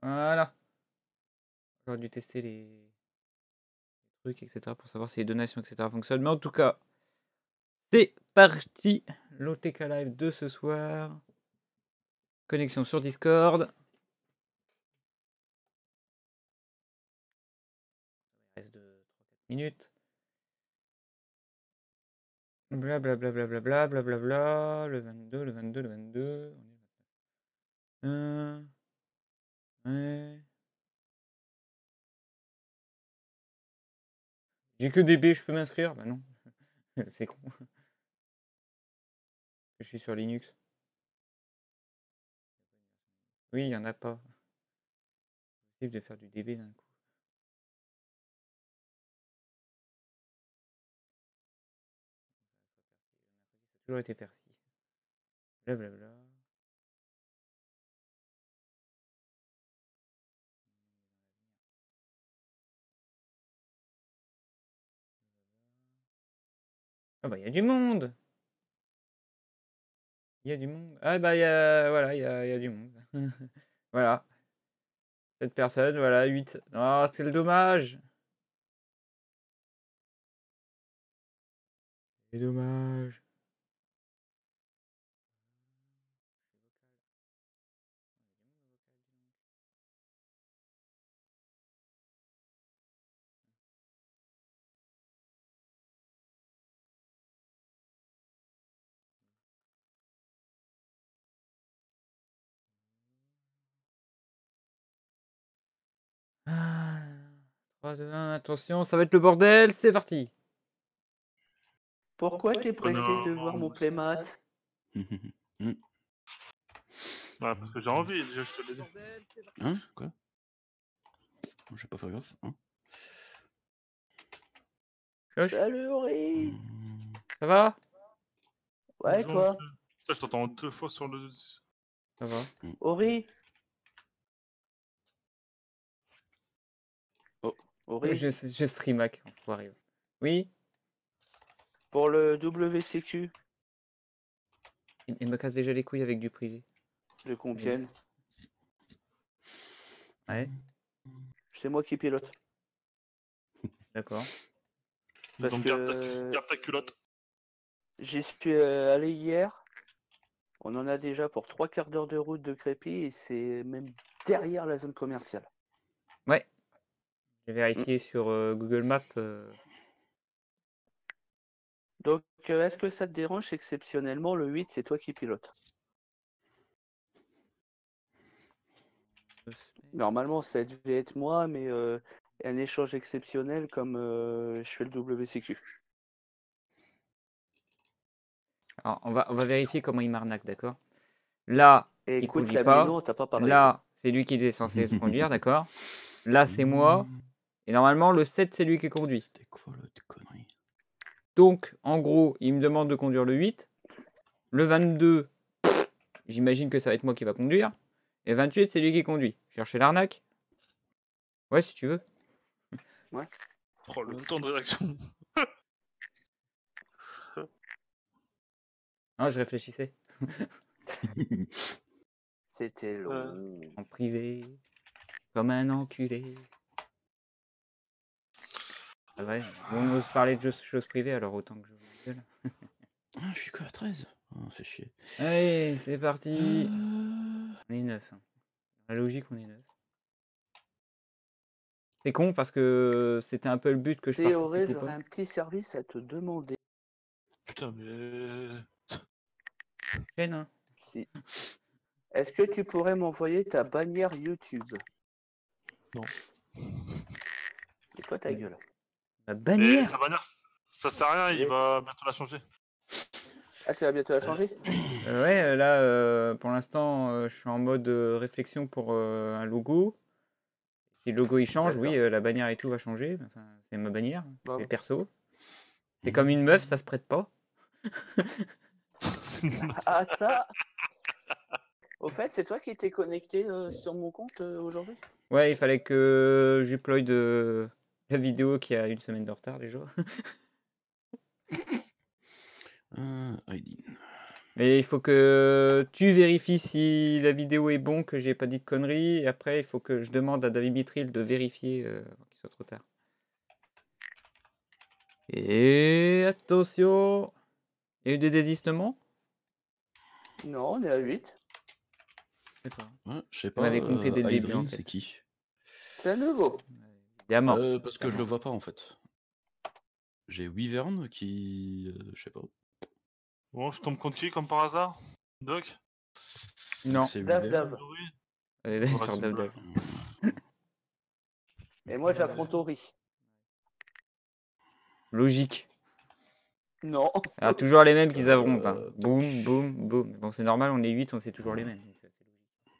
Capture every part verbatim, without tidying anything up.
Voilà. J'aurais dû tester les trucs, et cetera pour savoir si les donations, et cetera fonctionnent. Mais en tout cas, c'est parti. L'O T K Live de ce soir. Connexion sur Discord. Il reste de trois quatre minutes. Blablabla, blablabla, blablabla. Le vingt-deux, le vingt-deux, le vingt-deux. On est euh... Ouais. J'ai que D B, je peux m'inscrire? Bah non. C'est con. Je suis sur Linux. Oui, il n'y en a pas. C'est possible de faire du D B d'un coup. Ça a toujours été perçu. Blablabla. Ah bah il y a du monde. Il y a du monde. Ah bah il y a voilà, il y a, il y a du monde. Voilà. Cette personne, voilà, huit. Oh, c'est le dommage. C'est dommage. Ah, trois, deux, un, attention, ça va être le bordel, c'est parti. Pourquoi t'es pressé de voir mon playmat? Bah, parce que j'ai envie, déjà, je te l'ai dit. Hein? Quoi? J'ai pas fait gaffe, hein? Salut Ori! Mmh. Ça va? Ouais, Bonjour, toi? monsieur. Putain, je t'entends deux fois sur le... Ça va. Ori? Oh, Ori? Je, je stream Mac, enfoiré. Oui? Pour le W C Q Il, il me casse déjà les couilles avec du privé. de Compiègne. Ouais, C'est moi qui pilote. d'accord. Parce Donc, que garde ta, garde ta culotte. j'y suis euh, allé hier. On en a déjà pour trois quarts d'heure de route de Crépy et c'est même derrière la zone commerciale. Ouais. J'ai vérifié sur euh, Google Maps. euh, Donc, euh, est-ce que ça te dérange exceptionnellement le huit, c'est toi qui pilotes? deux semaines. Normalement, ça devait être moi, mais euh, un échange exceptionnel comme euh, je fais le W C Q. Alors, on va, on va vérifier comment il m'arnaque, d'accord? Là, Et il écoute, conduit la pas. Mélo, t'as pas pareil. Là, c'est lui qui est censé se conduire, d'accord? Là, c'est moi. Et normalement, le sept, c'est lui qui conduit. C'était quoi l'autre connerie? Donc, en gros, il me demande de conduire le huit. Le vingt-deux, j'imagine que ça va être moi qui va conduire. Et le vingt-huit, c'est lui qui conduit. Chercher l'arnaque? Ouais, si tu veux. Ouais. Oh, le temps de réaction. Non, je réfléchissais. C'était long. Euh. En privé. Comme un enculé. Ah ouais, on ose parler de choses privées, alors autant que je vous gueule. Ah, je suis que à treize. Oh, fait chier. Allez, c'est parti. Euh... On est neuf. Hein. Dans la logique, on est neuf. C'est con parce que c'était un peu le but que je C'est participe vrai, ou j'aurais pas. un petit service à te demander. Putain, mais... Chaîne, hein. Si. Est-ce que tu pourrais m'envoyer ta bannière YouTube? Non. C'est quoi ta gueule? La Mais bannière. sa bannière, ça sert à rien, il Oui. va bientôt la changer. Ah, tu vas bientôt la changer? Euh, ouais, euh, là, euh, pour l'instant, euh, je suis en mode euh, réflexion pour euh, un logo. Si le logo il change, oui, D'accord. euh, la bannière et tout va changer. Enfin, c'est ma bannière, Bon. c'est perso. C'est comme une meuf, ça se prête pas. Ah, ça! Au fait, c'est toi qui étais connecté euh, sur mon compte euh, aujourd'hui? Ouais, il fallait que j'upload euh, la vidéo qui a une semaine de retard déjà. Euh, Aidin. Mais il faut que tu vérifies si la vidéo est bon, que j'ai pas dit de conneries. Et après, il faut que je demande à David Mitril de vérifier euh, avant qu'il soit trop tard. Et attention, il y a eu des désistements? Non, on est à huit. Je sais pas. Ouais, je sais On pas. avait compté dès le euh, début, en Hydrin, fait. c'est qui? C'est un nouveau. Évidemment. Euh, Parce que je le évidemment. vois pas en fait. J'ai Wyvern qui. euh, je sais pas. Bon, je tombe contre qui comme par hasard? Doc? Non. C'est Dab Wyvern. dab. Oui. Allez, Ouais, faire c'est une dab blague. dab. Et moi, j'affronte Ori. Logique. Non. Ah, toujours les mêmes qu'ils affrontent. Hein. Euh, Boum, boum, boum. Bon, c'est normal, on est huit, on sait toujours les mêmes. donc, euh, c'est logique.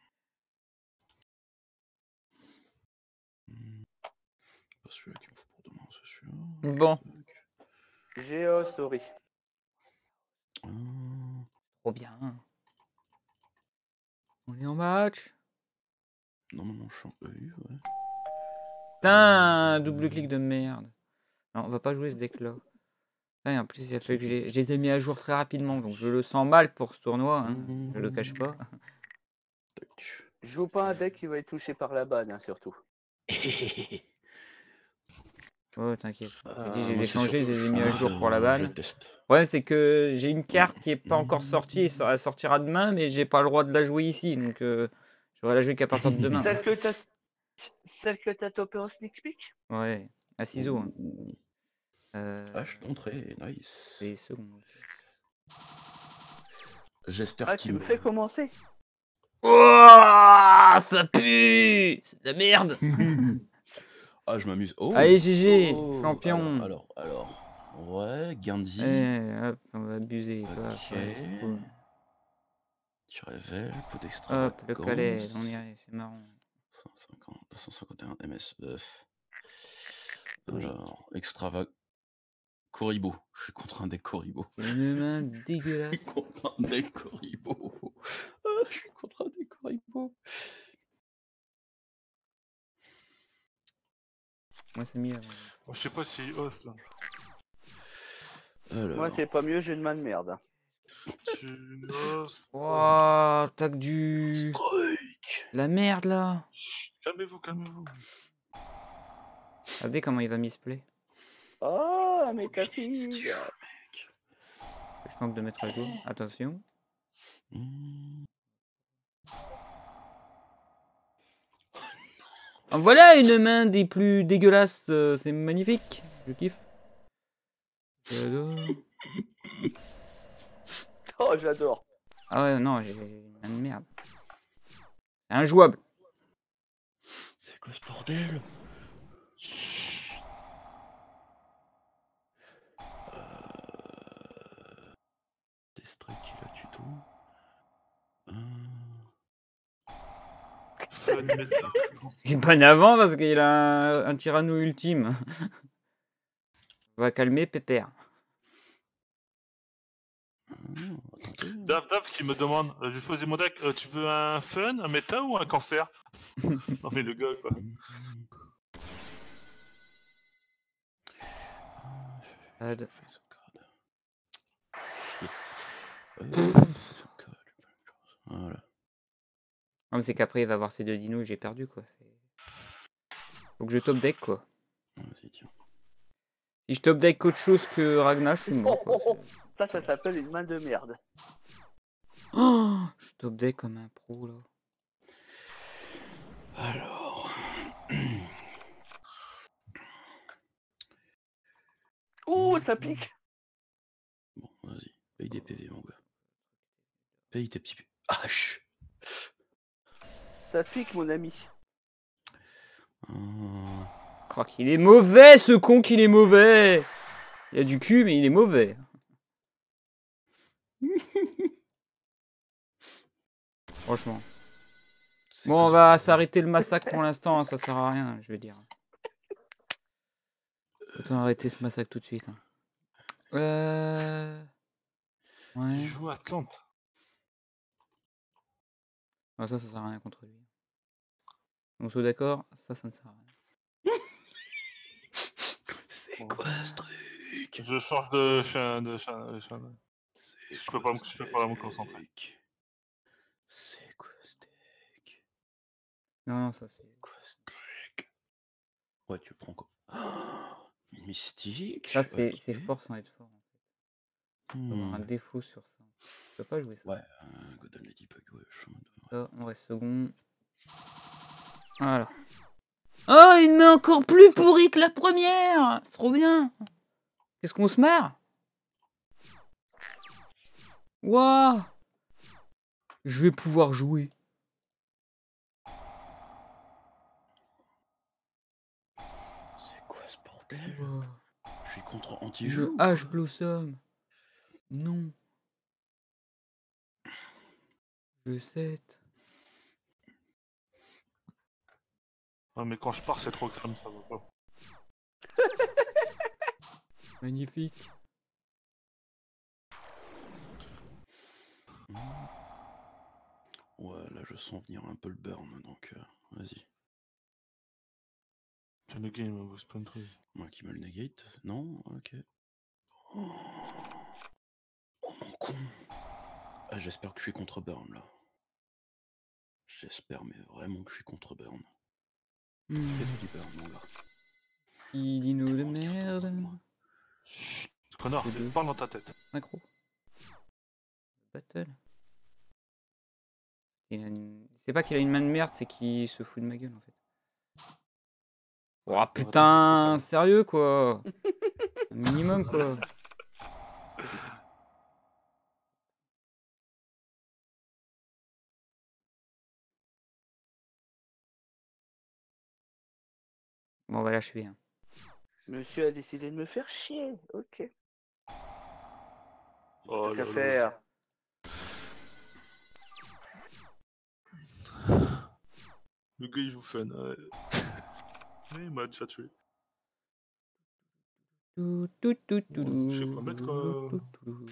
Hmm, Pas celui-là qu'il me faut pour demain, c'est sûr. Bon, Géos Ori. Ah, trop bien. On est en match. normalement, je suis en E U, ouais. Putain, double clic de merde. Non, on va pas jouer ce deck-là. Putain, et en plus, il a fallu que j'ai- je les ai mis à jour très rapidement, donc je le sens mal pour ce tournoi. Hein. Je le cache pas. Tac. Joue pas un deck qui va être touché par la banne, hein, surtout. Oh, t'inquiète. J'ai dit, Euh, je les moi, ai c'est changés, je surtout les ai le mis à change, jour pour la euh, je banne. teste. Ouais, c'est que j'ai une carte qui est pas encore sortie, ça- elle sortira demain, mais j'ai pas le droit de la jouer ici, donc euh, je pourrai la jouer qu'à partir de demain. Celle que t'as Celle que t'as topée en sneak peek? Ouais, à ciseaux. Hein. Ouh. Euh, H d'entrée, nice. des secondes. J'espère Ah, qu'il tu me fais commencer? Oh, ça pue! C'est de la merde! Ah, je m'amuse. Oh, Allez, G G, oh, champion! Alors, alors, alors. Ouais, Gandhi. Eh, hop, on va abuser. Paf, Ok. allez, c'est cool. Tu révèles, coup Hop, d'extravagance. le Calais, on y est, c'est marrant. cent cinquante, deux cent cinquante et un M S Buff. Logique. Alors, extravag... Koribo. Je suis contre un deck Koribo. C'est une main Je suis dégueulasse. contre un deck Koribo. Ah, je suis contre un deck Koribo. Moi, c'est mieux avant. Bon, je sais pas si os là. Alors, Moi, c'est pas mieux, j'ai une main de merde. Tu os. Oh, tac du. Strike. La merde là! Chut, calmez-vous, calmez-vous. Regardez comment il va misplay. Oh, la Qu'est-ce métaphyse! qu'il y a, mec? Je tente de mettre à jour. Attention. Hmm. En voilà une main des plus dégueulasses. euh, C'est magnifique. Je kiffe. J'adore. Oh, j'adore. Ah ouais, non, j'ai une main de merde. C'est injouable. C'est quoi ce bordel? Chut. Des strikes qui la tuto. Euh... Fun méta. Il est pas avant parce qu'il a un, un tyranno ultime. On va calmer Pépère. Ah, attendez. Dav Dav qui me demande, euh, je choisis mon deck, euh, tu veux un fun, un méta ou un cancer? Non mais le gars quoi. Ad. Euh, Voilà. Non, mais c'est qu'après il va avoir ses deux dinos et j'ai perdu quoi. C'est- Faut que je top deck quoi. Vas-y, tiens. Si je top deck autre chose que Ragnar, je suis mort quoi. C'est- Ça, ça s'appelle une main de merde. Oh, je top deck comme un pro là. Alors. Ouh, ça pique! Bon, vas-y. Paye des P V, mon gars. Paye tes petits P V. H. Ça pique, mon ami. Euh... Oh, qu'il est mauvais ce con qu'il est mauvais. Il a du cul mais il est mauvais. Franchement. c'est Bon, quoi on ce va bordel? s'arrêter le massacre pour l'instant, hein, ça sert à rien, je veux dire. Autant arrêter ce massacre tout de suite. hein. Euh... Il Ouais. joue Atlante. Ah, ça, ça sert à rien contre lui. On soit d'accord, ça, ça ne sert à rien. C'est quoi ce truc? Je change de chien de chien. De chien. Je peux pas, me- je peux pas me concentrer. steak C'est quoi steak Non, non, ça c'est. Quoi steak Ouais, tu prends quoi oh, Une mystique Ça c'est ok. c'est fort sans être fort. En fait. Il faut avoir un Hmm. défaut sur ça. Je peux pas jouer ça. Ouais, euh, Golden Ladybug, ouais, je suis en mode, ouais. Ça, on reste second. Voilà. Oh, une main encore plus pourrie que la première. C'est trop bien. Qu'est-ce qu'on se marre? Waouh. Je vais pouvoir jouer. C'est quoi ce bordel Wow. Je suis contre anti-jeu Le ou H quoi Blossom. Non. Le sept. Ouais, mais quand je pars, c'est trop crème, ça va pas. Magnifique. Hmm. Ouais, là je sens venir un peu le burn, donc euh, vas-y. Tu le game, vous c'est pas une truc. Moi qui me le negate Non Ok. Oh, oh mon con ah, j'espère que je suis contre burn là. J'espère mais vraiment que je suis contre burn. Hmm. Fais du burn mon gars. Dino de Tellement de cartons merde. devant moi. Chut, connard, C'est deux. parle dans ta tête. Synchro. Battle. Il a une... C'est pas qu'il a une main de merde, c'est qu'il se fout de ma gueule en fait. Oh putain, sérieux quoi. Un minimum quoi. Bon, on va l'achever. Hein. Monsieur a décidé de me faire chier. Ok. Oh Qu'à là là. faire. Le gars il joue fun. Ouais. Mais il m'a déjà tué. Tout, tout, tout, tout, Ouais, je sais pas mettre quoi. tout, tout.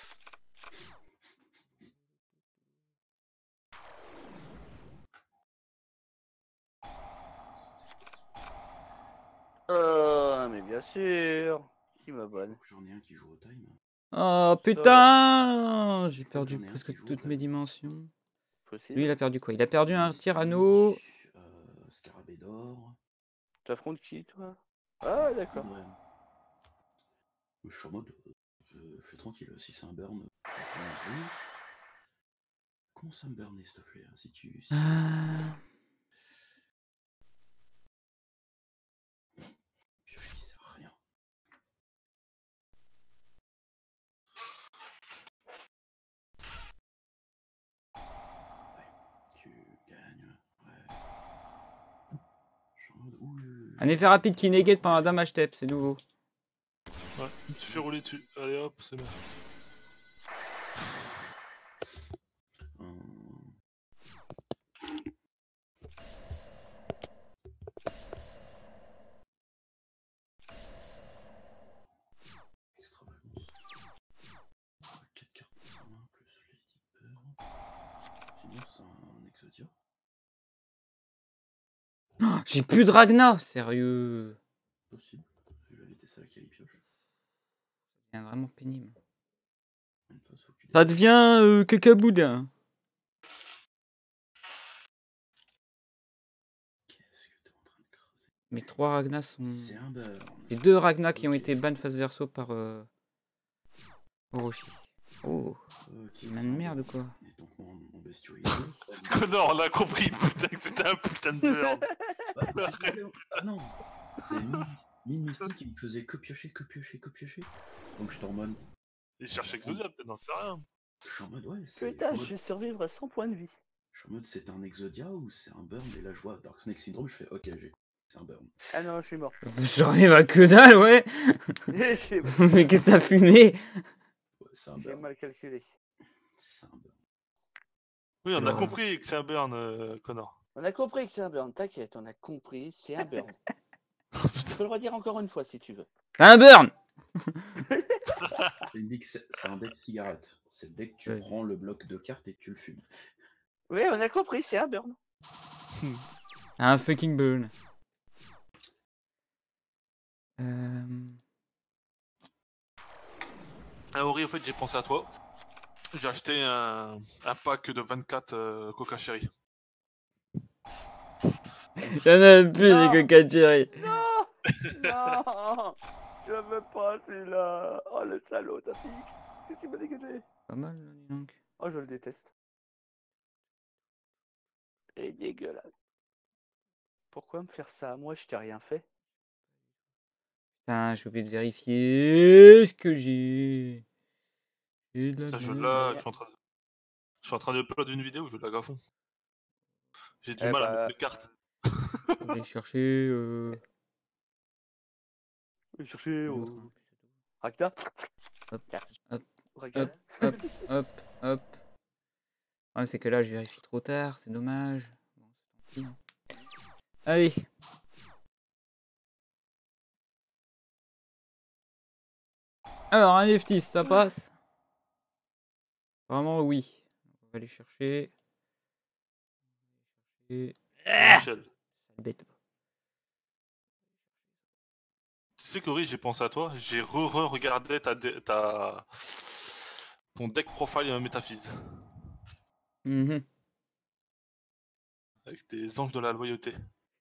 Oh, mais bien sûr. Qui m'abonne. J'en ai un qui joue au time. Oh putain, j'ai perdu J'en ai un presque qui joue au toutes time. mes dimensions. Possible. Lui, il a perdu quoi? Il a perdu un Mystique, tyranno. Euh, Scarabée d'or. T'affrontes qui, toi? Ah, d'accord. Ouais. Je suis en mode. Je, je suis tranquille. Si c'est un burn. euh, Comment ça me burner, s'il te plaît hein, Si tu. Si tu... Ah. Pioche qui sert à rien. Ouais. Tu gagnes. Ouais. Je suis en mode. Ouh. Un effet rapide qui négate pendant un damage step, c'est nouveau. Ouais, tu fais rouler dessus. Allez hop, c'est bien. Hum. Extravagance. quatre cartes dans sa main plus Ladybug. Sinon c'est un Exodia. Oh, j'ai plus de Ragna, sérieux. Possible. Je l'avais testé à la Calipioche. C'est vraiment pénible. Une fois, faut que tu Ça décides. devient euh, cacaboudin. Qu'est-ce que t'es en train de creuser? Mes trois Ragnas sont. C'est un burn. Les deux Ragnas qui ont Ok. été ban face verso par euh... Orochi. Oh, Ok, une c'est main un de merde ou burn. quoi? Et donc mon, mon bestiau il est deux, trois minutes. Connard, on a compris, putain, que c'était un putain de burn. Ouais, mais c'est pas bien. Ah non, c'est mine, mine mystique qui me faisait que piocher, que piocher, que piocher. Donc j'étais en mode. Il cherche Exodia, peut-être, non, c'est rien. Je suis en mode ouais, c'est. Putain, je je suis en vais survivre à cent points de vie. Je suis en mode c'est un Exodia ou c'est un burn et là je vois Dark Snake Syndrome, je fais ok j'ai c'est un burn. Ah non, je suis mort. J'arrive à que dalle, ouais. J'ai Mais qu'est-ce que t'as fumé? Ouais, c'est un j'ai burn. mal calculé. C'est un burn. Oui, on a Alors. compris que c'est un burn, euh, connard. On a compris que c'est un burn, t'inquiète, on a compris, c'est un burn. Tu peux le redire encore une fois si tu veux. Un burn. C'est, une deck- c'est un deck cigarette. C'est dès que tu Ouais. prends le bloc de cartes et que tu le fumes. Oui, on a compris, c'est un burn. Un fucking burn. Euh... Ah, Ori, en fait, j'ai pensé à toi. J'ai acheté un, un pack de vingt-quatre euh, Coca Cherry. Il y en a plus Non. des Coca Cherry. Non. Non. Je veux pas celui-là. Oh le salaud, ça pique. Qu'est-ce qu'il m'a dégagé? Pas mal, là, dis donc. Oh, je le déteste. Il est dégueulasse. Pourquoi me faire ça? Moi, je t'ai rien fait. Putain, j'ai oublié de vérifier ce que j'ai. J'ai de la Ça, je merde. lag. Je suis en train de, je suis en train de upload une vidéo, je lag à fond. J'ai du Eh mal à bah, mettre les cartes. On va aller chercher. Euh... je vais chercher l'autre, au hein. Ragnar. Hop, Merci. hop, Ragnar. hop, hop, hop, hop. Ah, c'est que là, je vérifie trop tard, c'est dommage. Bon, c'est tant pis, hein. Allez. Alors, un leftis, ça passe? Vraiment, oui. On va aller chercher. Et... Michel. Sale bête. Tu sais, Cory, j'ai pensé à toi. J'ai re-regardé ta, dé- ta... ton deck profile euh, métaphys. Mhm. Avec des anges de la loyauté.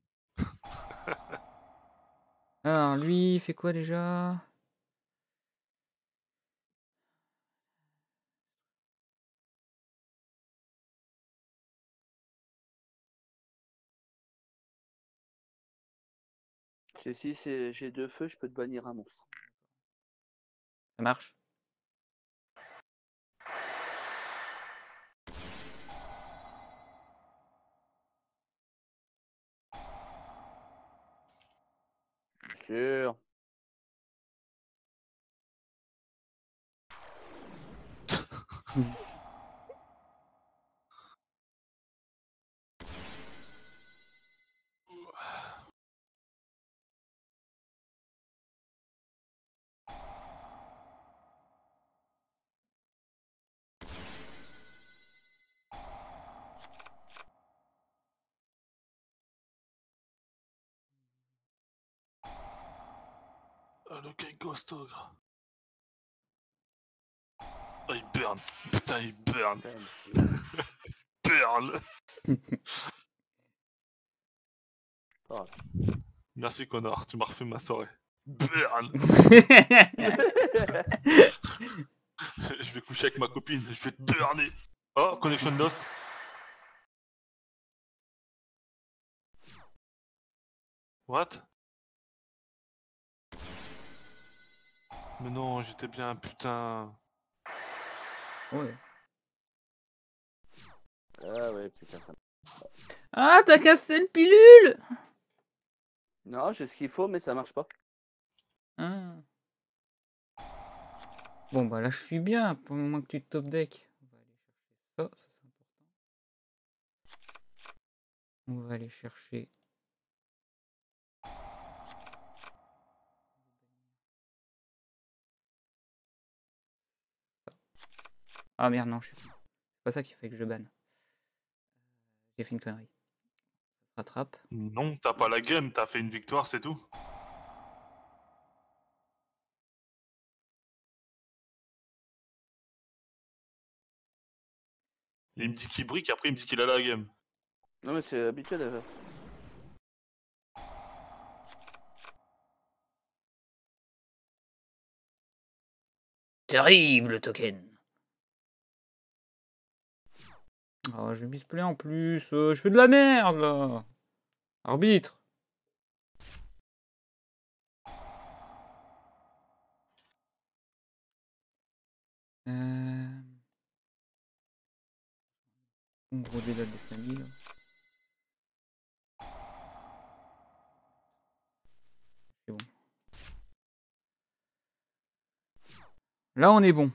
Alors, lui, il fait quoi déjà? C'est si c'est j'ai deux feux, je peux te bannir un monstre. Ça marche? Sûr. Ah, le gars Ghost Ogre. Oh, il burn. Putain, il burn. Burn. Oh. Merci, connard. Tu m'as refait ma soirée. Burn. Je vais coucher avec ma copine. Je vais te burner. Oh, connection lost. What? Mais non, j'étais bien, putain. Ouais. Ah ouais, putain, ça. Ah, t'as cassé le pilule! Non, j'ai ce qu'il faut, mais ça marche pas. Ah. Bon, bah là, je suis bien pour le moment que tu te top deck. On va aller chercher ça, ça c'est important. On va aller chercher. Ah merde, non, je suis con. C'est pas ça qui fait que je banne. J'ai fait une connerie. Ça se rattrape. Non, t'as pas la game, t'as fait une victoire, c'est tout. Il me dit qu'il brique, après il me dit qu'il a la game. Non, mais c'est habituel déjà. Terrible token. Oh, je misplay en plus. euh, je fais de la merde là. Arbitre. Euh... Un gros dégât de famille. C'est bon. Là, on est bon.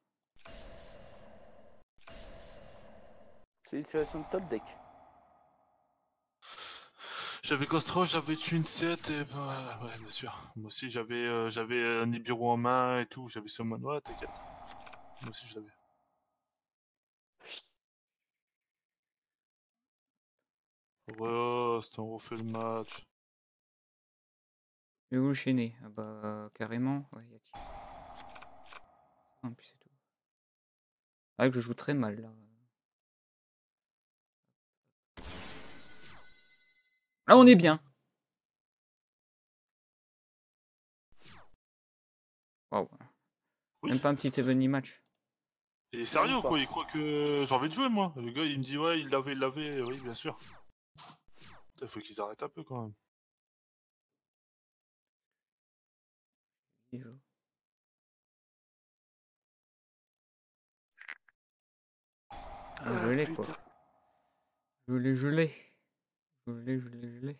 C'est une situation de top deck. J'avais Ghost Rush, j'avais Twin sept et bah, ouais, bien sûr. Moi aussi j'avais euh, j'avais un Nibiru en main et tout, j'avais Summon, ouais, t'inquiète. Moi aussi je l'avais. Rest, on refait le match. Et où le chaîner? Ah bah, carrément. Ouais, y a-t-il. Non, puis c'est tout. C'est vrai que je joue très mal là. Là, on est bien. Waouh. Oui. Même pas un petit Ebony match. Il est sérieux Même ou pas. quoi? Il croit que j'ai envie de jouer, moi. Le gars, il me dit, ouais, il l'avait, il l'avait. Oui, bien sûr. Il faut qu'ils arrêtent un peu quand même. Il joue. Ah, je Ah, l'ai quoi. putain. Je l'ai, je l'ai. Je l'ai, je l'ai, je l'ai.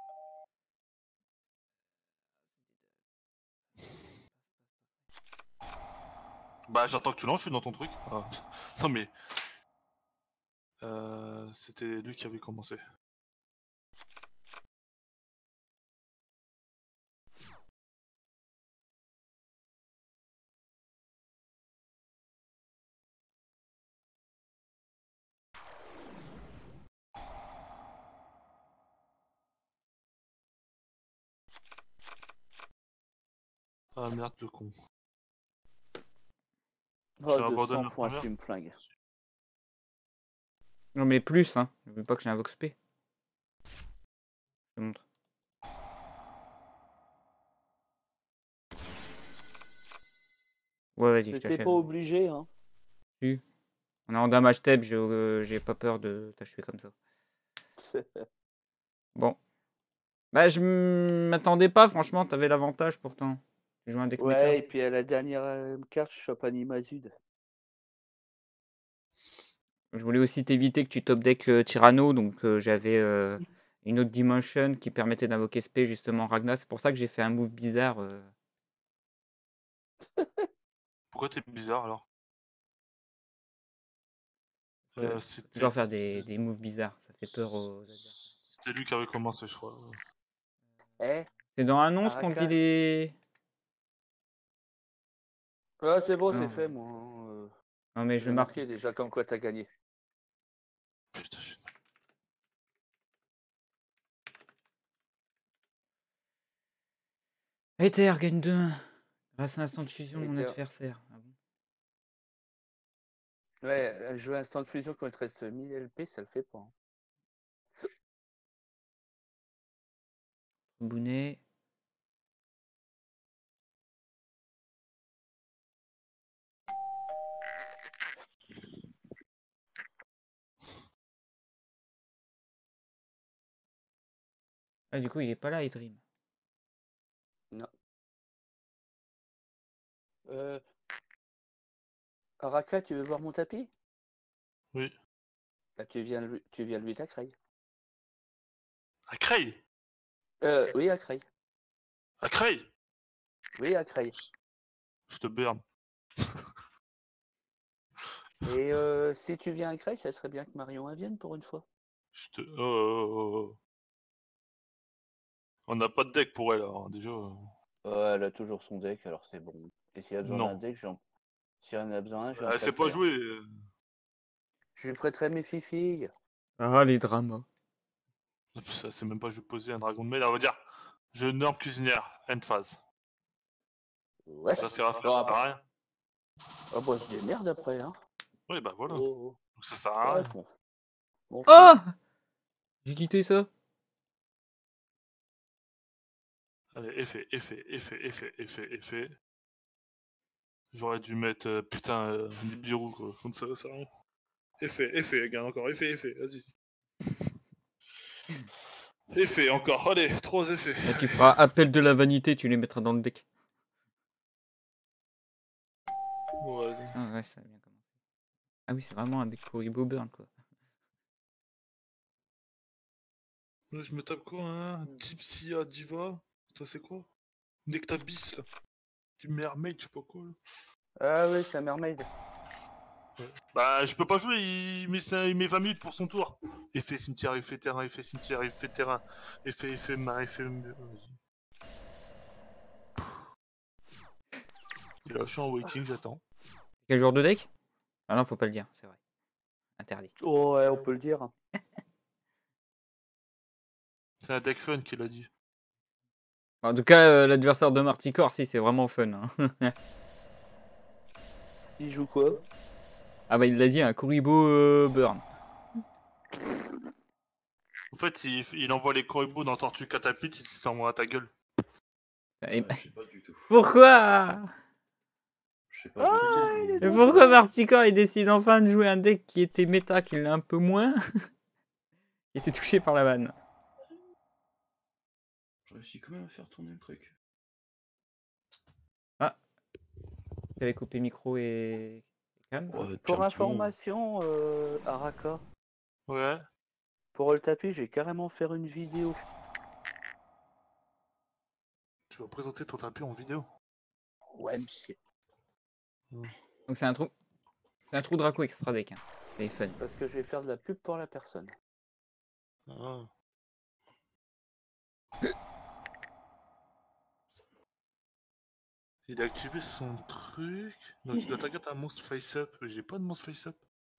Bah, j'attends que tu lances, je suis dans ton truc. Ah. Non, mais. Euh, C'était lui qui avait commencé. Ah merde, le con. Oh, Tu de abandonnes cent la points, première? tu me flingues. Non mais plus, hein. Je veux pas que j'ai un Vox P. Je te montre. Ouais, vas-y, je T'étais t'achève. pas obligé, hein. Si. On est en damage tab, j'ai euh, j'ai pas peur de t'achever comme ça. Bon. Bah, je m'attendais pas, franchement, t'avais l'avantage pourtant. Tu joues un deck méta. Ouais, et puis à la dernière euh, carte, je chope Animazud. Je voulais aussi t'éviter que tu top deck euh, Tyranno, donc euh, j'avais euh, une autre dimension qui permettait d'invoquer spé justement Ragnar. C'est pour ça que j'ai fait un move bizarre. euh. Pourquoi t'es bizarre alors? Euh, Euh, faut C'était toujours faire des, des moves bizarres, ça fait peur aux adversaires. c'était lui qui avait commencé, je crois. Eh, C'est dans Annonce qu'on dit Arakan. les. Ouais, c'est bon, Non, c'est fait, ouais. moi. hein, euh, Non, mais je J'ai marque. marqué déjà comme quoi t'as gagné. Putain, je... Ether gagne deux un. Grâce à instant de fusion de mon Ether. adversaire. Ah bon. Ouais, euh, jouer instant de fusion quand il te reste mille L P, ça le fait pas. hein. Bounet. Ah, du coup, il est pas là, Idrim. Non. Euh... Araka, tu veux voir mon tapis? Oui. Bah, tu viens, de lui- tu viens de lui Cray. À Cray! Euh, oui, à Cray. À Cray! Oui, à Cray. Je te berne. Et euh, si tu viens à Cray, ça serait bien que Marion elle vienne pour une fois. Je te. Oh, oh, oh, oh. On n'a pas de deck pour elle, alors, déjà. euh. Ouais, elle a toujours son deck, alors c'est bon. Et s'il y a besoin d'un Non. deck, j'en... s'il y en a besoin, j'en Elle sait pas prêterai. jouer. euh. Je lui prêterai mes filles. Ah, les dramas. Ça, c'est même pas je vais poser un dragon de mail. Elle va dire je norme cuisinière, end phase. Ouais. Ça sert à faire, Bon, ça sert à rien. Ah bah, je démerde après, hein. Oui, bah voilà. Oh, Donc ça sert oh. à Ouais, rien. je m'en fous. M'en fous. Oh, j'ai quitté ça. Allez, effet, effet, effet, effet, effet, effet. J'aurais dû mettre euh, putain euh, Nibiru quoi. Comme ça, ça sert à rien. Effet, effet, regarde encore, effet, effet, vas-y. Effet, encore, allez, trois effets. Là, tu feras appel de la vanité, tu les mettras dans le deck. Bon, vas-y. Ah ouais, ça a bien commencé. Ah oui, c'est vraiment un deck pour Ibo Burn, quoi. Là, je me tape quoi, hein Dipsia Diva. Ça, c'est quoi Nectabis, là. Du Mermaid, je sais pas quoi, là. Ah oui, c'est un mermaid. Bah, je peux pas jouer, il met, ça- il met vingt minutes pour son tour. Effet cimetière, effet terrain, effet cimetière, effet terrain, effet, effet main, effet. Vas-y. Et là, je suis en waiting, j'attends. Quel genre de deck? Ah non, faut pas le dire, c'est vrai. Interdit. Oh, ouais, on peut le dire. C'est un deck fun qu'il a dit. En tout cas, euh, l'adversaire de Marticore, si, c'est vraiment fun. Hein. Il joue quoi? Ah bah il l'a dit, un Kuribo euh, burn. En fait, il, il envoie les coribos dans Tortue Catapulte, il t'envoie à ta gueule. Et- Ouais, je sais pas du tout. Pourquoi Je sais pas Ah, du tout. il est Et trop pourquoi fort. Marticore il décide enfin de jouer un deck qui était méta, qui l'a un peu moins qui était touché par la vanne. Je réussis quand même à faire tourner le truc. T'avais coupé micro et cam. Ouais, depuis Pour un petit moment. information, euh, Araka, Ouais. pour le tapis, j'ai carrément fait une vidéo. Tu vas présenter ton tapis en vidéo. Ouais, monsieur. Donc c'est un trou. C'est un trou Draco extra deck. Hein. C'est fun. Parce que je vais faire de la pub pour la personne. Ah. Il a activé son truc. Donc il doit t'inquiéter un monstre face-up. J'ai pas de monstre face-up.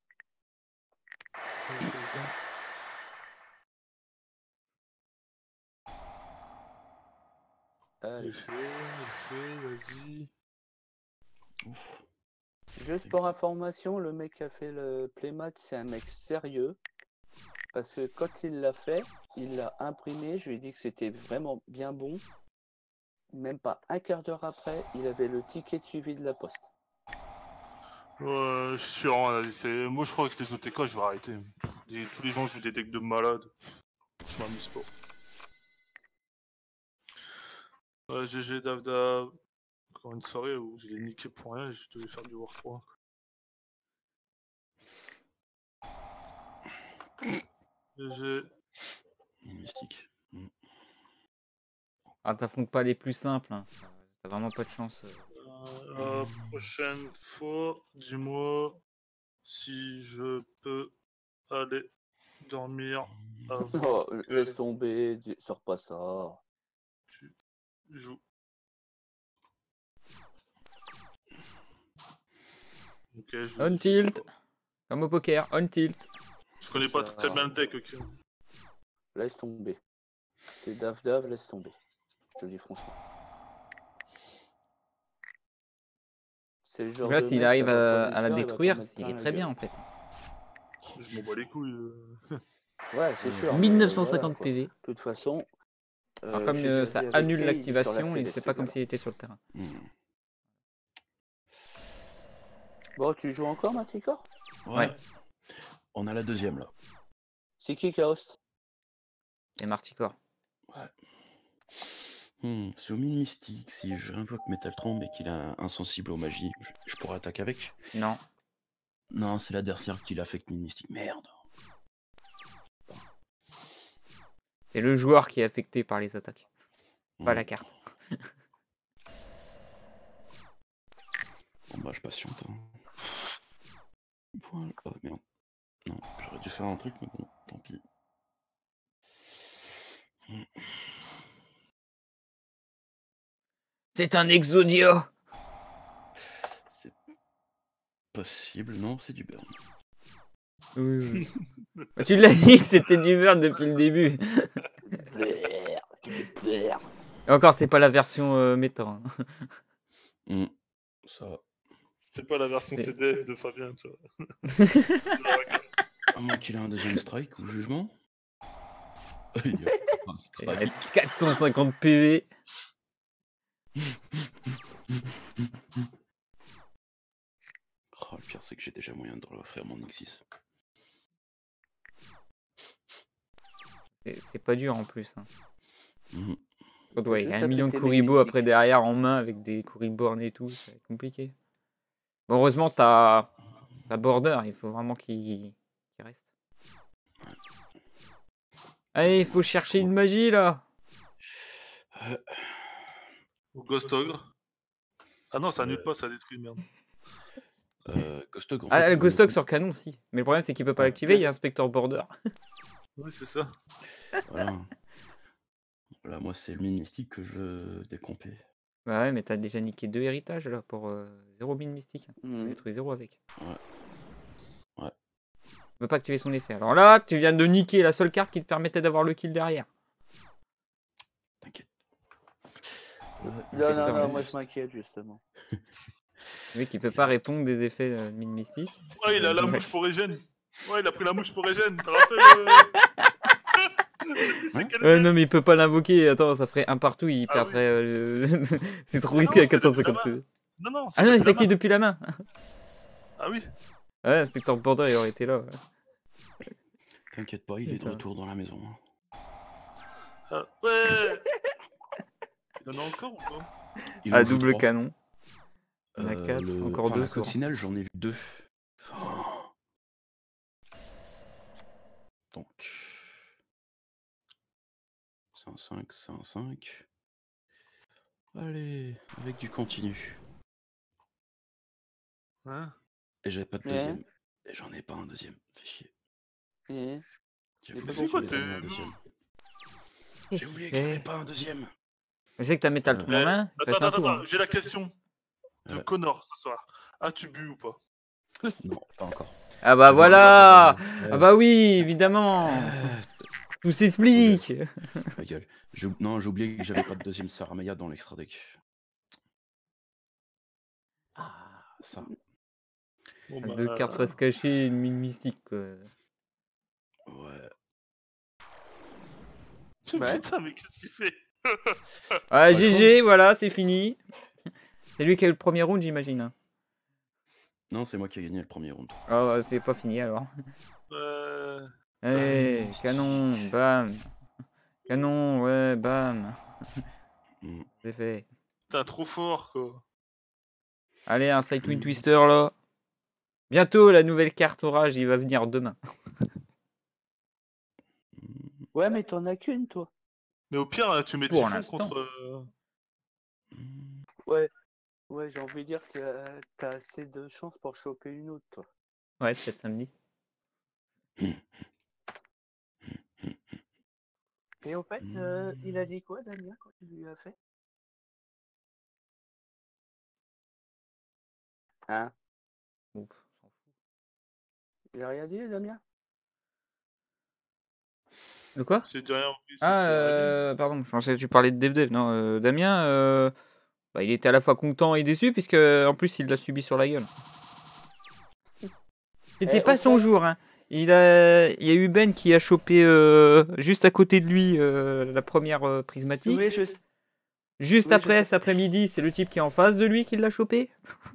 Allez. Il fait, il fait, vas-y. Ouf. Juste pour information, le mec qui a fait le playmat, c'est un mec sérieux. Parce que quand il l'a fait, il l'a imprimé, je lui ai dit que c'était vraiment bien bon. Même pas un quart d'heure après, il avait le ticket de suivi de la poste. Ouais, je suis sûr. hein, c'est- Moi je crois que les autres écoles, je vais arrêter. Les- Tous les gens jouent des decks de malades. Je m'amuse pas. Ouais, G G Davda. Encore une soirée où je l'ai niqué pour rien et je devais faire du War trois. G G. Mystique. Mm. Ah t'affrontes pas les plus simples. Hein. T'as vraiment pas de chance. euh. Euh, la prochaine fois, dis-moi si je peux aller dormir avant Oh, que laisse tomber, dis- sors pas ça. tu joues. Ok, je On je- tilt. Comme au poker, on tilt. Je connais pas Ça- très bien le deck, ok. Laisse tomber. C'est Dav Dav, laisse tomber. Je te le dis franchement. C'est le genre Là de s'il mec, arrive ça va pas à, lui à la plaire, il va t'en détruire, mettre il plein est la très bien gueule. en fait. Je m'en bats les couilles. euh. Ouais, c'est sûr. mais mille neuf cent cinquante voilà, quoi. P V. De toute façon, Alors euh, comme j'ai euh, déjà ça vu avec annule Kay, il est sur la l'activation, et sellette, c'est ce pas comme gars-là. s'il était sur le terrain. Mm. Bon, tu joues encore, Matricor? Ouais. Ouais. On a la deuxième là. C'est qui qui a host? Et Marticore. Hmm. Sous mine mystique, si je réinvoque Metaltron mais qu'il a insensible aux magies, je, je pourrais attaquer avec. Non. Non, c'est l'adversaire qui l'affecte mine mystique. Merde. C'est le joueur qui est affecté par les attaques. Pas Hmm. la carte. Bon bah je patiente. Hein. Voilà. Oh merde. Non, j'aurais dû faire un truc, mais bon, tant pis. Hmm. C'est un Exodio. C'est possible, non, c'est du burn. Oui, oui. Bah, tu l'as dit que c'était du burn depuis le début. Blair, tu fais blair. Et encore, c'est pas la version euh, méta. hein. Hmm. Ça. C'était pas la version C'est- C D F de Fabien, tu vois. À moins qu'il ait un deuxième strike ou jugement. Il y a un Il y a strike. quatre cent cinquante P V. Oh, le pire, c'est que j'ai déjà moyen de leur offrir mon Nexus. C'est c'est pas dur en plus. Hein. Hmm. Quand, Faut ouais, il y a juste un million de affecter mes Kuribo mystiques. après derrière en main avec des Kuriborn et tout, c'est compliqué. Bon, heureusement, t'as t'as Border, il faut vraiment qu'il qu'il reste. Allez, il faut chercher une magie là. Euh, Ou Ghost Ogre. Ah non, ça annule pas, ça détruit, merde. euh, Ghost Ogre, en Ah, fait, le le- Ghost Hog sur canon, si. Mais le problème, c'est qu'il peut pas Ouais. l'activer, il y a Inspector Border. Oui, c'est ça. Voilà. Voilà, moi, c'est le mine mystique que je veux décomper. Bah ouais, mais t'as déjà niqué deux héritages là pour euh, zéro mine mystique. T'as Mhm. détruit zéro avec. Ouais. Ouais. Tu peux pas activer son effet. Alors là, tu viens de niquer la seule carte qui te permettait d'avoir le kill derrière. T'inquiète. Non, non, Inspecteur non, Border. moi je m'inquiète justement. Le mec, il peut pas répondre des effets de mine mystique. Ouais, il a la Ouais. mouche pour Régène. Ouais, il a pris la mouche pour Régène, t'as rappelles euh... Tu sais Hein quel Ouais, mec non, mais il peut pas l'invoquer. Attends, ça ferait un partout, il Ah perdrait. oui. euh, le- C'est trop Ah risqué non, à c'est depuis la quatre cent cinquante. main. Non, non, c'est Ah non, il depuis la s'active main. depuis la main. Ah oui. Ouais, Inspecteur Border, il aurait été là. Ouais. T'inquiète pas, il est de Putain. retour dans la maison. hein. Ah, ouais. Il y en a encore ou pas Il À en joue double trois. canon. Il y en a Euh, quatre, le- encore enfin, deux. la ce soir. coccinelle, j'en ai vu deux. Oh. Donc. C'est un cinq, c'est un cinq. Allez, avec du continu. Hein Et j'avais pas de Ouais. deuxième. Et j'en ai pas un deuxième. Fais chier. Et J'ai Mais oublié c'est que quoi, j'avais pas t'es- mis un deuxième. Qu'est-ce J'ai qu'il oublié que j'avais fait pas un deuxième. Je sais que t'as Metal Euh, Tron en Eh, main. il Attends, passe un attends, tour, attends, hein. j'ai la question de Ouais. Connor ce soir. As-tu bu ou pas Non, pas encore. Ah bah J'avais voilà. envie de- Ah bah oui, évidemment. Euh, Tout s'explique. Ta gueule. J'ai- Non, j'ai oublié que j'avais pas de deuxième Saramaya dans l'extra deck. Ah, ça. Bon Deux cartes bah... face cachée, une mine mystique, quoi. Ouais. Ouais. Putain, mais qu'est-ce qu'il fait Ah, Ouais, G G, voilà, c'est fini. C'est lui qui a eu le premier round, j'imagine. hein. Non, c'est moi qui ai gagné le premier round. Ah, bah, c'est pas fini alors. Euh... Ça, c'est Eh, mystique. canon, bam. Canon, ouais, bam. Mm. C'est fait. Putain, trop fort, quoi. Allez, un Sidewing Mm. Twister là. Bientôt, la nouvelle carte orage, il va venir demain. Mm. Ouais, mais t'en as qu'une, toi. Mais au pire, tu mets Pour Typhon l'instant. contre... euh, Mm. Ouais. Ouais, j'ai envie de dire que euh, t'as assez de chances pour choper une autre, toi. Ouais, peut-être samedi. Et en fait, euh, il a dit quoi, Damien, quand tu lui as fait? Hein? Ouf, on s'en fout. Il a rien dit, Damien? De quoi C'est dit rien, oui, c'est Ah, qu'il a rien dit. euh, pardon, je pensais que tu parlais de DevDev. Non, euh, Damien, euh, bah, il était à la fois content et déçu, puisque en plus, il l'a subi sur la gueule. C'était Eh, pas au son fait- jour. Hein. Il, a... il y a eu Ben qui a chopé euh, juste à côté de lui euh, la première euh, prismatique. Oui, je... Juste oui, je après, sais. cet après-midi, c'est le type qui est en face de lui qui l'a chopé.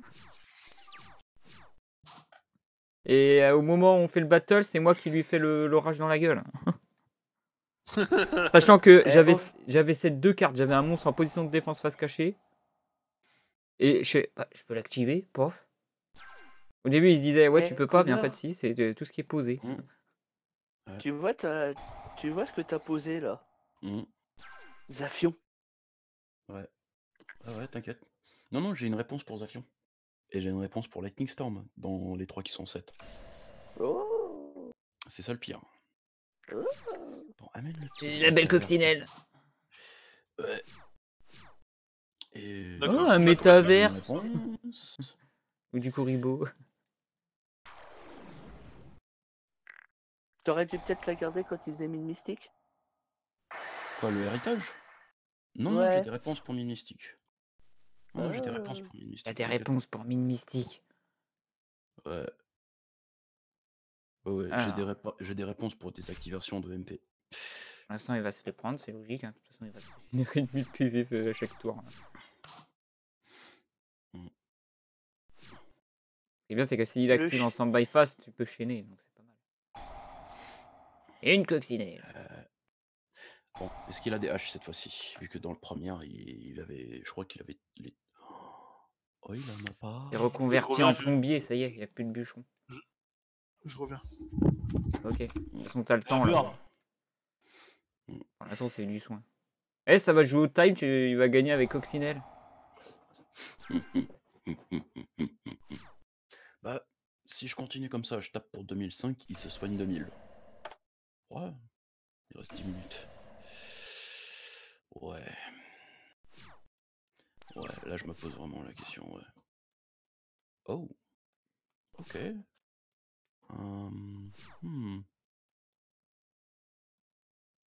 Et euh, au moment où on fait le battle, c'est moi qui lui fais le- l'orage dans la gueule. Sachant que Eh, j'avais au- j'avais ces deux cartes. J'avais un monstre en position de défense face cachée. Et je, fais, bah, je peux l'activer, pof. Au début, il se disait, ouais, Eh, tu peux pas, mais en Connor. fait, si, c'est euh, tout ce qui est posé. Mm. Tu vois, t'as- tu vois ce que t'as posé, là? Mm. Zafion. Ouais. Ah ouais, t'inquiète. Non, non, j'ai une réponse pour Zafion. Et j'ai une réponse pour Lightning Storm dans les trois qui sont sept. Oh. C'est ça le pire. Oh. Bon, amène le petit. La belle truc, là. coccinelle. Ouais. Et... D'accord, Oh, un d'accord. J'ai une métaverse. réponse. Ou du Kuribo. T'aurais dû peut-être la garder quand il faisait mine mystique? Quoi, le héritage? Non, non, Ouais. j'ai des réponses pour mine mystique. Non, non, j'ai des Ah. réponses pour mine mystique. T'as des t'inquiète. réponses pour mine mystique. Ouais. Ouais, ouais, j'ai Alors. des, répa- j'ai des réponses pour désactivation de M P. Pour l'instant, il va se les prendre, c'est logique. hein. De toute façon, il va se générer une bulle P V à chaque tour. hein. Mm. Ce qui est bien, c'est que s'il Le active chi- ensemble by fast, tu peux chaîner, donc c'est pas mal. Et une coccinelle. Euh, Bon, est-ce qu'il a des haches cette fois-ci? Vu que dans le premier, il, il avait. Je crois qu'il avait. Les... Oh, il en a pas. Il est reconverti reviens, en je- plombier, ça y est, il n'y a plus de bûcheron. Je reviens. Ok, de toute façon, t'as le Un temps là. beurre. Pour l'instant, c'est du soin. Eh, ça va jouer au time, tu... il va gagner avec Coccinelle. Bah, si je continue comme ça, je tape pour deux mille cinq, il se soigne deux mille. Ouais, il reste dix minutes. Ouais. Ouais, là je me pose vraiment la question, ouais. Oh. Ok. Hum, hmm.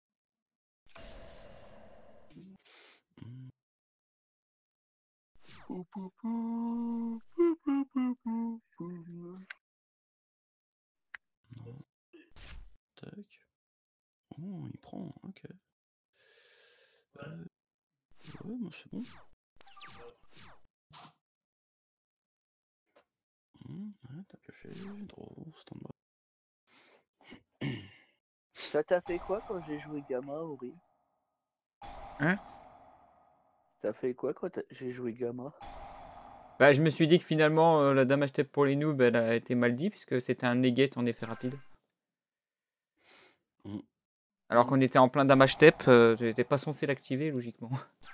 Hmm. Pou, pou, pou, pou, pou, pou, pou, pou. Non. Tac. Oh, il prend, ok. Euh... Ouais, moi c'est bon. Mmh, ouais, t'as caché, draw, stand-by. Ça t'a fait quoi quand j'ai joué Gamma, Ori? Hein? Ça fait quoi quand t'as- j'ai joué Gamma? Bah, je me suis dit que finalement, euh, la dame step pour les noobs, elle a été mal dit, puisque c'était un negate en effet rapide. Mm. Alors qu'on était en plein damage step, euh, tu n'étais pas censé l'activer, logiquement.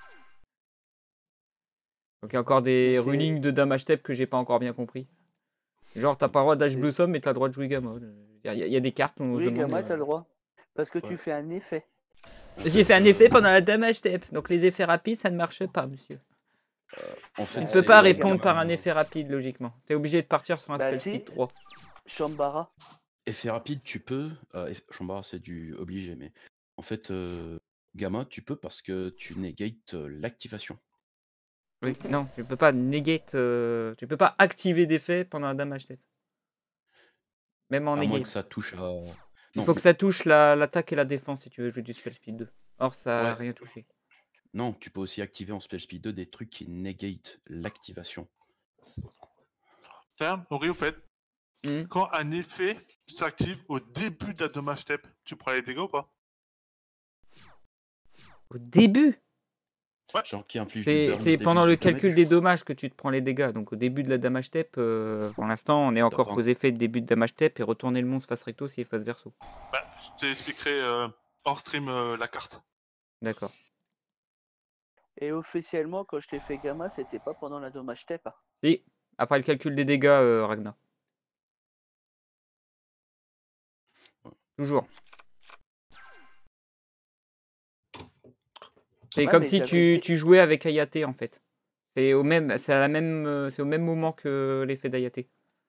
Donc il y a encore des Mais rulings c'est- de damage step que j'ai pas encore bien compris. Genre, t'as pas le droit d'Ash C'est- Blossom, mais t'as le droit de jouer Gamma. Il y, a- il y a des cartes où on se Oui, demande. Gamma, euh, t'as le droit. Parce que tu Ouais. fais un effet. J'ai fait un effet pendant la damage step, donc les effets rapides, ça ne marche pas, monsieur. En fait, Tu ne Bah, peux c'est, pas euh, répondre par un Gamma. effet rapide, logiquement. T'es obligé de partir sur un Bah, spell si. speed trois. Shambara. Effet rapide, tu peux. Euh, eff- Chambara, c'est du obligé, mais en fait, euh, Gamma, tu peux parce que tu négates euh, l'activation. Oui, non, tu peux pas negate, euh, tu peux pas activer d'effet pendant un damage step. Même en À moins negate. que ça touche à. Il Non, faut que ça touche la- l'attaque et la défense si tu veux jouer du spell speed deux. Or, ça a Ouais. rien touché. non, tu peux aussi activer en Spell Speed deux des trucs qui négatent l'activation. Tiens, Ori, au fait, Hmm. quand un effet s'active au début de la dommage step, tu prends les dégâts ou pas? Au début, Genre qui inflige du c'est burn au c'est début pendant du le calcul damage. des dommages que tu te prends les dégâts. Donc au début de la damage step, euh, pour l'instant, on est encore D'accord. qu'aux effets de début de damage step et retourner le monstre face recto s'il est face verso. Bah, je t'expliquerai euh, hors stream euh, la carte. D'accord. Et officiellement, quand je t'ai fait Gamma, c'était pas pendant la dommage step. hein. Si, après le calcul des dégâts, euh, Ragnar. Toujours. C'est Ouais, comme mais si j'avais tu, été- tu jouais avec Ayate en fait. C'est au même, c'est à la même, euh, c'est au même moment que l'effet d'Ayate.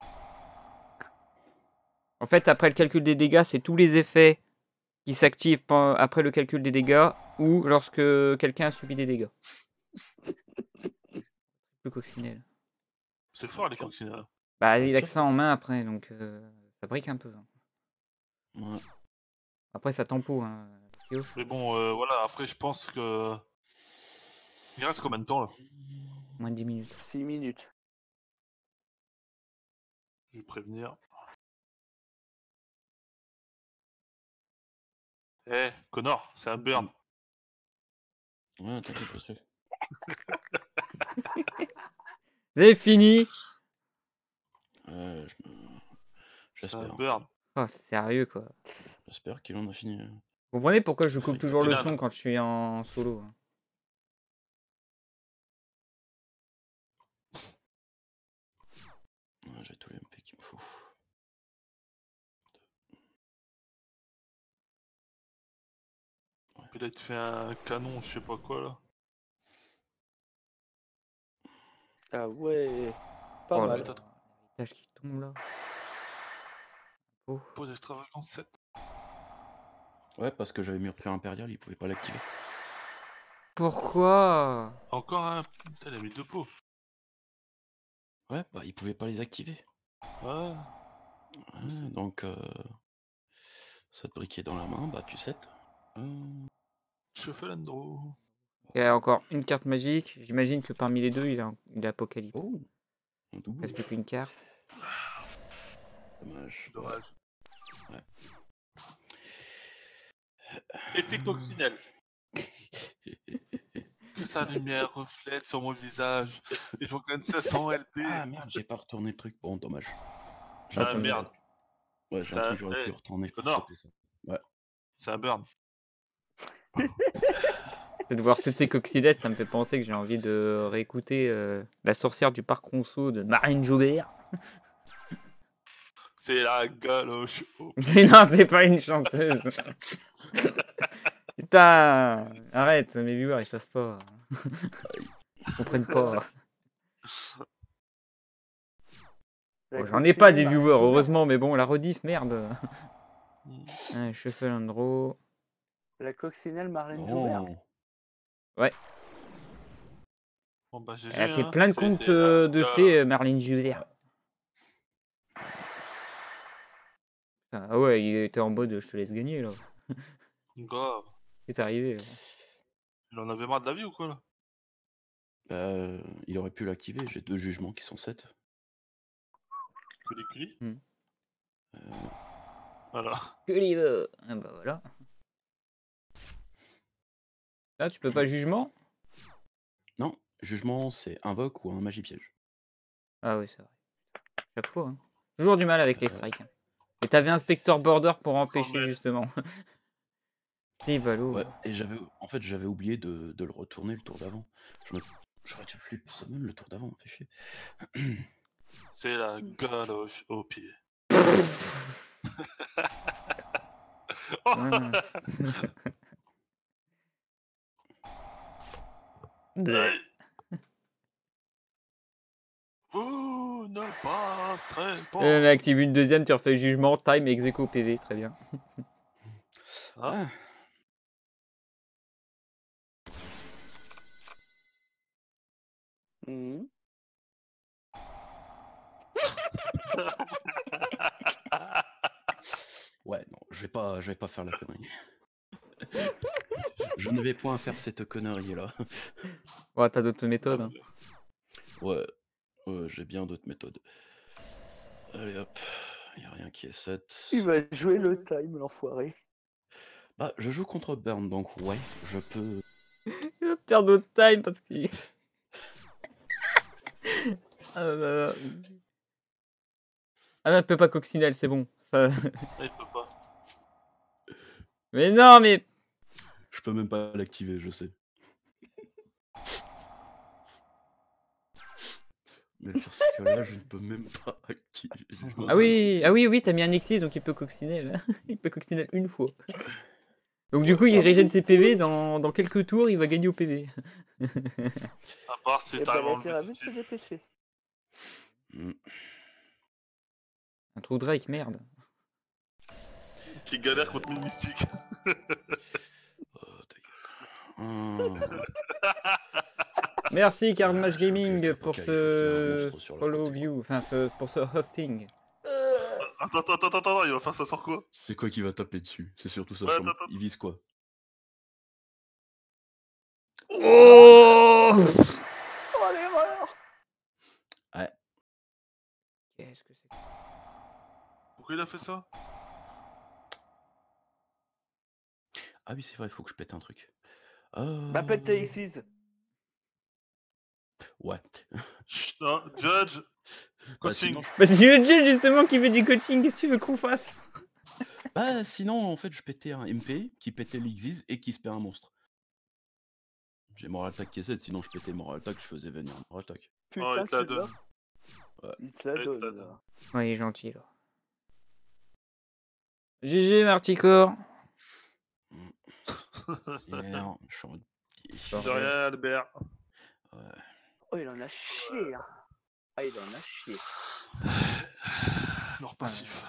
En fait, après le calcul des dégâts, c'est tous les effets qui s'activent pen- après le calcul des dégâts ou lorsque quelqu'un a subi des dégâts. Le coccinelle. C'est fort les coccinelles. Bah, Ouais, il a pire. que ça en main après, donc euh, ça brique un peu. hein. Ouais. Après, ça tempo. Hein. Pioche. Mais bon, euh, voilà, après je pense que... Il reste combien de temps là? Moins de dix minutes. six minutes. Je vais prévenir. Eh, Connor, c'est un burn. Ouais, t'inquiète, je sais. C'est fini. Ouais, je me- C'est un J'espère. burn. Oh, c'est sérieux quoi. J'espère qu'il en a fini. hein. Vous comprenez pourquoi je coupe Avec toujours le cette son dingue. quand je suis en solo hein. Ouais, j'ai tous les M P qu'il me faut. Puis là, il te fait un canon, je sais pas quoi là. Ah ouais. Pas Oh là mal. là, l'héritage qui tombe là. Oh. Pot d'extravagance sept. Ouais, parce que j'avais Murphy impérial, il pouvait pas l'activer. Pourquoi? Encore un. Putain, il a mis deux pots. Ouais, bah il pouvait pas les activer. Ouais. Ouais, c'est- donc, euh, ça te briquait dans la main, bah tu sais. Euh, Shuffle and draw. Il y a encore une carte magique. J'imagine que parmi les deux, il a, il a Apocalypse. Oh, un Il double. reste plus qu'une carte. Dommage. Dommage. Ouais. Effet coccinelle. Que sa lumière reflète sur mon visage. Il faut que cinq cents L P. Ah merde, j'ai pas retourné le truc. Bon, dommage. J'ai Ah, un truc, merde. Ouais, j'ai Ça- un truc, j'aurais pu eh, retourner pour Connor. stopper ça. Ouais. C'est un burn. C'est de voir toutes ces coccinelles, ça me fait penser que j'ai envie de réécouter euh, La sorcière du parc Ronceau de Marine Joubert. C'est la galoche. Oh. Mais non, c'est pas une chanteuse. Putain, arrête, mes viewers ils savent pas. Ils comprennent pas. La Bon, j'en ai pas des coccinelle, viewers, Marine heureusement, mais bon, la rediff, merde. Mm. Ouais, Shuffle and draw. Joubert. La coccinelle Marine Joubert. Non. Ouais. Bon, bah, G G, Elle a fait hein. plein de comptes C'était euh, la de gala. fées, euh, Marlene Julia. Ah ouais, il était en mode je te laisse gagner là. Grave. C'est arrivé. là. Il en avait marre de la vie ou quoi, là? Bah, euh, il aurait pu l'activer, j'ai deux jugements qui sont sept. Culi culi. Hmm. Euh, Voilà. Que il veut. Ah bah voilà. Là, tu peux pas jugement? non, jugement, c'est invoque ou un magie piège. Ah oui, c'est vrai. Chaque fois. Hein. Toujours du mal avec les Euh, strikes. Et t'avais Inspector Border pour Sans empêcher mêler. justement. C'est ballot. ouais, et j'avais, en fait, j'avais oublié de, de le retourner le tour d'avant. Je me, j'aurais dû plus le summon le tour d'avant, fait chier. C'est la galoche au pied. Ouais. Bleh. Vous ne passerez pas. Euh, là, active une deuxième, tu refais jugement, time, exéco, P V, très bien. Ah. Ah, Mhm. ouais, non, je vais pas, je vais pas faire la connerie. je ne vais point faire cette connerie-là. Ouais, t'as d'autres méthodes. Hein. Ouais, ouais, j'ai bien d'autres méthodes. Allez hop, y a rien qui est sept. Il va jouer le time, l'enfoiré. Bah, je joue contre Burn, donc ouais, je peux. Il va perdre d'autres time parce qu'il. ah là là. Ah non, elle peut pas coccinelle, c'est bon. Ça... Il peut pas. mais non, mais. Je peux même pas l'activer, je sais. Mais le pire, c'est que là, je ne peux même pas activer. Je m'en Ah fous. oui, ah oui, oui, t'as mis un Exis, donc il peut coccinelle. il peut coccinelle une fois. Donc du coup, il régène ses P V, dans, dans quelques tours, il va gagner au P V. À part si Et bah, t'arrives à la enlever pyramide ce se type. dépêcher. Mm. Un trou Drake, merde. Qui galère contre mille mystiques. Oh, ta gueule. Ah. Merci Card Ah, Match je crois Gaming qu'avec pour l'avocat, il faut qu'il y ait un ce monstre sur le follow côté. view, enfin ce, pour ce hosting. Attends, attends, attends, attends, il va faire ça sur quoi? C'est quoi qui va taper dessus? C'est surtout ça. Ouais, je crois. attends, attends. Il vise quoi? Oh Oh l'erreur! Ouais. Qu'est-ce que c'est que... Pourquoi il a fait ça? Ah oui, c'est vrai, il faut que je pète un truc. Euh... Bah pète tes Xyz. Ouais. Chut, non, Judge. Bah, Coaching. sinon, je... Bah c'est le jeu justement qui fait du coaching, qu'est-ce que tu veux qu'on fasse? bah, sinon, en fait, je pétais un M P qui pétait l'Xyz et qui se perd un monstre. J'ai Moral Attack qui est sept, sinon je pétais Moral Attack, je faisais venir Moral Attack. Oh, Putain, il te la tu donne. l'as. Il te la Ouais, il te la donne. donne. là. Ouais, il est gentil là. G G Marticore. Hier, je suis en mode... De rien, Albert. Ouais. Oh, il en a chié. Hein. Ah, il en a chié. Leur passif.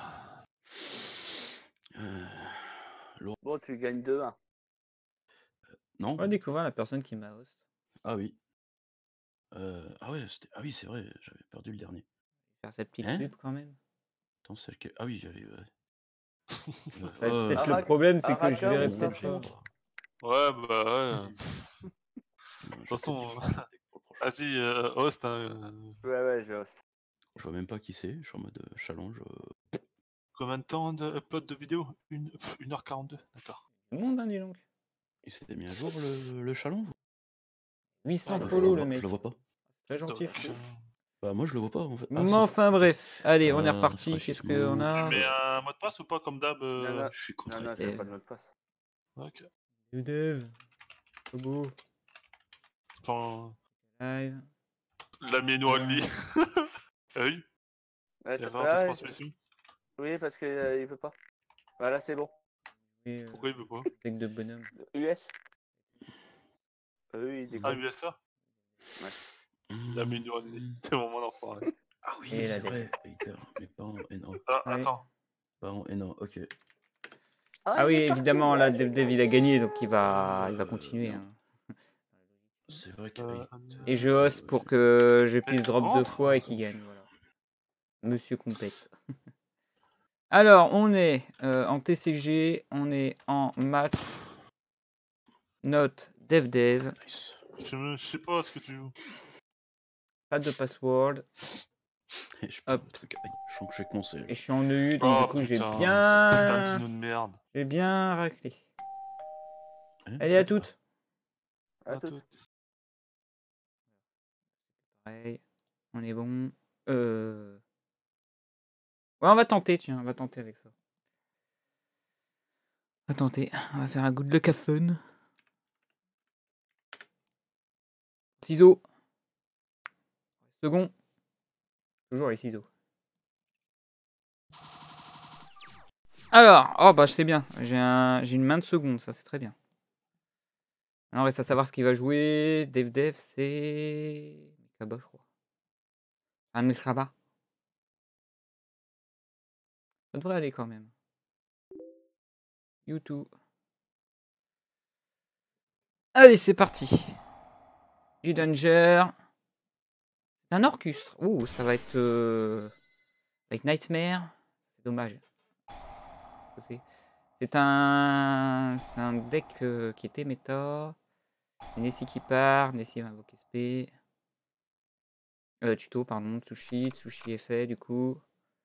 Euh... Bon, tu gagnes deux un. Non? On va découvrir la personne qui m'a host. Ah oui. Euh... Ah ouais, c'était... Ah oui, c'est vrai, j'avais perdu le dernier. Faire sa petite Hein pub quand même. Attends, celle que... Ah oui, j'avais... Ouais. Bah, Euh, Peut-être Araka- le problème c'est que je Araka verrai ou peut-être Sinfon. pas. Ouais, bah ouais. De toute façon, vas-y, euh, host. Hein. Ouais, ouais, je host. Je vois même pas qui c'est, je suis en mode euh, challenge. euh, Combien de temps de upload de vidéo? une... une heure quarante-deux, d'accord. Tout le monde, hein, dis donc. Il s'était mis à jour le, le challenge? huit cents Ah, je, follow le le vois, je mec. le vois pas. Très gentil. Donc, euh, Bah moi je le vois pas en fait. Ah, Mais si. enfin bref, allez, on est Euh, reparti. Qu'est-ce qu'on rafraîchissement. a? Tu mets un mot de passe ou pas comme d'hab? euh, Non, non, Je suis non, contre. non, j'ai pas de mot de passe. Ok. Dev. Togo. Enfin, Live. la méno lui. Ah oui, Ouais, t'as- erreur ah, de ouais, transmission. oui, parce qu'il euh, il veut pas. Voilà, c'est bon. Et, euh, Pourquoi il veut pas? deck de bonhomme. U S. Euh, oui, il Ah, déconne. U S A? Ouais. La méno lui. C'est mon moment d'enfoiré. Ah oui, Et la c'est deck. vrai. Hater, mais pas en N A. Ah, Ouais. attends. Pas en N A, ok. Ah oui, il est parti, évidemment, là, allez. Dev Dev, il a gagné, donc il va, il va continuer. merde. Hein. C'est vrai que. Euh, Et je hausse pour que je puisse Eh, drop deux rentre, fois et ça qu'il me- gagne. Voilà. Monsieur compète. Alors, on est euh, en T C G, on est en match, note, dev dev, Nice. Je me- je sais pas ce que tu joues. pas de password, Et je perds hop. le truc. Aïe, je sens que je vais commencer. Et là. je suis en E U, donc Oh du coup, j'ai putain, putain de bien... dino de merde. J'ai bien raclé. Eh, Allez, à hop. toutes. À À toutes. toutes. Pareil, on est bon. Euh... Ouais, on va tenter, tiens, on va tenter avec ça. On va tenter, on va faire un good luck à fun. Ciseaux. Second. Toujours les ciseaux. Alors, oh bah c'est bien, j'ai un... j'ai une main de seconde, ça c'est très bien. Alors, il reste à savoir ce qu'il va jouer. Dev Dev, c'est... Mikaba, je crois. Un Mikaba. Ça devrait aller quand même. YouTube. Allez, c'est parti. Du Danger. C'est un orchestre. Ouh, ça va être... Euh... Avec Nightmare. C'est dommage. C'est un... C'est un deck euh, qui était méta. Nessie qui part. Nessie va invoquer S P. Euh, tuto, pardon. Tsushi. Tsushi est fait, du coup.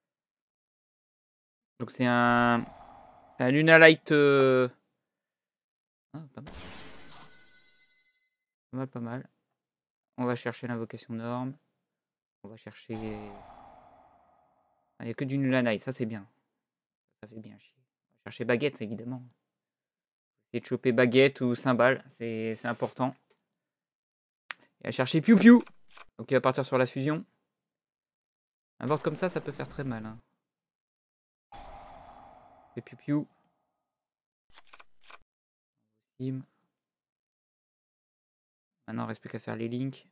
Donc c'est un... C'est un Luna Light... Euh... Ah, pas mal. Pas mal, pas mal. On va chercher l'invocation norme. On va chercher... Il n'y a que du Nulanai, ça c'est bien. Ça fait bien chier. On va chercher baguette, évidemment. Essayer de choper baguette ou cymbale, c'est important. Et à chercher piou piou. Donc il va partir sur la fusion. Un board comme ça, ça peut faire très mal. Hein. Et piou piou. Sim. Maintenant, il ne reste plus qu'à faire les links.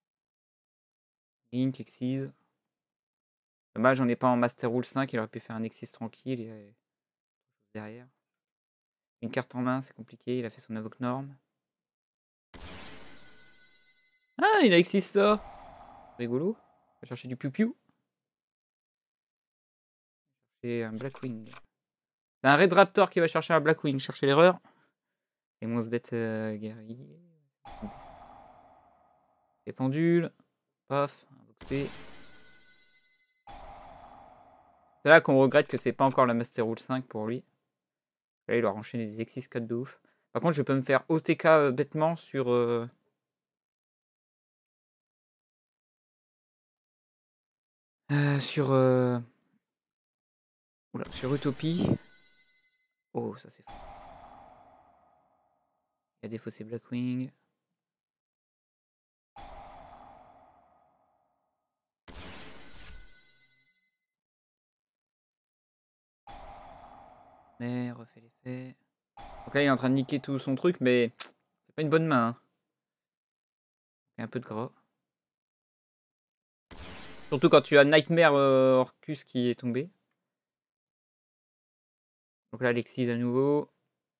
Link, Exis. Dommage, on n'est pas en Master Rule cinq. Il aurait pu faire un Exis tranquille. Et... derrière. Une carte en main, c'est compliqué. Il a fait son invoque norme. Ah, il a Exis ça. Rigolo. On va chercher du piou piou. C'est un Blackwing. C'est un Red Raptor qui va chercher un Blackwing. Chercher l'erreur. Et mon bête euh, guerrier. Les pendules. Paf. C'est là qu'on regrette que c'est pas encore la Master Rule cinq pour lui. Là, il doit enchaîner des Exis quatre de ouf. Par contre, je peux me faire O T K euh, bêtement sur... Euh... Euh, sur... Euh... Oula, sur Utopie. Oh, ça c'est fou. Il y a défaussé Blackwing. Mais refait l'effet. Donc là, il est en train de niquer tout son truc, mais c'est pas une bonne main. Hein. Il y a un peu de gras. Surtout quand tu as Nightmare euh, Orcus qui est tombé. Donc là, Alexis à nouveau.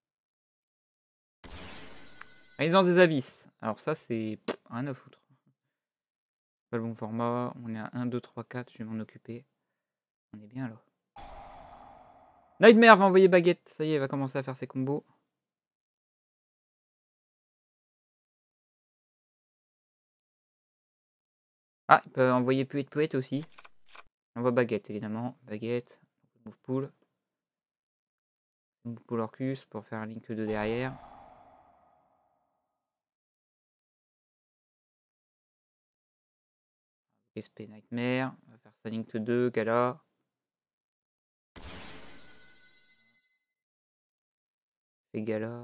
Résidence des Abysses. Alors ça, c'est rien à foutre. Pas le bon format. On est à un, deux, trois, quatre. Je vais m'en occuper. On est bien là. Nightmare va envoyer baguette. Ça y est, il va commencer à faire ses combos. Ah, il peut envoyer Puette Puette aussi. On voit baguette, évidemment. Baguette. Move pool. Move pool Orcus pour faire un link de derrière. S P Nightmare. On va faire sa link deux. Gala. Et Gala.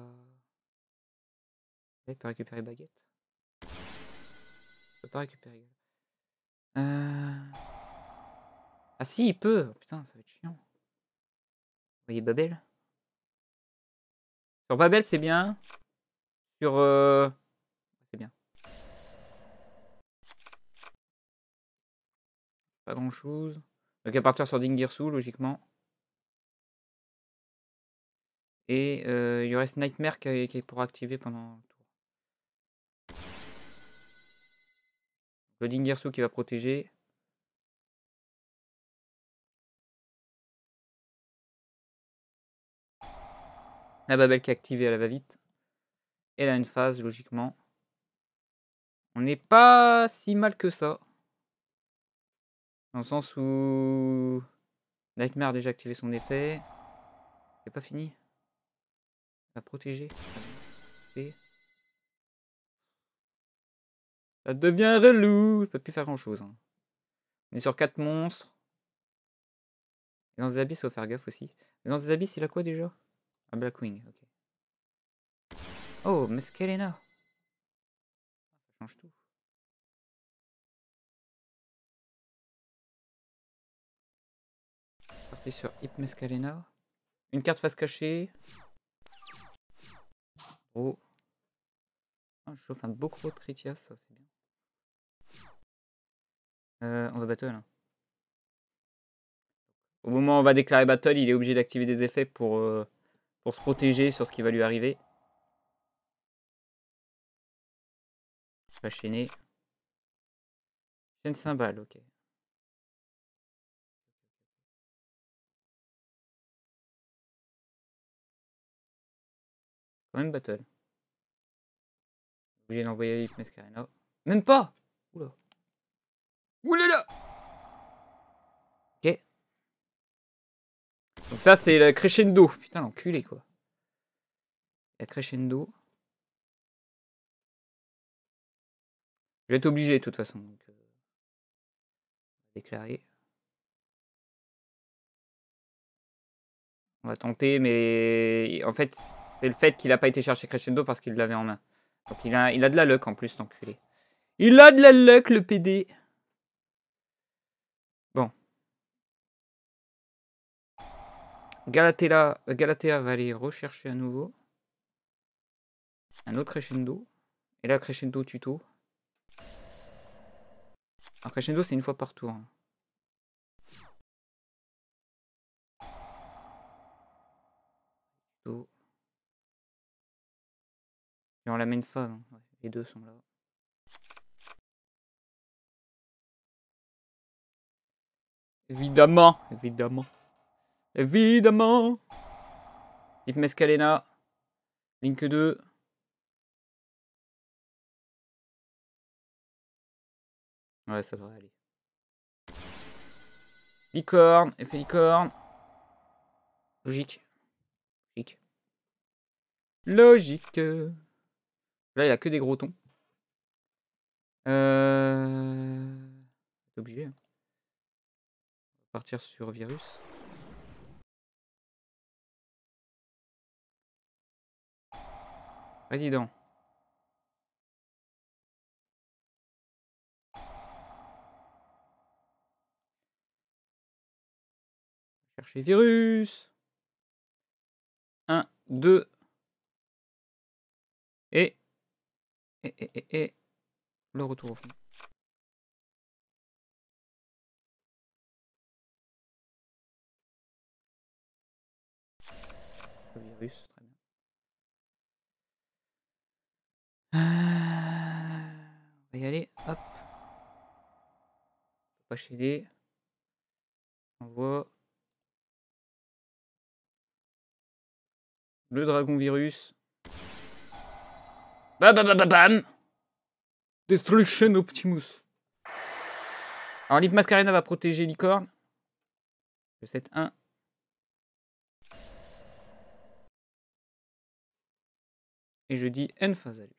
Il peut récupérer baguette. Il peut pas récupérer Gala. Euh... Ah si, il peut. Oh, putain, ça va être chiant. Vous voyez Babel. Sur Babel, c'est bien. Sur... Euh... C'est bien. Pas grand chose. Donc à partir sur Dingirsu, logiquement. Et euh, il reste Nightmare qui, qui pourra activer pendant le tour. Le Dingirsu qui va protéger. La Babel qui est activée, elle va vite. Elle a une phase, logiquement. On n'est pas si mal que ça. Dans le sens où Nightmare a déjà activé son effet. C'est pas fini. Elle va protéger. Et ça devient relou. Je peux plus faire grand chose. Hein. On est sur quatre monstres. Et dans les abysses, il faut faire gaffe aussi. Et dans les abysses, il a quoi déjà? Un Blackwing, ok. Oh, Mescalina. Ça change tout. Parti sur Hip Mescalina. Une carte face cachée. Oh. Ah, je chauffe un beau gros de Critias, ça c'est bien. Euh, on va battle. Hein. Au moment où on va déclarer battle, il est obligé d'activer des effets pour, euh, pour se protéger sur ce qui va lui arriver. Pas chaîner. Chaîne cymbale, ok. Quand même battle. Obligé d'envoyer Hip Mescalina. Même pas. Oula. Oulala. Ok. Donc ça c'est le crescendo. Putain l'enculé quoi. La crescendo. Je vais être obligé de toute façon. Donc, euh, déclarer. On va tenter, mais en fait, c'est le fait qu'il n'a pas été chercher crescendo parce qu'il l'avait en main. Donc il a, il a de la luck en plus, l'enculé. Il a de la luck, le P D. Bon. Galatea, Galatea va aller rechercher à nouveau. Un autre crescendo. Et là, crescendo tuto. Alors, crescendo, c'est une fois par tour. Hein. Tuto. Et on la met une phase. Hein. Ouais, les deux sont là. Évidemment, évidemment. Évidemment. Hip Mescalina. Link deux. Ouais, ça devrait aller. Licorne, effet licorne. Logique. Logique. Logique. Là, il a que des gros tons. Euh... C'est obligé. Hein. On va partir sur virus. Résident. Chercher virus. un, deux. Et... Et, et, et, et... Le retour au fond. Le virus, très bien. Euh... On va y aller, hop. Pas chier. On voit. Le dragon virus. Bam bam bam bam. Destruction Optimus. Alors Lip Mascarena va protéger Licorne. Le sept un. Et je dis N phase à lui.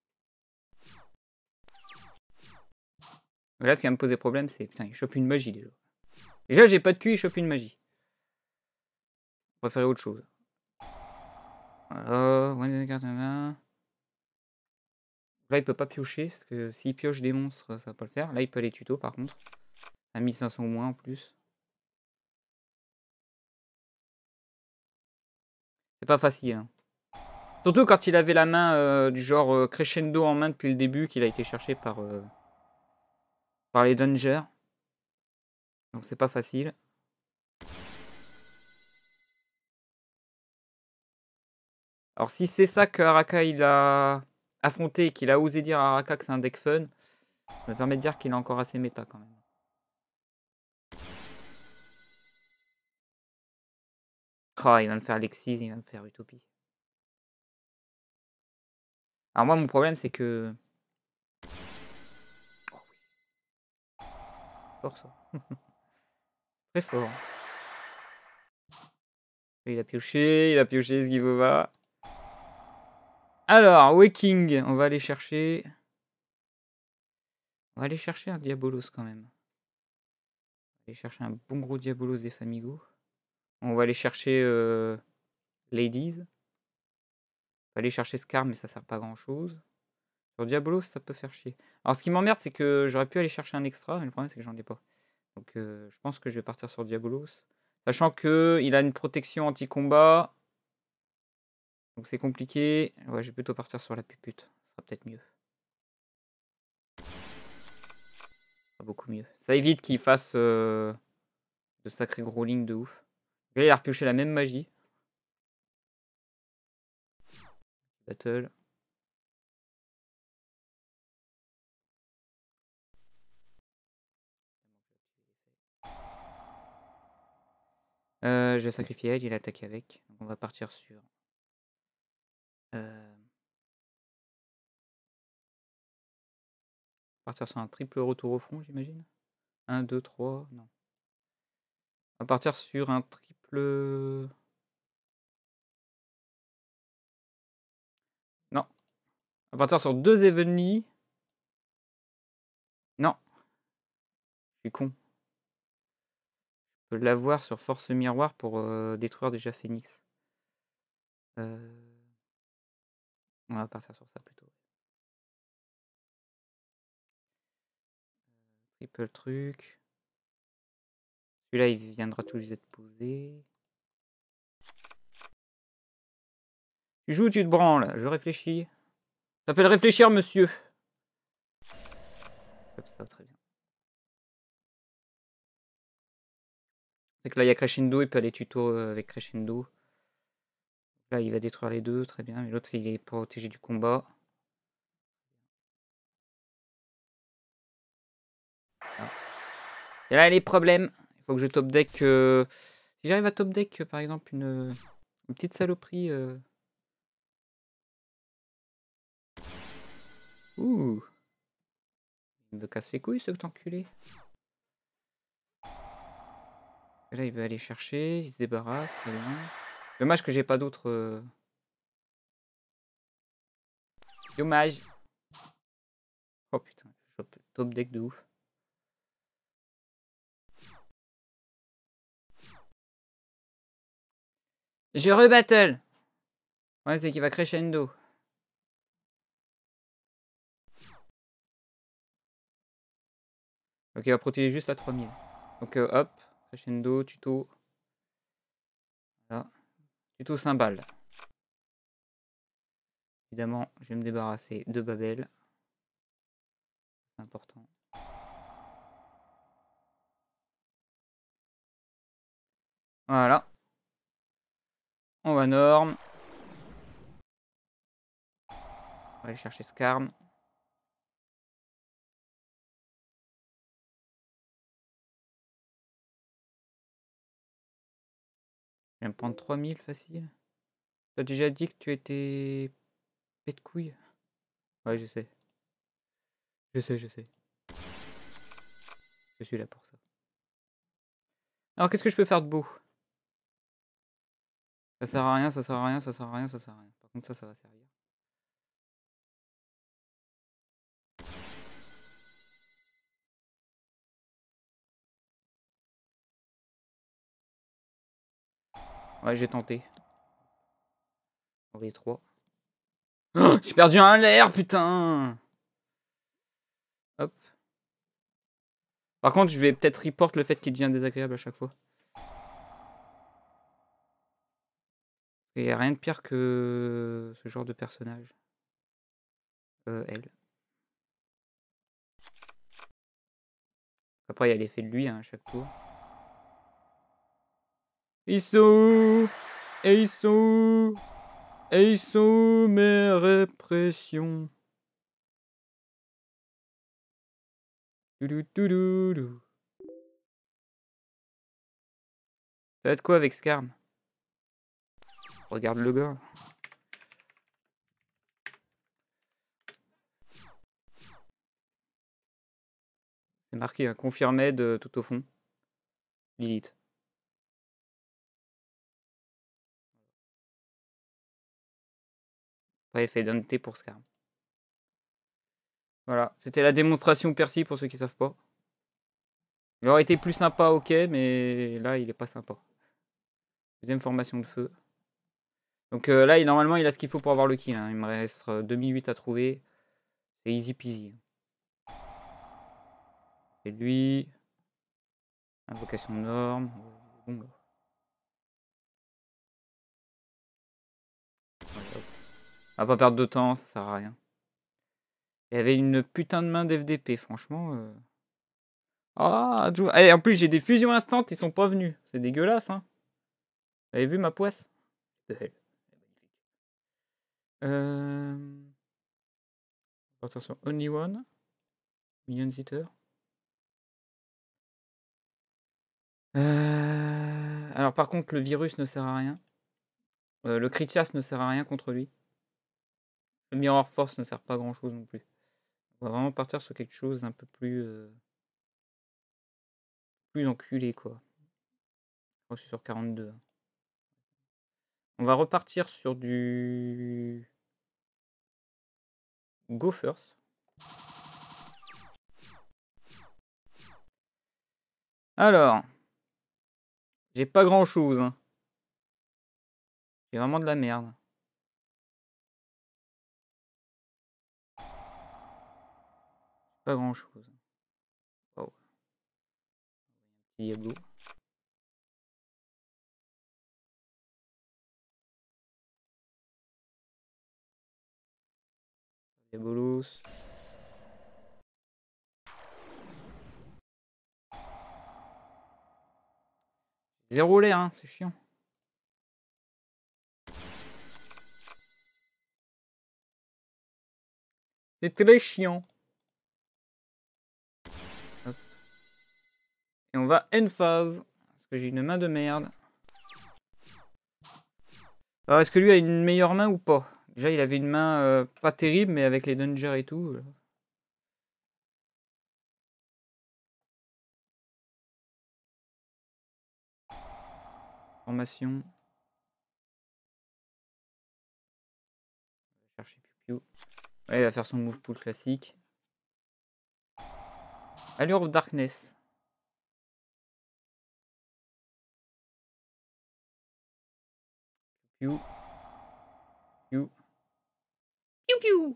Mais là, ce qui va me poser problème, c'est putain, il chope une magie déjà. Déjà, j'ai pas de cul, il chope une magie. Je préférais autre chose. Voilà. Là, il peut pas piocher, parce que s'il pioche des monstres, ça va pas le faire. Là, il peut aller tuto par contre. À mille cinq cents ou moins en plus. C'est pas facile. Hein. Surtout quand il avait la main euh, du genre euh, crescendo en main depuis le début, qu'il a été cherché par, euh, par les dangers. Donc c'est pas facile. Alors si c'est ça que Araka il a affronté et qu'il a osé dire à Araka que c'est un deck fun, Ça me permet de dire qu'il est encore assez méta quand même. Oh, il va me faire Alexis, il va me faire Utopie. Alors moi, mon problème, c'est que... Oh oui. Fort ça. Très fort. Il a pioché, il a pioché ce qui vous va. Alors, Waking, on va aller chercher... On va aller chercher un Diabolos quand même. On va aller chercher un bon gros Diabolos des Famigos. On va aller chercher euh, Ladies. On va aller chercher Scar, mais ça sert pas à grand chose. Sur Diabolos, ça peut faire chier. Alors, ce qui m'emmerde, c'est que j'aurais pu aller chercher un extra, mais le problème, c'est que j'en ai pas. Donc, euh, je pense que je vais partir sur Diabolos. Sachant qu'il a une protection anti-combat. Donc, c'est compliqué. Ouais, je vais plutôt partir sur la pupute. Ça sera peut-être mieux. Ça sera beaucoup mieux. Ça évite qu'il fasse euh, de sacrés gros lignes de ouf. Là, il a repioché la même magie. Battle. Euh, je vais sacrifier elle, il a attaqué avec. Donc on va partir sur... Euh... Partir sur un triple retour au front, j'imagine. un, deux, trois, non. On va partir sur un triple... Non. On va partir sur deux Evenly. Non. Je suis con. Je peux l'avoir sur force miroir pour euh, détruire déjà Phoenix. Euh... On va partir sur ça plutôt. Triple truc. Celui-là, il viendra tout juste être posé. Tu joues ou tu te branles? Je réfléchis. Ça s'appelle réfléchir, monsieur. Comme ça, très bien. C'est que là, il y a Crescendo, il peut aller tuto avec Crescendo. Là, il va détruire les deux, très bien. Mais l'autre, il est protégé du combat. Ah. Et là, les problèmes. Il faut que je top deck. Euh... Si j'arrive à top deck, par exemple, une, une petite saloperie. Euh... Ouh. Il me casse les couilles, ce enculé. Et là, il va aller chercher. Il se débarrasse. Très bien. Dommage que j'ai pas d'autres. Euh... Dommage. Oh putain, je chope top deck de ouf. Je rebattle. Ouais, c'est qu'il va crescendo. Donc il va protéger juste la trois mille. Donc euh, hop, crescendo, tuto. Voilà. Tuto cymbale. Évidemment, je vais me débarrasser de Babel. C'est important. Voilà. On va norme. On va aller chercher Skarn. Je vais me prendre trois mille facile. T'as déjà dit que tu étais pète de couille? Ouais, je sais. Je sais, je sais. Je suis là pour ça. Alors, qu'est-ce que je peux faire de beau? Ça sert à rien, ça sert à rien, ça sert à rien, ça sert à rien. Par contre, ça, ça va servir. Ouais, j'ai tenté. Envoyer trois. Oh, j'ai perdu un l'air, putain! Hop. Par contre, je vais peut-être report le fait qu'il devient désagréable à chaque fois. Il n'y a rien de pire que ce genre de personnage. Euh, elle. Après, il y a l'effet de lui hein, à chaque tour. Ils sont où? Et ils sont où? Et ils sont où mes répressions? Toulou, touloulou. Ça va être quoi avec Skarm? Regarde le gars. C'est marqué un confirmé de tout au fond. Lilith. Pas effet d'unté pour Skarm. Voilà, c'était la démonstration Percy pour ceux qui savent pas. Il aurait été plus sympa, ok, mais là il est pas sympa. Deuxième formation de feu. Donc euh, là, il, normalement, il a ce qu'il faut pour avoir le kill. Hein. Il me reste euh, deux mille huit à trouver. C'est easy peasy. Et lui. Invocation de norme. Bon, là. Voilà. On va pas perdre de temps, ça sert à rien. Il y avait une putain de main d'F D P, franchement. Euh... Ah, allez, en plus, j'ai des fusions instant, ils sont pas venus. C'est dégueulasse, hein. Vous avez vu ma poisse? Euh... Attention, only one. Million Eater. Euh... Alors par contre, le virus ne sert à rien. Euh, le Critias ne sert à rien contre lui. Le Mirror Force ne sert pas à grand chose non plus. On va vraiment partir sur quelque chose d'un peu plus... Euh... plus enculé, quoi. Je crois que je suis sur quarante-deux. On va repartir sur du... Go First. Alors... J'ai pas grand chose. Hein. J'ai vraiment de la merde. Pas grand chose. Oh. Diablo. Diabolos. Zéro l'air, hein, c'est chiant. C'est très chiant. Hop. Et on va end phase. Parce que j'ai une main de merde. Alors est-ce que lui a une meilleure main ou pas? Déjà il avait une main euh, pas terrible mais avec les dangers et tout. Euh. Formation. On va chercher Piu Piu. Ouais, il va faire son move pool classique. Allure of Darkness. Piu Piu. Piu Piu.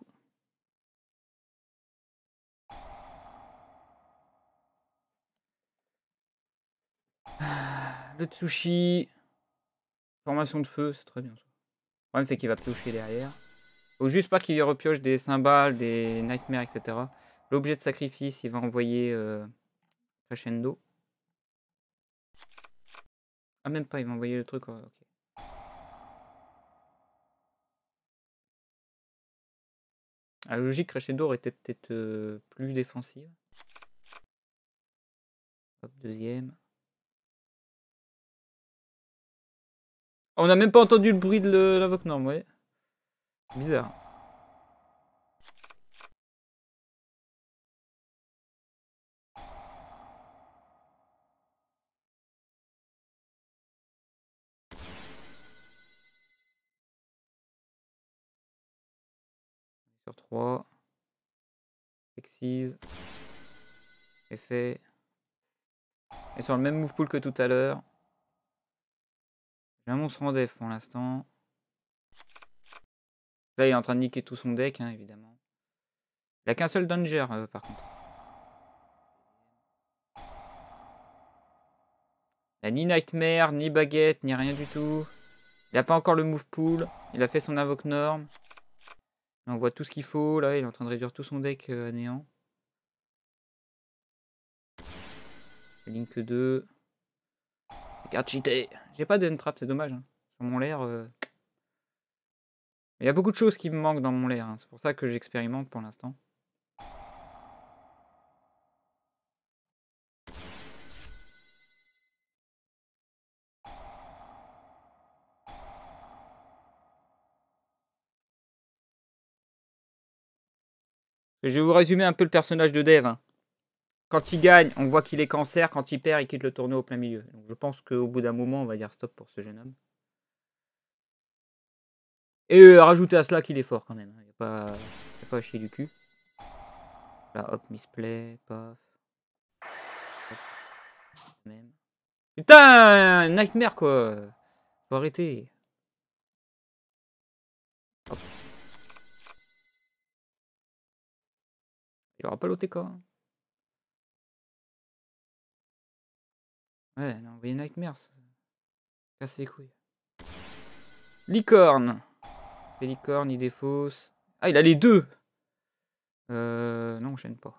Le Tsushi. Formation de feu, c'est très bien. Le problème c'est qu'il va piocher derrière. Faut juste pas qu'il lui repioche des cymbales, des nightmares, et cetera. L'objet de sacrifice, il va envoyer euh, Crescendo. Ah, même pas, il va envoyer le truc. Oh, ok. La logique, Crescendo aurait été peut-être euh, plus défensive. Hop, deuxième. On n'a même pas entendu le bruit de l'invoque norme, ouais. Bizarre. Sur trois. Exise. Effet. Et sur le même move pool que tout à l'heure. J'ai un monstre en def pour l'instant. Là, il est en train de niquer tout son deck, hein, évidemment. Il a qu'un seul danger, euh, par contre. Il a ni Nightmare, ni Baguette, ni rien du tout. Il n'a pas encore le move pool. Il a fait son invoque norme. On voit tout ce qu'il faut. Là, il est en train de réduire tout son deck euh, à néant. Link deux. Regarde cheaté. J'ai pas d'entrap, c'est dommage. Hein. Sur mon lair. Euh... Il y a beaucoup de choses qui me manquent dans mon lair. Hein. C'est pour ça que j'expérimente pour l'instant. Je vais vous résumer un peu le personnage de Dave. Hein. Quand il gagne, on voit qu'il est cancer. Quand il perd, il quitte le tournoi au plein milieu. Donc, je pense qu'au bout d'un moment, on va dire stop pour ce jeune homme. Et euh, rajouter à cela qu'il est fort quand même. Il n'y a pas, y a pas à chier du cul. Là, hop, misplay, paf. Hop, même. Putain, nightmare quoi. Faut arrêter. Hop. Il n'y aura pas l'O T K. Hein. Ouais, non, envoyer nightmare. Ça... Casse les couilles. Licorne. Les licornes, il défausse. Ah, il a les deux. Euh, non, on chaîne pas.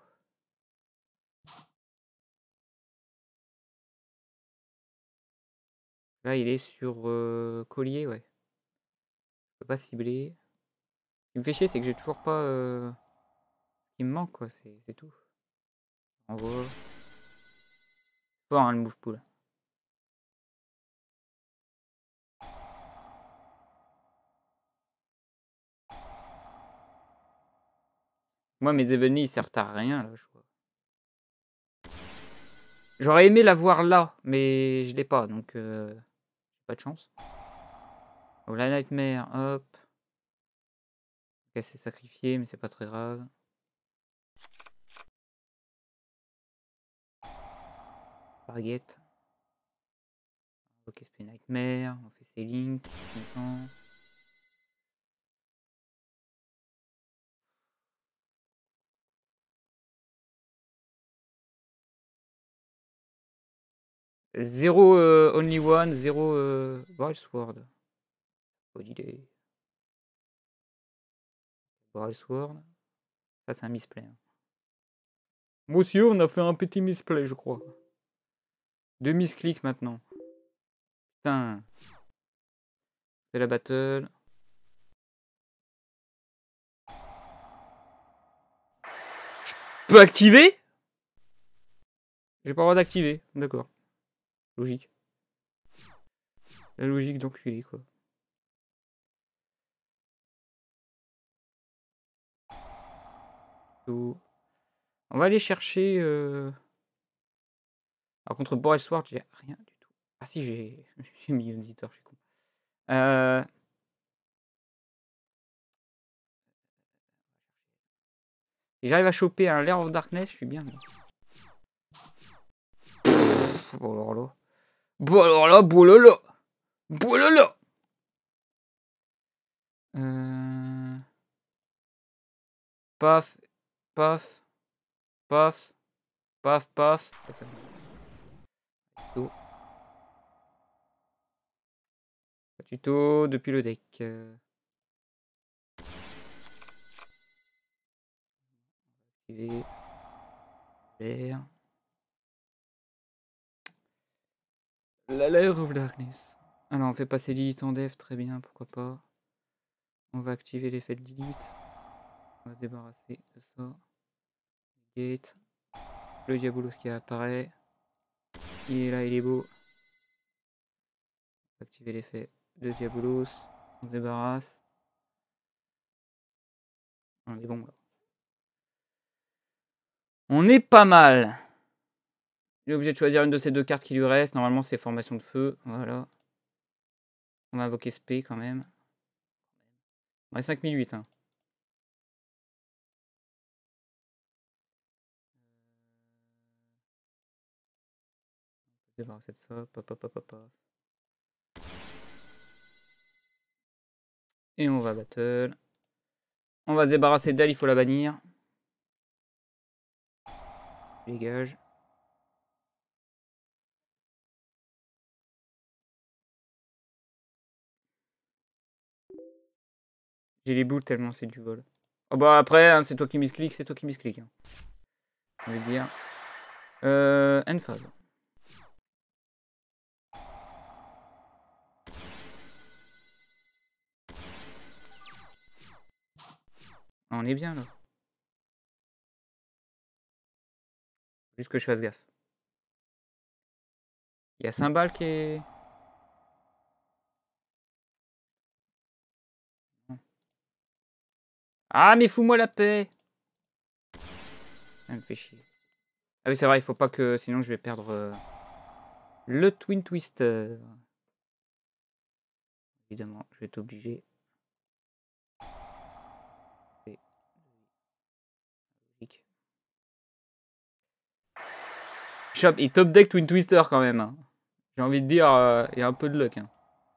Là, il est sur euh, collier, ouais. Je peux pas cibler. Ce qui me fait chier, c'est que j'ai toujours pas... Euh... Ce qui me manque, quoi. C'est tout. Envoie. Fort, hein, le move pool. Moi, mes Evenly, ils servent à rien, là, je crois. J'aurais aimé l'avoir là, mais je l'ai pas, donc... Euh... Pas de chance. Oh, la Nightmare, hop. Ok, c'est sacrifié, mais c'est pas très grave. Baguette. Ok, c'est Nightmare. On fait ses links. Content. Zéro euh, Only One, zéro euh, Brawl Sword. Bonne idée. Brawl Sword. Ça, c'est un misplay. Hein. Monsieur, on a fait un petit misplay, je crois. Deux misclics maintenant. Putain. C'est la battle. Je peux activer? J'ai pas le droit d'activer. D'accord. Logique. La logique d'enculé, quoi. On va aller chercher... Euh... Alors, contre Brawl Sword, j'ai rien du tout. Ah si, j'ai mis un visiteur, je suis con. Euh... Si j'arrive à choper un Lair of Darkness, je suis bien. Pff, bon alors là. Bon alors là, boulala. Boulala. Euh... Paf, paf, paf, paf, paf. Tuto. Tuto depuis le deck. Activer. L'air. La Lair of Darkness. Alors on fait passer Lilith en def, très bien, pourquoi pas. On va activer l'effet de Lilith. On va se débarrasser de ça. Gate. Le Diabolos qui apparaît. Il est là, il est beau. On va activer l'effet de Diabolos. On se débarrasse. On est bon là. On est pas mal. Il est obligé de choisir une de ces deux cartes qui lui restent. Normalement, c'est formation de feu. Voilà. On va invoquer Spé quand même. On a cinq mille huit. Hein. On va se débarrasser de ça. Pop, pop, pop, pop, pop. Et on va battle. On va se débarrasser d'elle, il faut la bannir. Dégage. J'ai les boules tellement c'est du vol. Oh bah après, hein, c'est toi qui misclick, c'est toi qui misclick. Hein. On va dire. Euh, end phase. On est bien là. Juste que je fasse gaffe. Il y a Cymbal qui est... Ah mais fous-moi la paix. Ça me fait chier. Ah oui, c'est vrai, il faut pas que... Sinon, je vais perdre euh, le Twin Twister. Évidemment, je vais être obligé. C'est logique. Chop, il top deck Twin Twister quand même. Hein. J'ai envie de dire, euh, il y a un peu de luck. Hein.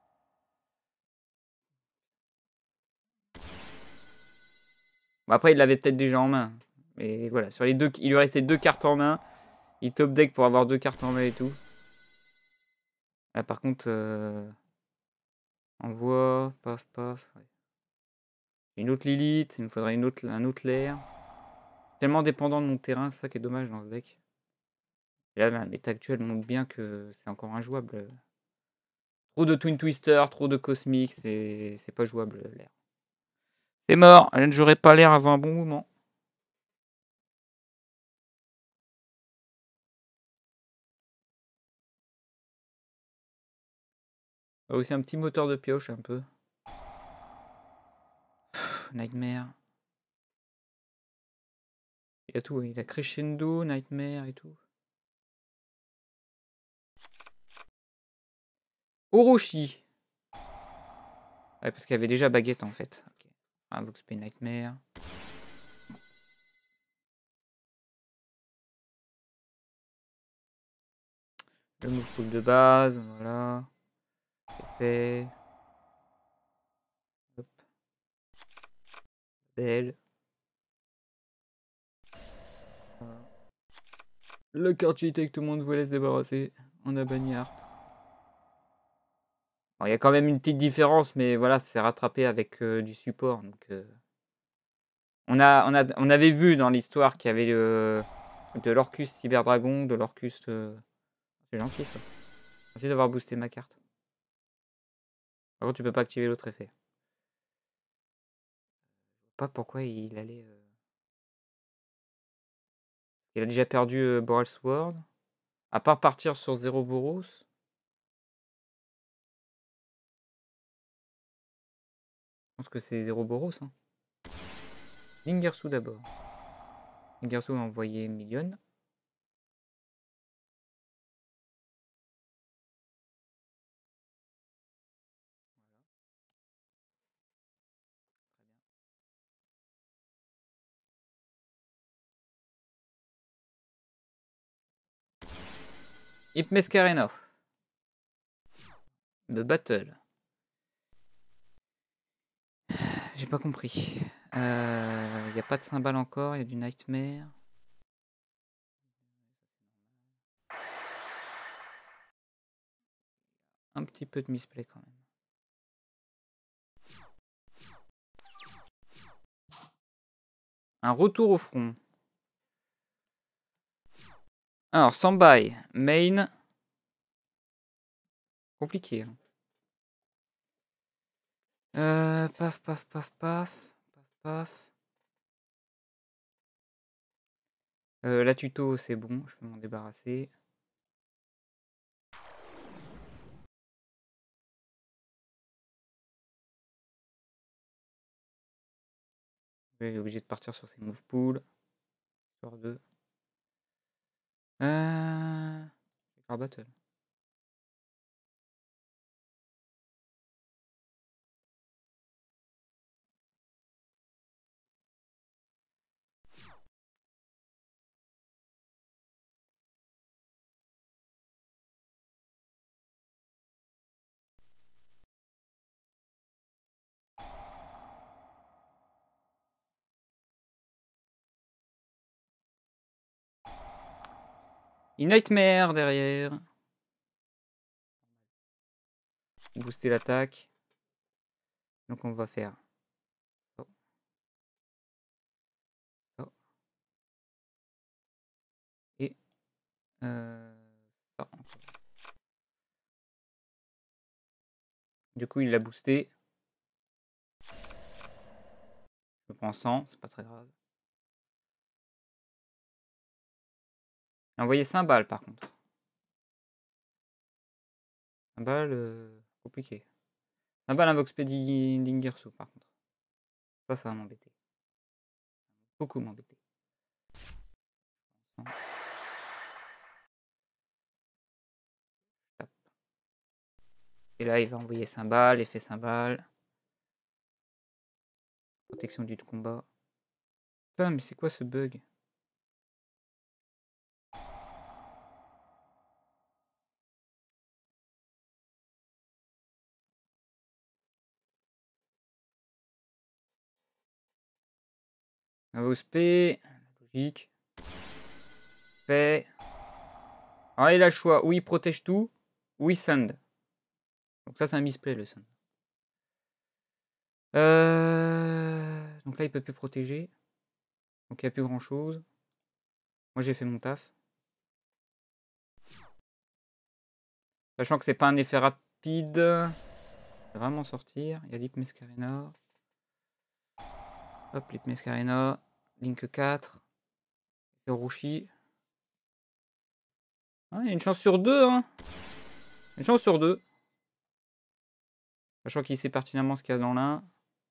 Bon, après, il l'avait peut-être déjà en main. Mais voilà, sur les deux, il lui restait deux cartes en main. Il top deck pour avoir deux cartes en main et tout. Là, par contre, euh... envoie, paf, paf. Ouais. Une autre Lilith, il me faudrait une autre, un autre lair. Tellement dépendant de mon terrain, c'est ça qui est dommage dans ce deck. Et là, l'état actuel montre bien que c'est encore injouable. Trop de Twin Twister, trop de Cosmic, c'est pas jouable l'air. C'est mort, j'aurais pas l'air avant un bon moment. Aussi un petit moteur de pioche un peu. Pff, Nightmare. Il y a tout, il a Crescendo, Nightmare et tout. Orochi. Ouais, parce qu'il y avait déjà Baguette en fait. Okay. Ah, Voxp Nightmare. Le move pool de base, voilà. C'est fait. Hop. Belle. Voilà. Le card cheaté que tout le monde voulait se débarrasser. On a banni Art. Bon, il y a quand même une petite différence, mais voilà, c'est rattrapé avec euh, du support. Donc, euh... on, a, on, a, on avait vu dans l'histoire qu'il y avait euh, de l'Orcus Cyberdragon, de l'Orcus. Euh... C'est gentil ça. Merci d'avoir boosté ma carte. Par contre, tu peux pas activer l'autre effet. Je sais pas pourquoi il allait. Euh... Il a déjà perdu euh, Boral Sword. À part partir sur zéro Boros. Je pense que c'est zéro Boros. Hein. Lingersu d'abord. Lingersu a envoyé Million. Ip Mescareno. De Battle. J'ai pas compris. Il euh, n'y a pas de cymbale encore, il y a du Nightmare. Un petit peu de misplay quand même. Un retour au front. Alors, Sambai, main. Compliqué. Hein. Euh, paf, paf, paf, paf. Paf, paf. Euh, la tuto, c'est bon, je peux m'en débarrasser. Je vais être obligé de partir sur ces move pools. Sur deux. Euh... Battle. Une Nightmare derrière. Booster l'attaque. Donc on va faire ça. Ça. Et euh, ça. Du coup il l'a boosté. Je prends cent, c'est pas très grave. Il a envoyé cinq balles par contre. cinq balles, euh, compliqué. cinq balles invoque Speedy Dingersu par contre. Ça, ça va m'embêter. Beaucoup m'embêter. Et là, il va envoyer cymbale, effet cymbale. Protection du combat. Putain, mais c'est quoi ce bug? O S P. Logique. Fait. Alors, il a le choix. Ou il protège tout, ou il send. Donc ça, c'est un misplay, le send. Euh... Donc là, il peut plus protéger. Donc il n'y a plus grand chose. Moi, j'ai fait mon taf. Sachant que c'est pas un effet rapide. Il va vraiment sortir. Il y a Lip Mescarena. Hop, Lip Mescarena. Link quatre. Orochi. Ah, il y a une chance sur deux, hein. Une chance sur deux. Sachant qu'il sait pertinemment ce qu'il y a dans l'un.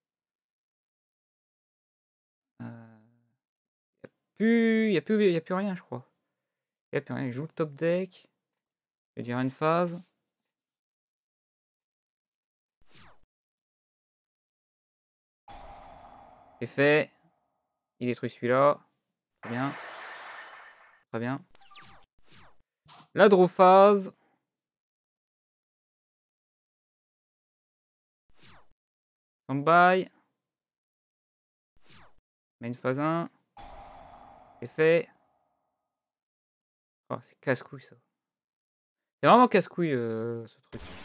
Euh... Il n'y a, a, a plus rien, je crois. Il n'y a plus rien. Il joue le top deck. Je vais dire une phase. C'est fait. Il détruit celui-là. Très bien. Très bien. La draw phase. Stand-by. Main phase un. C'est fait. Oh, c'est casse-couille ça. C'est vraiment casse-couille euh, ce truc. Ça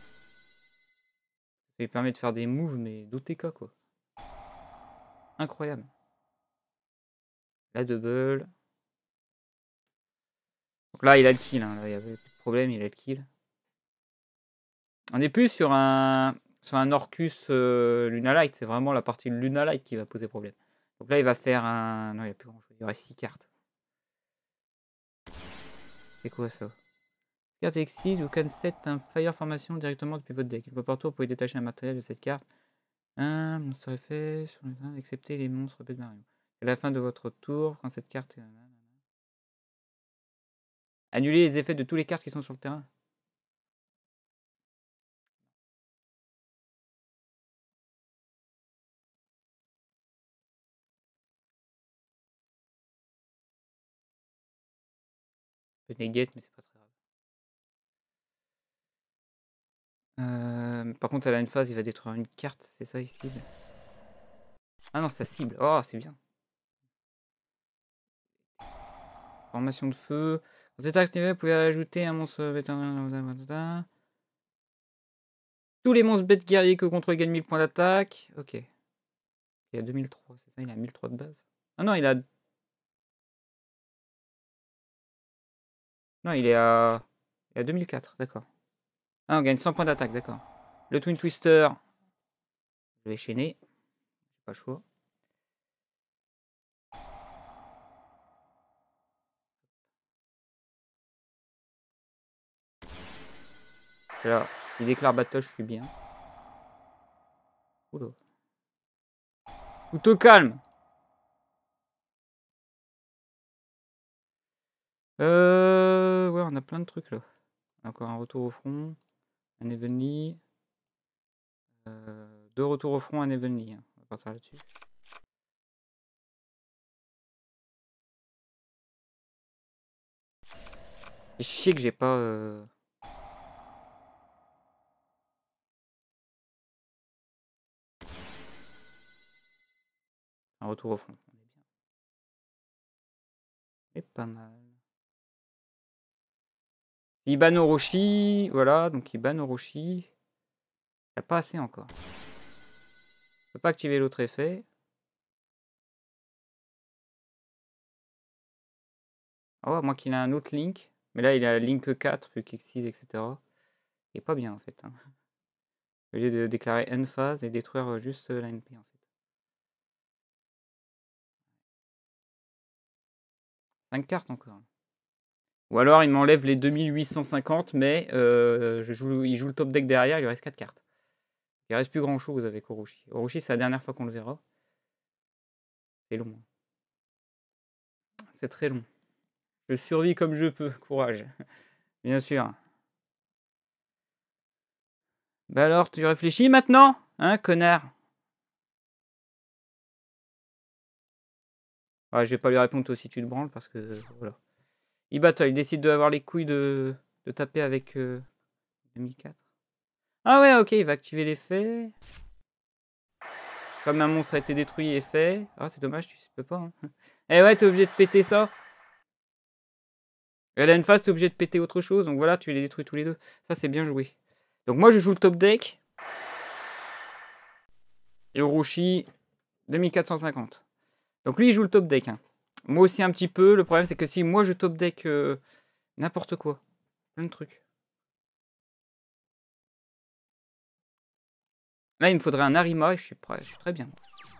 lui permet de faire des moves, mais d'O T K quoi. Incroyable. La double. Donc là, il a le kill. Hein. Là, il n'y avait plus de problème, il a le kill. On n'est plus sur un, sur un Orcus euh, Lunalight. C'est vraiment la partie Lunalight qui va poser problème. Donc là, il va faire un... Non, il n'y a plus grand-chose. Il y aurait six cartes. C'est quoi ça? Carte existe, vous can set un fire formation directement depuis votre deck. Une fois par tour, vous pouvez détacher un matériel de cette carte. Un monstre effet sur le terrain, excepté les monstres bête Mario. À la fin de votre tour, quand cette carte est... Annulez les effets de tous les cartes qui sont sur le terrain. Peut negate, mais c'est pas très grave. Euh, par contre, elle a une phase, il va détruire une carte, c'est ça, il cible. Ah non, ça cible. Oh, c'est bien. Formation de feu. Quand c'est activé, vous pouvez ajouter un monstre vétéran. Tous les monstres bêtes guerriers que vous contrôlez gagnent mille points d'attaque. Ok. Il a deux mille trois, c'est ça, il a mille trois de base. Ah non, il a... Non, il est à... Il est à deux mille quatre, d'accord. Ah, on gagne cent points d'attaque, d'accord. Le Twin Twister. Je vais chaîner. J'ai pas le choix. Là, il déclare battle, je suis bien. Oula. Tout au calme. Euh... Ouais, on a plein de trucs là. Encore un retour au front. Un Evenly. Euh... Deux retours au front, un Evenly. On va partir là-dessus. Je sais que j'ai pas... Euh... Un retour au front. On est bien. Et pas mal. Il ban Orochi. Voilà, donc il ban Orochi. Il n'y a pas assez encore. Je peux pas activer l'autre effet. Oh, moi qu'il a un autre link. Mais là, il a link quatre, plus qu'X six, et cetera. Il est pas bien en fait. Hein. Au lieu de déclarer N phase et détruire juste la M P en fait. cinq cartes encore. Ou alors il m'enlève les deux mille huit cent cinquante, mais euh, je joue, il joue le top deck derrière, il lui reste quatre cartes. Il reste plus grand chose avec Orochi. Orochi, c'est la dernière fois qu'on le verra. C'est long. C'est très long. Je survis comme je peux. Courage. Bien sûr. Bah alors, tu réfléchis maintenant? Hein, connard? Ouais, je vais pas lui répondre toi aussi tu te branles parce que voilà. Il battle, il décide d'avoir les couilles de, de taper avec euh, deux mille quatre. Ah ouais, ok, il va activer l'effet. Comme un monstre a été détruit, effet. Ah, c'est dommage, tu peux pas. Hein. Eh ouais, t'es obligé de péter ça. Elle a une phase, t'es obligé de péter autre chose. Donc voilà, tu les détruis tous les deux. Ça, c'est bien joué. Donc moi, je joue le top deck. Et Orochi, deux mille quatre cent cinquante. Donc lui, il joue le top deck. Hein. Moi aussi un petit peu. Le problème, c'est que si moi, je top deck euh, n'importe quoi. Plein de trucs. Là, il me faudrait un Arima et je suis, prêt, je suis très bien.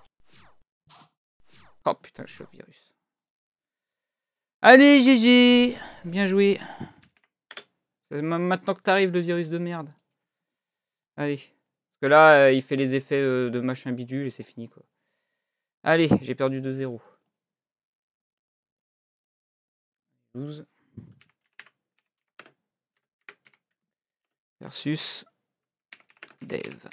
Oh putain, je suis au virus. Allez, G G. Bien joué. Maintenant que t'arrives, le virus de merde. Allez. Parce que là, euh, il fait les effets euh, de machin bidule et c'est fini, quoi. Allez, j'ai perdu deux zéro. douze. Versus Dave.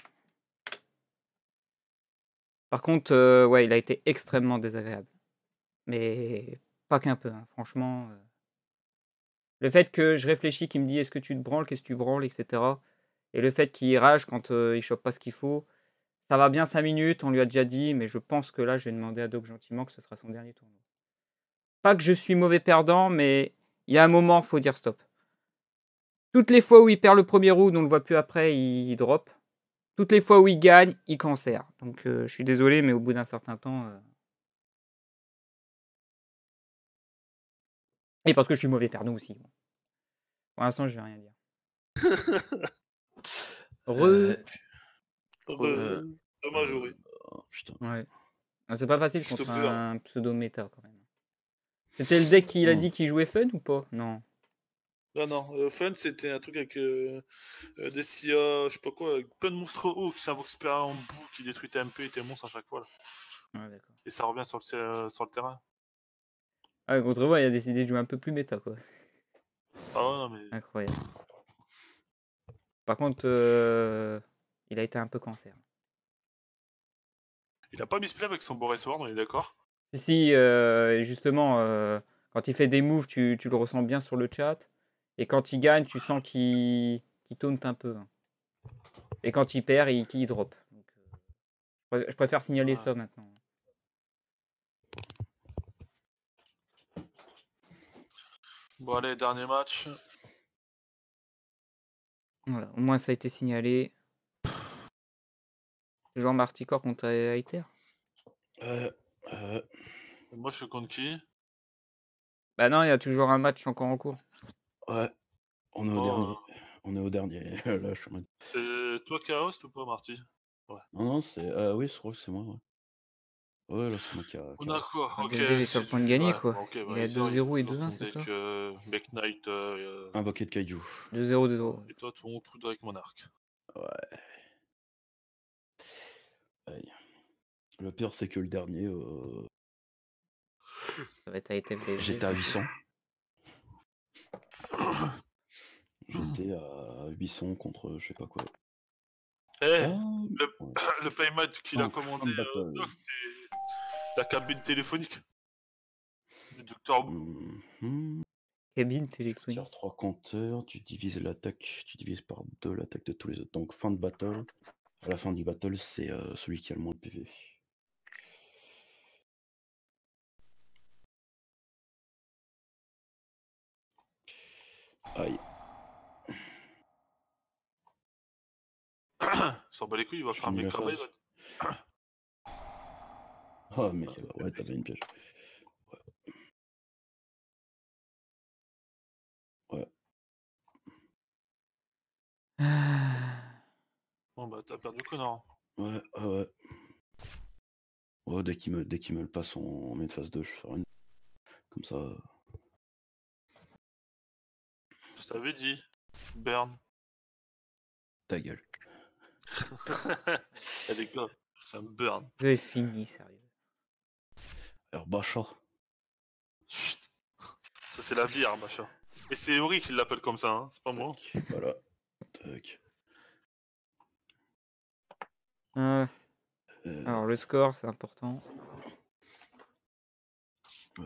Par contre, euh, ouais, il a été extrêmement désagréable. Mais pas qu'un peu, hein. Franchement. Euh... Le fait que je réfléchis, qu'il me dit est-ce que tu te branles, qu'est-ce que tu branles, et cetera. Et le fait qu'il rage quand euh, il chope pas ce qu'il faut. Ça va bien cinq minutes, on lui a déjà dit, mais je pense que là, je vais demander à Doc gentiment que ce sera son dernier tournoi. Pas que je suis mauvais perdant, mais il y a un moment, il faut dire stop. Toutes les fois où il perd le premier round, on ne le voit plus après, il drop. Toutes les fois où il gagne, il cancer. Donc euh, je suis désolé, mais au bout d'un certain temps... Euh... Et parce que je suis mauvais perdant aussi. Pour l'instant, je vais rien dire. Re... Euh, Euh, Dommage, oui. oh, putain. Ouais. C'est pas facile Je contre te pleure. un pseudo-méta quand même. C'était le deck qu'il a Hmm. dit qu'il jouait fun ou pas? Non. Non, non, euh, Fun, c'était un truc avec euh, euh, des C A, je sais pas quoi, avec plein de monstres hauts qui s'invoquent Spéra en bout, qui détruit T M P et tes monstres à chaque fois. Là. Ouais, d'accord. Et ça revient sur le, euh, sur le terrain. Ah, contre moi, il a décidé de jouer un peu plus méta, quoi. Ah ouais, non, mais. Incroyable. Par contre, euh, il a été un peu cancer. Il a pas misplay avec son Boris Ward, on est d'accord? Si, si, euh, justement, euh, quand il fait des moves, tu, tu le ressens bien sur le chat. Et quand il gagne, tu sens qu'il qu'il taunte un peu. Hein. Et quand il perd, il, il drop. Donc, euh, je préfère signaler Ah. ça maintenant. Bon, allez, dernier match. Voilà, au moins ça a été signalé. Jean Marticor contre Aether. Euh, euh, Moi, je suis contre qui? Bah non, il y a toujours un match encore en cours. ouais, on est au Oh, dernier. euh, On est au dernier. Là, je suis en mode... C'est toi qui as host ou pas, Marty? Non, non, c'est. Euh, oui, je crois que c'est moi. Ouais, ouais là, c'est moi qui a. On Qui a... a quoi? Ah, Ok, Denzel est sur c'est le point de du. gagner, Ouais, quoi. bon, ok, Il bah, est à Ether, deux il zéro joue et sur deux un, son c'est deck ça euh, Make Knight. Euh, Un bucket kaiju. deux zéro, deux zéro. et toi, ton True Drake Monarch. Ouais. Ouais. Le pire, c'est que le dernier, euh... Ça va être A T F D F G. j'étais à huit cents. J'étais à huit cents contre je sais pas quoi. Eh, Ah, le, ouais. le playmat qu'il a Oh, commandé, un euh, battle. Doc, c'est la cabine téléphonique du docteur Wu. Mhm. Cabine Tu téléphonique. retires trois compteurs, tu divises l'attaque, tu divises par deux l'attaque de tous les autres. Donc fin de battle. À la fin du battle, c'est euh, celui qui a le moins de P V. Aïe. S'en bat les couilles, il va Je faire un finis la mec phase. Ah mec, ah, ouais, t'avais une piège. Ouais. Ouais. Bon bah t'as perdu connard. Ouais, ouais, ouais. Oh, dès qu'il me, dès qu'il me le passe en, en main phase deux, je ferai une. Comme ça. Je t'avais dit, Burn. Ta gueule. Eh les gars, c'est un burn. Vous avez fini, sérieux. Alors Bacha. Chut. Ça, c'est la bière, machin. Et c'est Ori qui l'appelle comme ça, hein. C'est pas moi. Tac, voilà. Tac. Euh, Euh, alors, le score, c'est important. euh,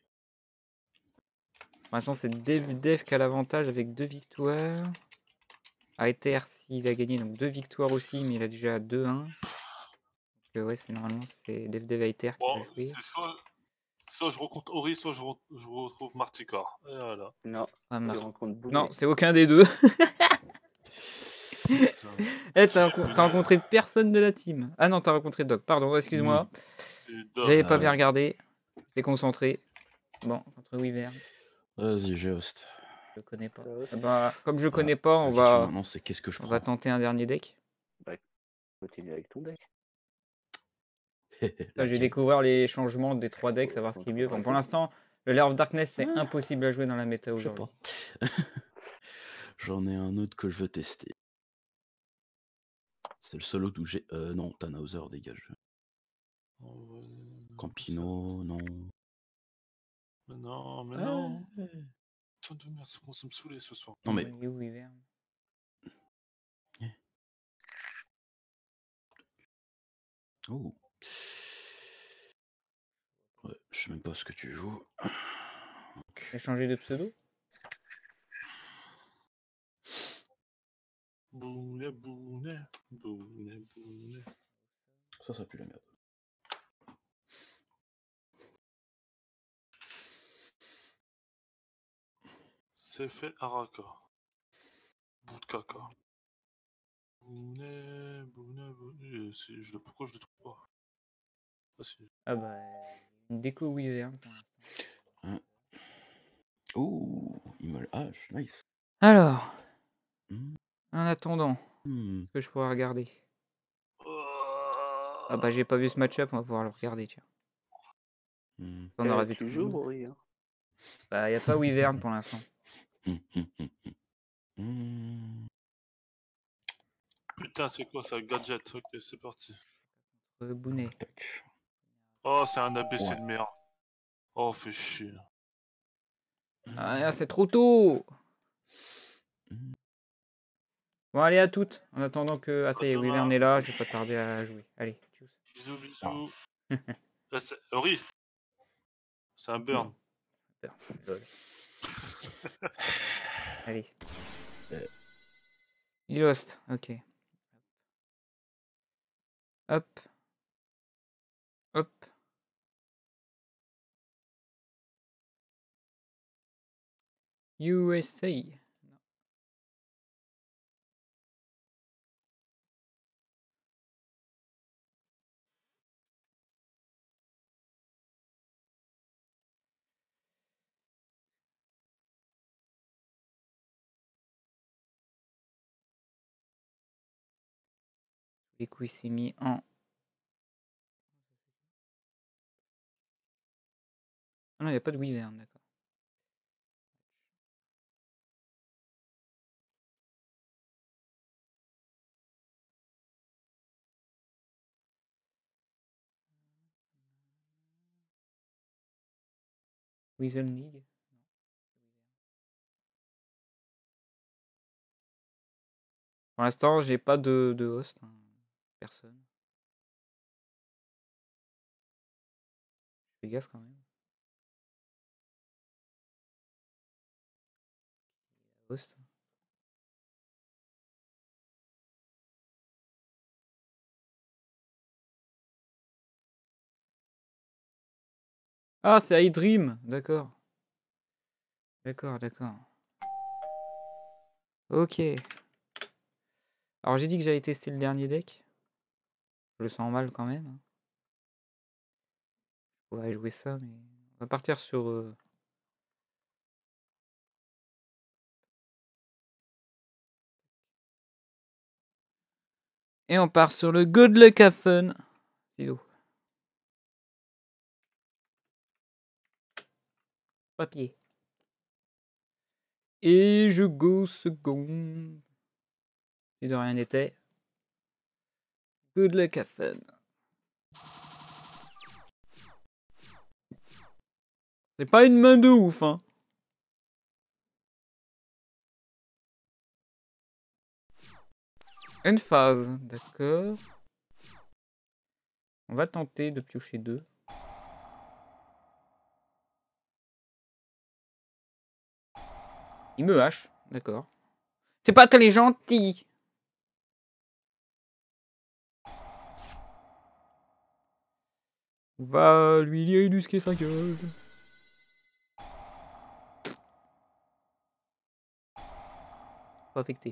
Pour l'instant, c'est Dev, Dev qui a l'avantage avec deux victoires. Aether, s'il a gagné, donc deux victoires aussi, mais il a déjà deux un. Donc, euh, ouais, c'est normalement, c'est Dev Dev Aether qui va Bon, jouer. c'est soit... soit je rencontre Ori, soit je, re... je retrouve Marticor. Et voilà. Non, Ah, tu Mar- rencontres Boulet. Non, c'est aucun des deux. Putain. Eh, t'as renco- t'as rencontré personne de la team. Ah non, t'as rencontré Doc. Pardon, excuse-moi. Et Dom. J'avais Ah pas ouais. bien regardé. T'es concentré. Bon, contre Wyvern, Vas-y, j'ai host. je connais pas. Euh, Ah bah, comme je connais Ah, pas, la on question va, maintenant, c'est qu'est-ce que je on prends va tenter un dernier deck. Continue avec ton deck. Là, je vais Laquelle découvrir les changements des trois decks, savoir ce qui est mieux. Bon, pour l'instant, le Lair of Darkness, c'est Ah. impossible à jouer dans la méta Je sais aujourd'hui. pas. J'en ai un autre que je veux tester. C'est le solo d'où j'ai. Euh, non, Tannhauser, dégage. Oh, ouais, Campino, non. Mais non, mais Ah, non. ouais. Putain de merde, ça commence à me saouler ce soir. Non, mais. Il est où, Wyvern? Oh. Ouais, je sais même pas ce que tu joues. Donc, T'as changé de pseudo? Bounet, bounet, bounet, bounet. ça, ça pue la merde. C'est fait Araka. Bout de caca. Bounet, bounet, bounet. C'est- Je... le- Pourquoi je le trouve pas? Ah, si. Ah bah, une déco Wyvern pour l'instant. Oh, Immol H, nice. Alors, Hmm, en attendant, hmm. ce que je pourrais regarder. Oh. Ah bah, j'ai pas vu ce match-up, on va pouvoir le regarder, tiens. Hmm, On aura Eh, vu tu tout le joues, monde. Rory, hein. Bah, y a pas Wyvern pour l'instant. hmm, hmm, hmm, hmm. Hmm. Putain, c'est quoi ça? Gadget. Ok, c'est parti. Euh, Bounet. Tac. Oh, c'est un A B C Ouais. de merde. Oh, fait chier. Ah, c'est trop tôt! Hmm. Bon, allez, à toutes. En attendant que. Ah, ça y est, À demain. Wyvern est là, j'ai pas tardé à jouer. Allez, tchuss. Bisous, bisous. Là, c'est... Ori. C'est un burn. Lol. Allez. Euh. Il lost, ok. Hop. Hop. U S A. Non. Les coups, il s'est mis en. Ah non, il n'y a pas de Wyvern, d'accord. Weasel League. Pour l'instant, j'ai pas de, de host. Hein. Personne. Fais gaffe quand même. Host. Ah, c'est iDream. D'accord. D'accord, d'accord. Ok. Alors, j'ai dit que j'allais tester le dernier deck. Je le sens mal quand même. hein. Je pourrais jouer ça, mais. On va partir sur. euh, Et on part sur le Good Luck Have Fun. Stylo. Papier. Et je go second. Si de rien n'était. Good Luck Have Fun. C'est pas une main de ouf, hein. Une phase, d'accord. On va tenter de piocher deux. Il me hache, d'accord. C'est pas très gentil. On va lui élusquer sa gueule. Pas affecté.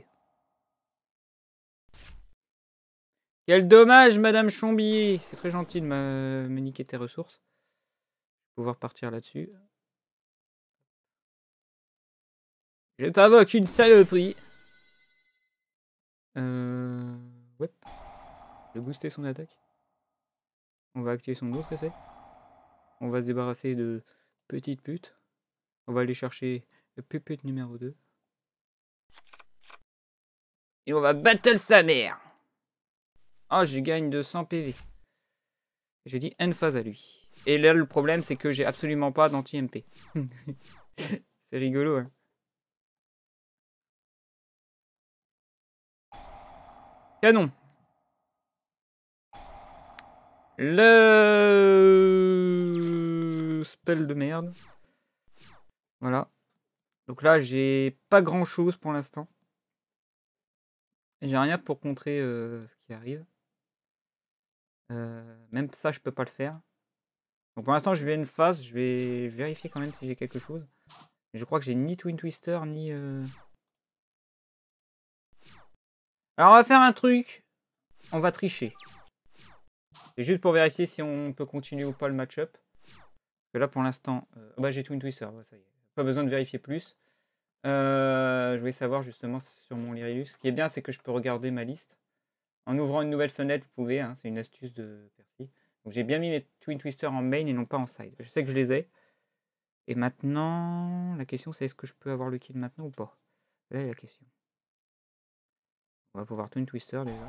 Quel dommage, Madame Chambillier. C'est très gentil de me, me niquer tes ressources. Je vais pouvoir partir là-dessus. Je t'invoque une saloperie. Euh... Ouais. Je vais booster son attaque. On va activer son autre essai. On va se débarrasser de petite pute. On va aller chercher le pupute numéro deux. Et on va battle sa mère. Oh, je gagne de cent P V. J'ai dit end phase à lui. Et là, le problème, c'est que j'ai absolument pas d'anti-M P. C'est rigolo, hein. Canon. Le spell de merde. Voilà. Donc là, j'ai pas grand chose pour l'instant. J'ai rien pour contrer euh, ce qui arrive. Euh, même ça, je peux pas le faire. Donc pour l'instant, je vais une phase. Je vais vérifier quand même si j'ai quelque chose. Je crois que j'ai ni Twin Twister, ni... Euh... Alors, on va faire un truc. On va tricher. C'est juste pour vérifier si on peut continuer ou pas le match-up. Parce que là, pour l'instant... Euh... Bah, j'ai Twin Twister. Ouais, ça y est. Pas besoin de vérifier plus. Euh... Je voulais savoir justement sur mon Lyrilus. Ce qui est bien, c'est que je peux regarder ma liste. En ouvrant une nouvelle fenêtre, vous pouvez. Hein, c'est une astuce de Percy. Donc, j'ai bien mis mes Twin Twister en main et non pas en side. Je sais que je les ai. Et maintenant, la question c'est est-ce que je peux avoir le kill maintenant ou pas? Là est la question. On va pouvoir Twin Twister déjà.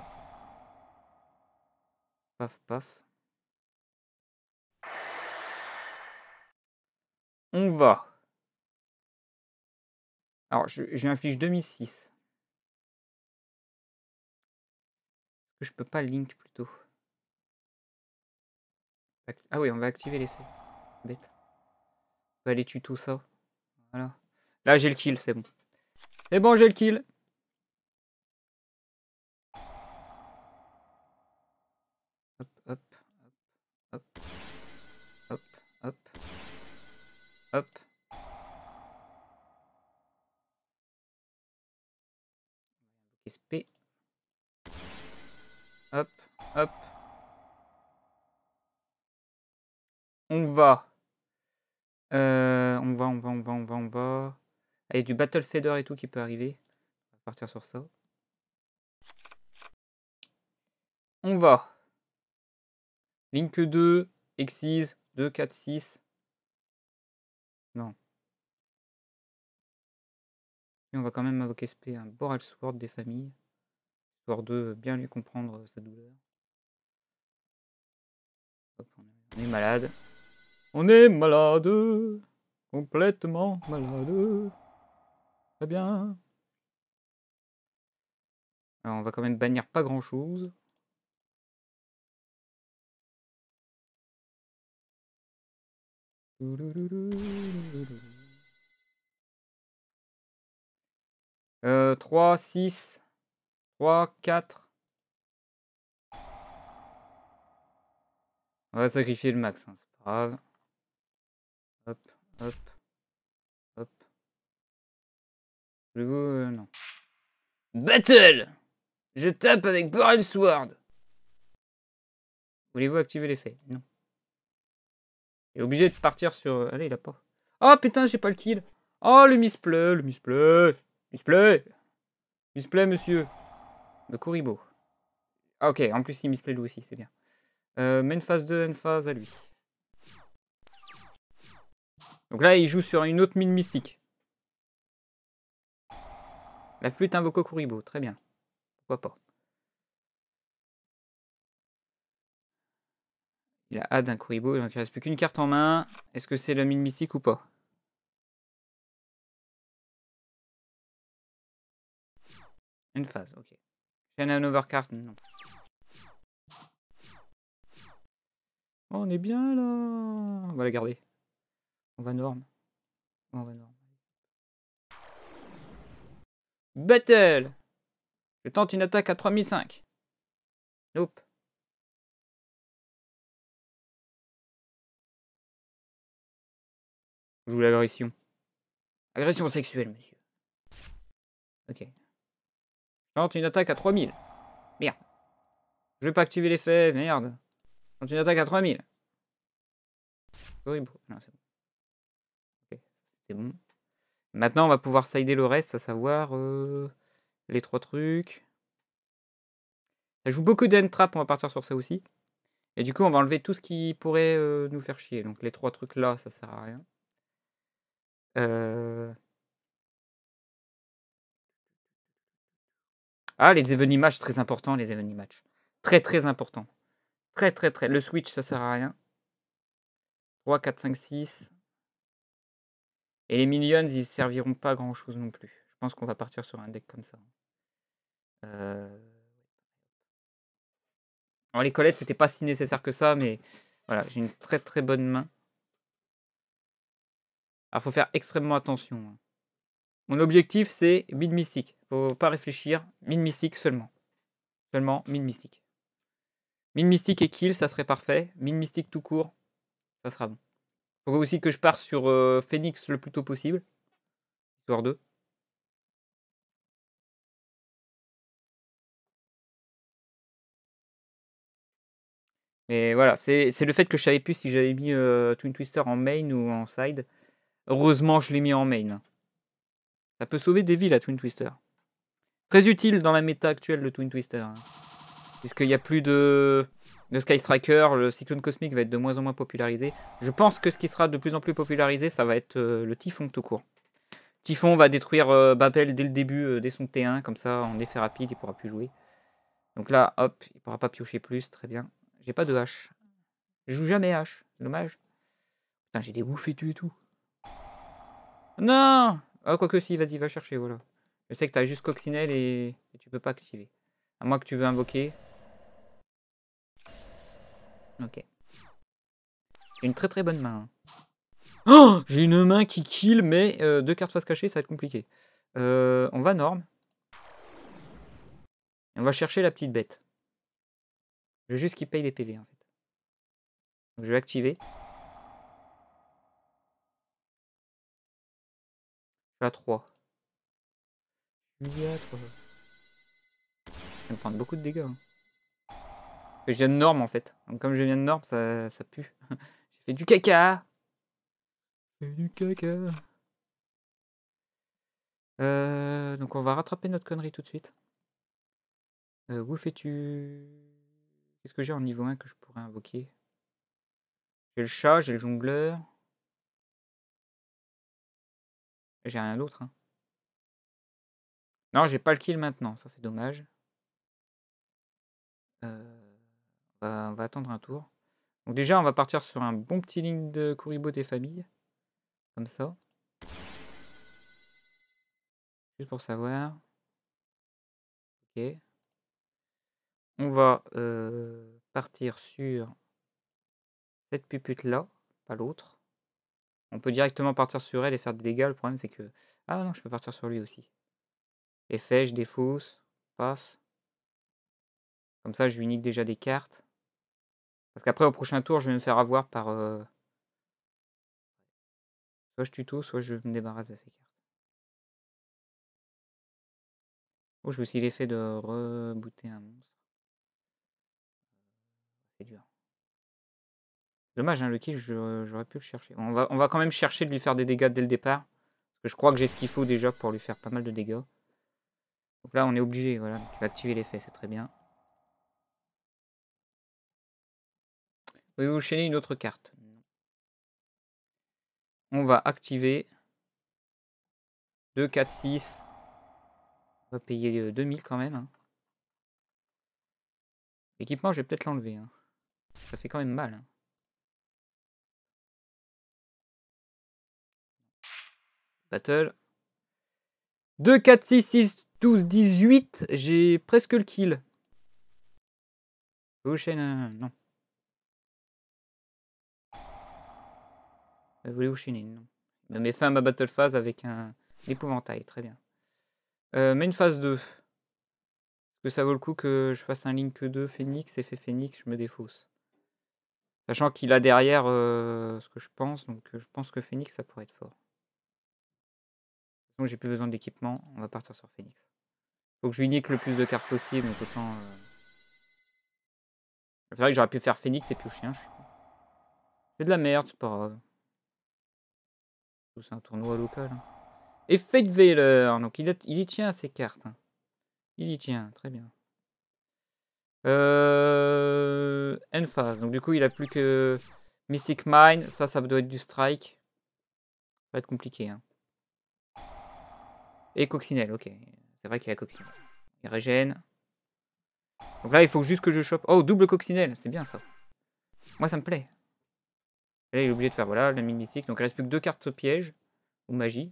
Paf, paf. On va. Alors, je, je lui inflige deux mille six. Est-ce que je peux pas link plutôt? Ah oui, on va activer l'effet. Bête. On va aller tuto ça. Voilà. Là, j'ai le kill, c'est bon. C'est bon, j'ai le kill. Hop, hop, hop, hop, hop, hop. S P. Hop, hop. On va. Euh, on va, on va, on va, on va, on va. Ah, il y a du Battle Fader et tout qui peut arriver. On va partir sur ça. On va. Link deux, Exise, deux, quatre, six. Non. Et on va quand même invoquer S P un Boral Sword des familles. Histoire de bien lui comprendre sa douleur. Hop, on est malade. On est malade. Complètement malade. Très bien. Alors on va quand même bannir pas grand chose. Euh, trois, six, trois, quatre. On va sacrifier le max, hein, c'est pas grave. Hop, hop, hop. Voulez-vous... Euh, non. Battle! Je tape avec Boral Sword. Voulez-vous activer l'effet? Non. Il est obligé de partir sur... Allez, il a pas. Oh putain, j'ai pas le kill. Oh, le misplay, le misplay. Misplay. Misplay, monsieur. Le Kuribo. Ah, ok, en plus, il misplay lui aussi, c'est bien. Euh, main phase deux, end phase à lui. Donc là, il joue sur une autre mine mystique. La flûte invoque Kuribo, très bien. Pourquoi pas. Il a hâte d'un Kuribo, il ne reste plus qu'une carte en main. Est-ce que c'est la mine mystique ou pas? Une phase, ok. Chain overcard, non. Oh, on est bien là. On va la garder. On va norme. On va norme. Battle. Je tente une attaque à trois mille cinq. Nope. Je joue l'agression. Agression sexuelle, monsieur. Ok. Je tente une attaque à trois mille. Merde. Je vais pas activer l'effet, merde. Je tente une attaque à trois mille. Horrible. Non, c'est bon. Ok, c'est bon. Maintenant, on va pouvoir sider le reste, à savoir euh, les trois trucs. Ça joue beaucoup d'end trap, on va partir sur ça aussi. Et du coup, on va enlever tout ce qui pourrait euh, nous faire chier. Donc les trois trucs là, ça sert à rien. Euh... Ah, les even match, très important, les even match. Très très important. Très très très. Le switch, ça sert à rien. trois, quatre, cinq, six. Et les millions, ils serviront pas à grand chose non plus. Je pense qu'on va partir sur un deck comme ça. Euh... Alors les collettes, c'était pas si nécessaire que ça, mais voilà, j'ai une très très bonne main. Alors faut faire extrêmement attention. Mon objectif, c'est mid mystique. Faut pas réfléchir. Mid mystique seulement. Seulement mid mystique. Mid mystique et kill, ça serait parfait. Mid mystique tout court, ça sera bon. Faut aussi que je parte sur euh, Phoenix le plus tôt possible. Histoire deux. Mais voilà, c'est le fait que je savais plus si j'avais mis euh, Twin Twister en main ou en side. Heureusement, je l'ai mis en main. Ça peut sauver des vies, la Twin Twister. Très utile dans la méta actuelle, le Twin Twister. Hein. Puisqu'il n'y a plus de, de Sky Striker, le Cyclone Cosmique va être de moins en moins popularisé. Je pense que ce qui sera de plus en plus popularisé, ça va être euh, le Typhon tout court. Typhon va détruire euh, Babel dès le début, euh, dès son T un, comme ça, en effet rapide, il pourra plus jouer. Donc là, hop, il pourra pas piocher plus, très bien. J'ai pas de hache. Je joue jamais hache, c'est dommage. Putain, j'ai des ouf et tu et tout. Non. Ah, quoique si, vas-y, va chercher, voilà. Je sais que t'as juste Coccinelle et... et tu peux pas activer. À moins que tu veux invoquer. Ok. J'ai une très très bonne main. Oh, j'ai une main qui kill, mais euh, deux cartes face cachée, ça va être compliqué. Euh, on va norme. Et on va chercher la petite bête. Je veux juste qu'il paye des P V en fait. Donc, je vais activer. Je suis à trois. Je suis à trois. Je vais me prendre beaucoup de dégâts. Hein. Je viens de norme en fait. Donc comme je viens de norme, ça, ça pue. J'ai fait du caca. J'ai fait du caca. Euh, donc on va rattraper notre connerie tout de suite. Euh, où fais-tu... Qu'est-ce que j'ai en niveau un que je pourrais invoquer? J'ai le chat, j'ai le jongleur. J'ai rien d'autre. Hein. Non, j'ai pas le kill maintenant, ça c'est dommage. Euh, on, va, on va attendre un tour. Donc déjà, on va partir sur un bon petit ligne de Kuribo des familles. Comme ça. Juste pour savoir. Ok. On va euh, partir sur cette pupute là, pas l'autre. On peut directement partir sur elle et faire des dégâts. Le problème c'est que... Ah non, je peux partir sur lui aussi. Effet, je défausse. Paf. Comme ça, je lui nique déjà des cartes. Parce qu'après, au prochain tour, je vais me faire avoir par... Euh... Soit je tuto, soit je me débarrasse de ces cartes. Oh, j'ai aussi l'effet de rebooter un monstre. C'est dur. Dommage, hein, le kill, j'aurais pu le chercher. On va, on va quand même chercher de lui faire des dégâts dès le départ. Parce que je crois que j'ai ce qu'il faut déjà pour lui faire pas mal de dégâts. Donc là, on est obligé. Voilà, il va activer l'effet, c'est très bien. Pouvez-vous enchaîner une autre carte? On va activer deux, quatre, six. On va payer deux mille quand même. Hein. L'équipement, je vais peut-être l'enlever. Hein. Ça fait quand même mal. Hein. Battle. deux, quatre, six, six, douze, dix-huit, j'ai presque le kill. Ocean, euh, non. Voulez Ocean, non. Il me met fin à ma battle phase avec un épouvantail, très bien. Euh, main phase deux. Est-ce que ça vaut le coup que je fasse un Link deux Phoenix, effet Phoenix, je me défausse. Sachant qu'il a derrière euh, ce que je pense, donc euh, je pense que Phoenix ça pourrait être fort. Donc j'ai plus besoin d'équipement, on va partir sur Phoenix. Faut que je lui nique le plus de cartes possible, donc autant. Euh... C'est vrai que j'aurais pu faire Phoenix et piocher un, je suis con. C'est de la merde, c'est pas grave. C'est un tournoi local. Hein. Et Fate Veiler, donc il, a, il y tient à ses cartes. Hein. Il y tient, très bien. Euh... Phase, donc du coup il a plus que Mystic Mine, ça, ça doit être du strike. Ça va être compliqué. Hein. Et Coccinelle, ok. C'est vrai qu'il y a Coccinelle. Il régène. Donc là, il faut juste que je chope. Oh, double Coccinelle, c'est bien ça. Moi, ça me plaît. Et là, il est obligé de faire, voilà, la mine mystique. Donc il reste plus que deux cartes piège ou magie.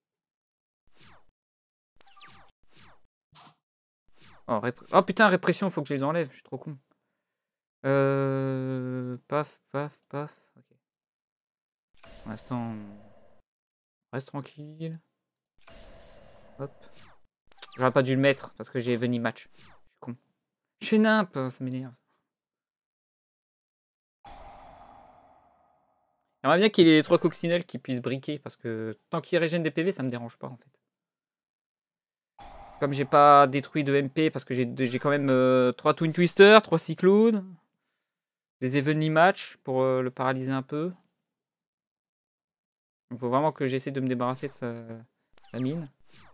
Oh, rép... oh putain, répression, faut que je les enlève. Je suis trop con. Euh... Paf, paf, paf. Ok. Pour l'instant, reste tranquille. Hop. J'aurais pas dû le mettre parce que j'ai veni match. Je suis con. Je fais nimp, ça m'énerve. J'aimerais bien qu'il y ait les trois coccinelles qui puissent briquer parce que tant qu'il régène des P V, ça me dérange pas en fait. Comme j'ai pas détruit de M P parce que j'ai quand même euh, trois Twin Twister, trois Cyclones, des Evenly Match pour euh, le paralyser un peu. Il faut vraiment que j'essaie de me débarrasser de sa, sa mine.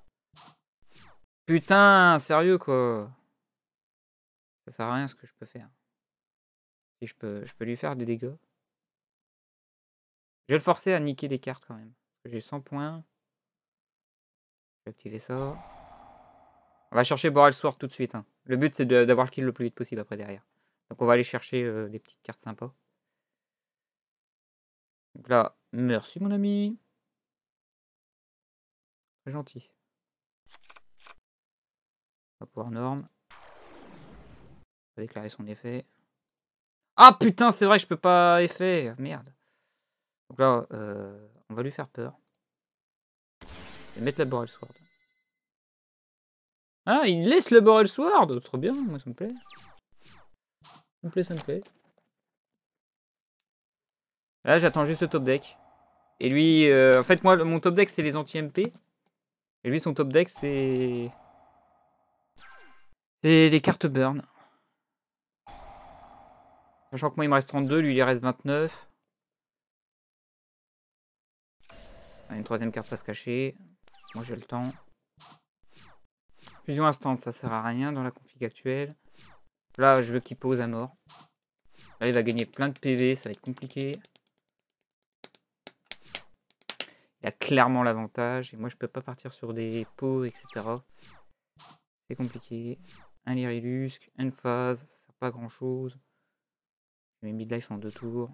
Putain, sérieux quoi. Ça sert à rien ce que je peux faire. Si je peux, je peux lui faire des dégâts. Je vais le forcer à niquer des cartes quand même. J'ai cent points. Je vais activer ça. On va chercher Boral Sword tout de suite. Hein. Le but c'est d'avoir le kill le plus vite possible après derrière. Donc on va aller chercher euh, des petites cartes sympas. Donc là, merci mon ami. Très gentil. On va pouvoir norme. On va déclarer son effet. Ah putain, c'est vrai que je peux pas effet. Merde. Donc là, euh, on va lui faire peur. Et mettre la Boral Sword. Ah, il laisse le Boral Sword. Trop bien, moi ça me plaît. Ça me plaît, ça me plaît. Là, j'attends juste le top deck. Et lui, euh, en fait, moi, mon top deck, c'est les anti-M P. Et lui, son top deck, c'est... C'est les cartes burn. Sachant que moi, il me reste trente-deux, lui, il reste vingt-neuf. Une troisième carte passe cachée. Moi, j'ai le temps. Fusion instant, ça sert à rien dans la config actuelle. Là, je veux qu'il pose à mort. Là, il va gagner plein de P V, ça va être compliqué. Il a clairement l'avantage. Et moi, je peux pas partir sur des pots, et cetera. C'est compliqué. Un Lyrilusque, une phase, ça sert pas à grand chose. Je mets midlife en deux tours.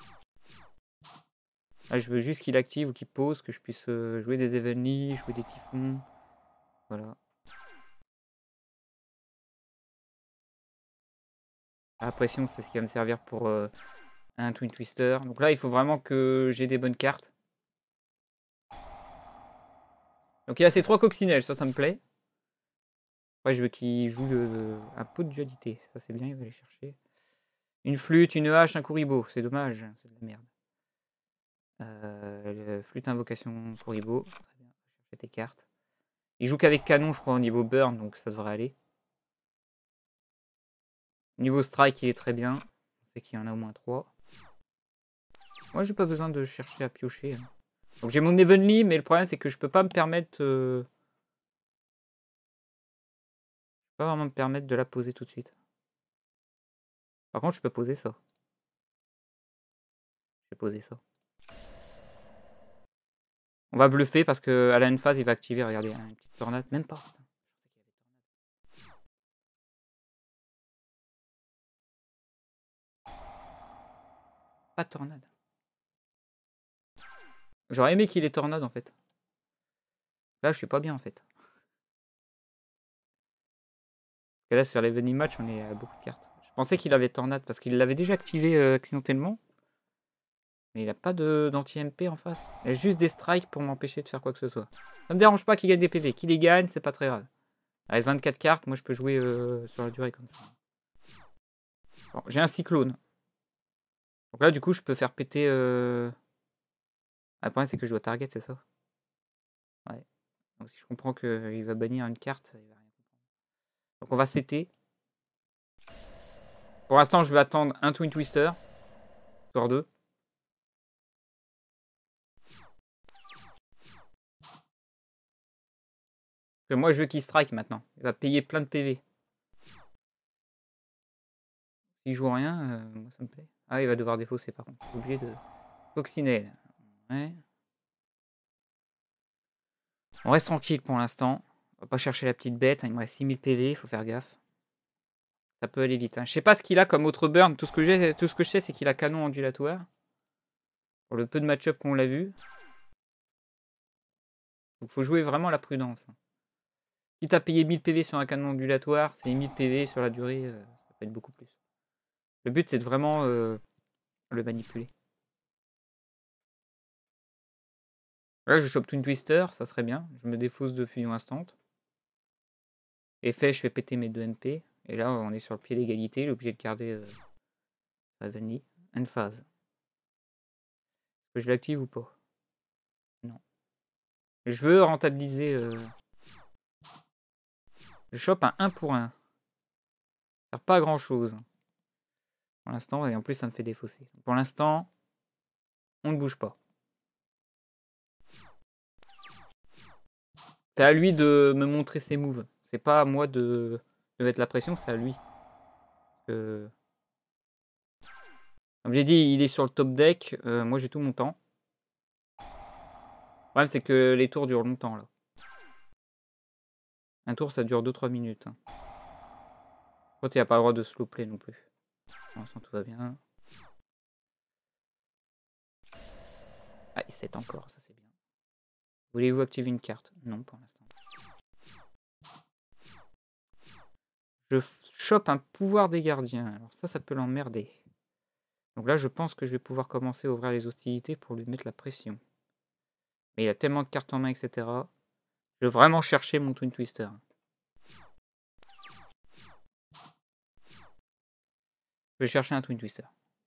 Là, je veux juste qu'il active ou qu'il pose, que je puisse jouer des Evenly, jouer des Typhons. Voilà. La pression, c'est ce qui va me servir pour euh, un Twin Twister. Donc là, il faut vraiment que j'ai des bonnes cartes. Donc il a ces trois coccinelles, ça, ça me plaît. Ouais, je veux qu'il joue le, un pot de dualité. Ça, c'est bien, il va aller chercher. Une flûte, une hache, un Kuribo. C'est dommage, c'est de la merde. Euh, flûte, invocation, Kuribo. Très bien, chercher tes cartes. Il joue qu'avec canon, je crois, au niveau burn, donc ça devrait aller. Niveau strike, il est très bien. On sait qu'il y en a au moins trois. Moi, j'ai pas besoin de chercher à piocher. Hein. Donc j'ai mon Evenly, mais le problème, c'est que je peux pas me permettre... Euh... Je peux pas vraiment me permettre de la poser tout de suite. Par contre, je peux poser ça. Je vais poser ça. On va bluffer parce qu'à la phase, il va activer, regardez, hein, une petite tornade. Même pas. Pas de tornade. J'aurais aimé qu'il ait tornade en fait. Là, je suis pas bien en fait. Et là, sur les Venue Match, on est à beaucoup de cartes. Je pensais qu'il avait Tornade parce qu'il l'avait déjà activé euh, accidentellement. Mais il a pas de- d'anti-M P en face. Il a juste des strikes pour m'empêcher de faire quoi que ce soit. Ça me dérange pas qu'il gagne des P V. Qu'il les gagne, c'est pas très grave. Avec vingt-quatre cartes, moi je peux jouer euh, sur la durée comme ça. Bon, j'ai un cyclone. Donc là, du coup, je peux faire péter. Euh... Ah, le problème, c'est que je dois target, c'est ça? Ouais. Donc si je comprends qu'il va bannir une carte, il va rien comprendre. Donc on va setter. Pour l'instant, je vais attendre un Twin Twister. Score deux. Parce que moi, je veux qu'il strike maintenant. Il va payer plein de P V. S'il joue rien, euh, moi ça me plaît. Ah, il va devoir défausser par contre. Je suis obligé de. Coccinelle. Ouais. On reste tranquille pour l'instant. On va pas chercher la petite bête. Il me reste six mille P V, il faut faire gaffe. Ça peut aller vite. Hein. Je sais pas ce qu'il a comme autre burn. Tout ce que, j'ai, tout ce que je sais, c'est qu'il a canon ondulatoire. Pour le peu de match-up qu'on l'a vu. Donc faut jouer vraiment la prudence. Quitte à payer mille P V sur un canon ondulatoire, c'est mille P V sur la durée, euh, ça peut être beaucoup plus. Le but, c'est de vraiment euh, le manipuler. Là, je chope Twin Twister, ça serait bien. Je me défausse de fusion instant. Effet, je fais péter mes deux M P. Et là, on est sur le pied d'égalité. Il est obligé de garder euh, Ravenly. End phase. Est-ce que je l'active ou pas? Non. Je veux rentabiliser. Euh... Je chope un un pour un. Ça sert pas à grand chose. Pour l'instant, et en plus, ça me fait défausser. Pour l'instant, on ne bouge pas. C'est à lui de me montrer ses moves. C'est pas à moi de, de mettre la pression, c'est à lui. Euh... Comme j'ai dit, il est sur le top deck. Euh, moi, j'ai tout mon temps. Le problème, c'est que les tours durent longtemps, là. Un tour, ça dure deux trois minutes. Hein. Quand il n'y a pas le droit de slow play non plus. Pour l'instant, tout va bien. Ah, il sept encore, ça c'est bien. Voulez-vous activer une carte? Non, pour l'instant. Je chope un pouvoir des gardiens. Alors ça, ça peut l'emmerder. Donc là, je pense que je vais pouvoir commencer à ouvrir les hostilités pour lui mettre la pression. Mais il a tellement de cartes en main, et cetera. Je veux vraiment chercher mon Twin Twister. Je vais chercher un Twin Twister.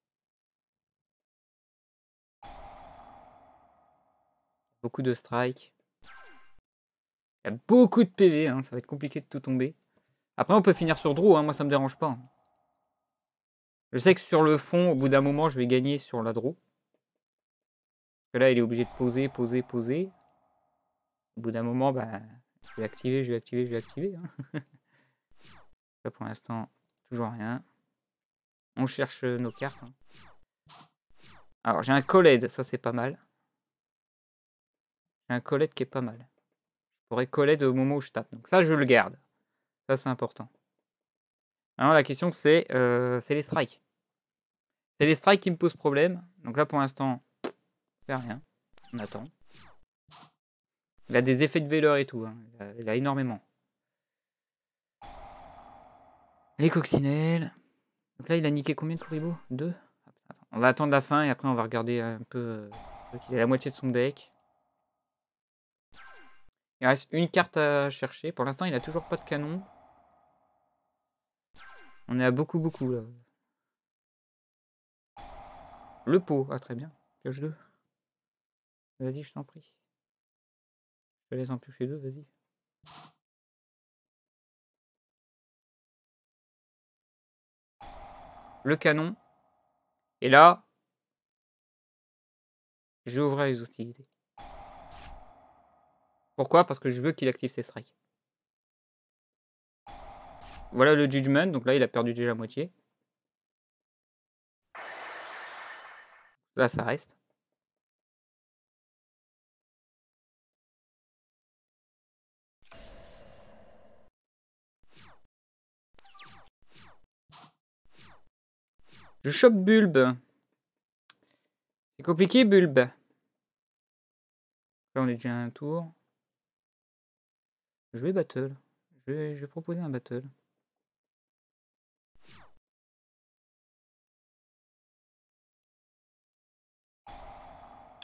Beaucoup de strikes. Il y a beaucoup de P V, hein. Ça va être compliqué de tout tomber. Après, on peut finir sur draw, hein. Moi ça me dérange pas. Hein. Je sais que sur le fond, au bout d'un moment, je vais gagner sur la draw. Parce que là, il est obligé de poser, poser, poser. Au bout d'un moment, bah, je vais activer, je vais activer, je vais activer. Hein. Là, pour l'instant, toujours rien. On cherche nos cartes. Hein. Alors, j'ai un Colled, ça c'est pas mal. J'ai un Colled qui est pas mal. Je pourrais Colled au moment où je tape. Donc ça, je le garde. Ça, c'est important. Alors, la question, c'est euh, les strikes. C'est les strikes qui me posent problème. Donc là, pour l'instant, on fait rien. On attend. Il a des effets de valeur et tout. Hein. Il, a, il a énormément. Les coccinelles. Donc là, il a niqué combien de Kuribo? Deux. On va attendre la fin et après, on va regarder un peu. Euh, il a la moitié de son deck. Il reste une carte à chercher. Pour l'instant, il a toujours pas de canon. On est à beaucoup, beaucoup là. Le pot. Ah, très bien. Pioche-le. Vas-y, je t'en prie. Je te laisse en piocher deux, vas-y. Le canon. Et là, je vais ouvrir les hostilités. Pourquoi? Parce que je veux qu'il active ses strikes. Voilà le judgment. Donc là, il a perdu déjà la moitié. Là, ça reste. Je chope Bulbe. C'est compliqué, Bulbe. Là, on est déjà à un tour. Je vais battle. Je vais, je vais proposer un battle.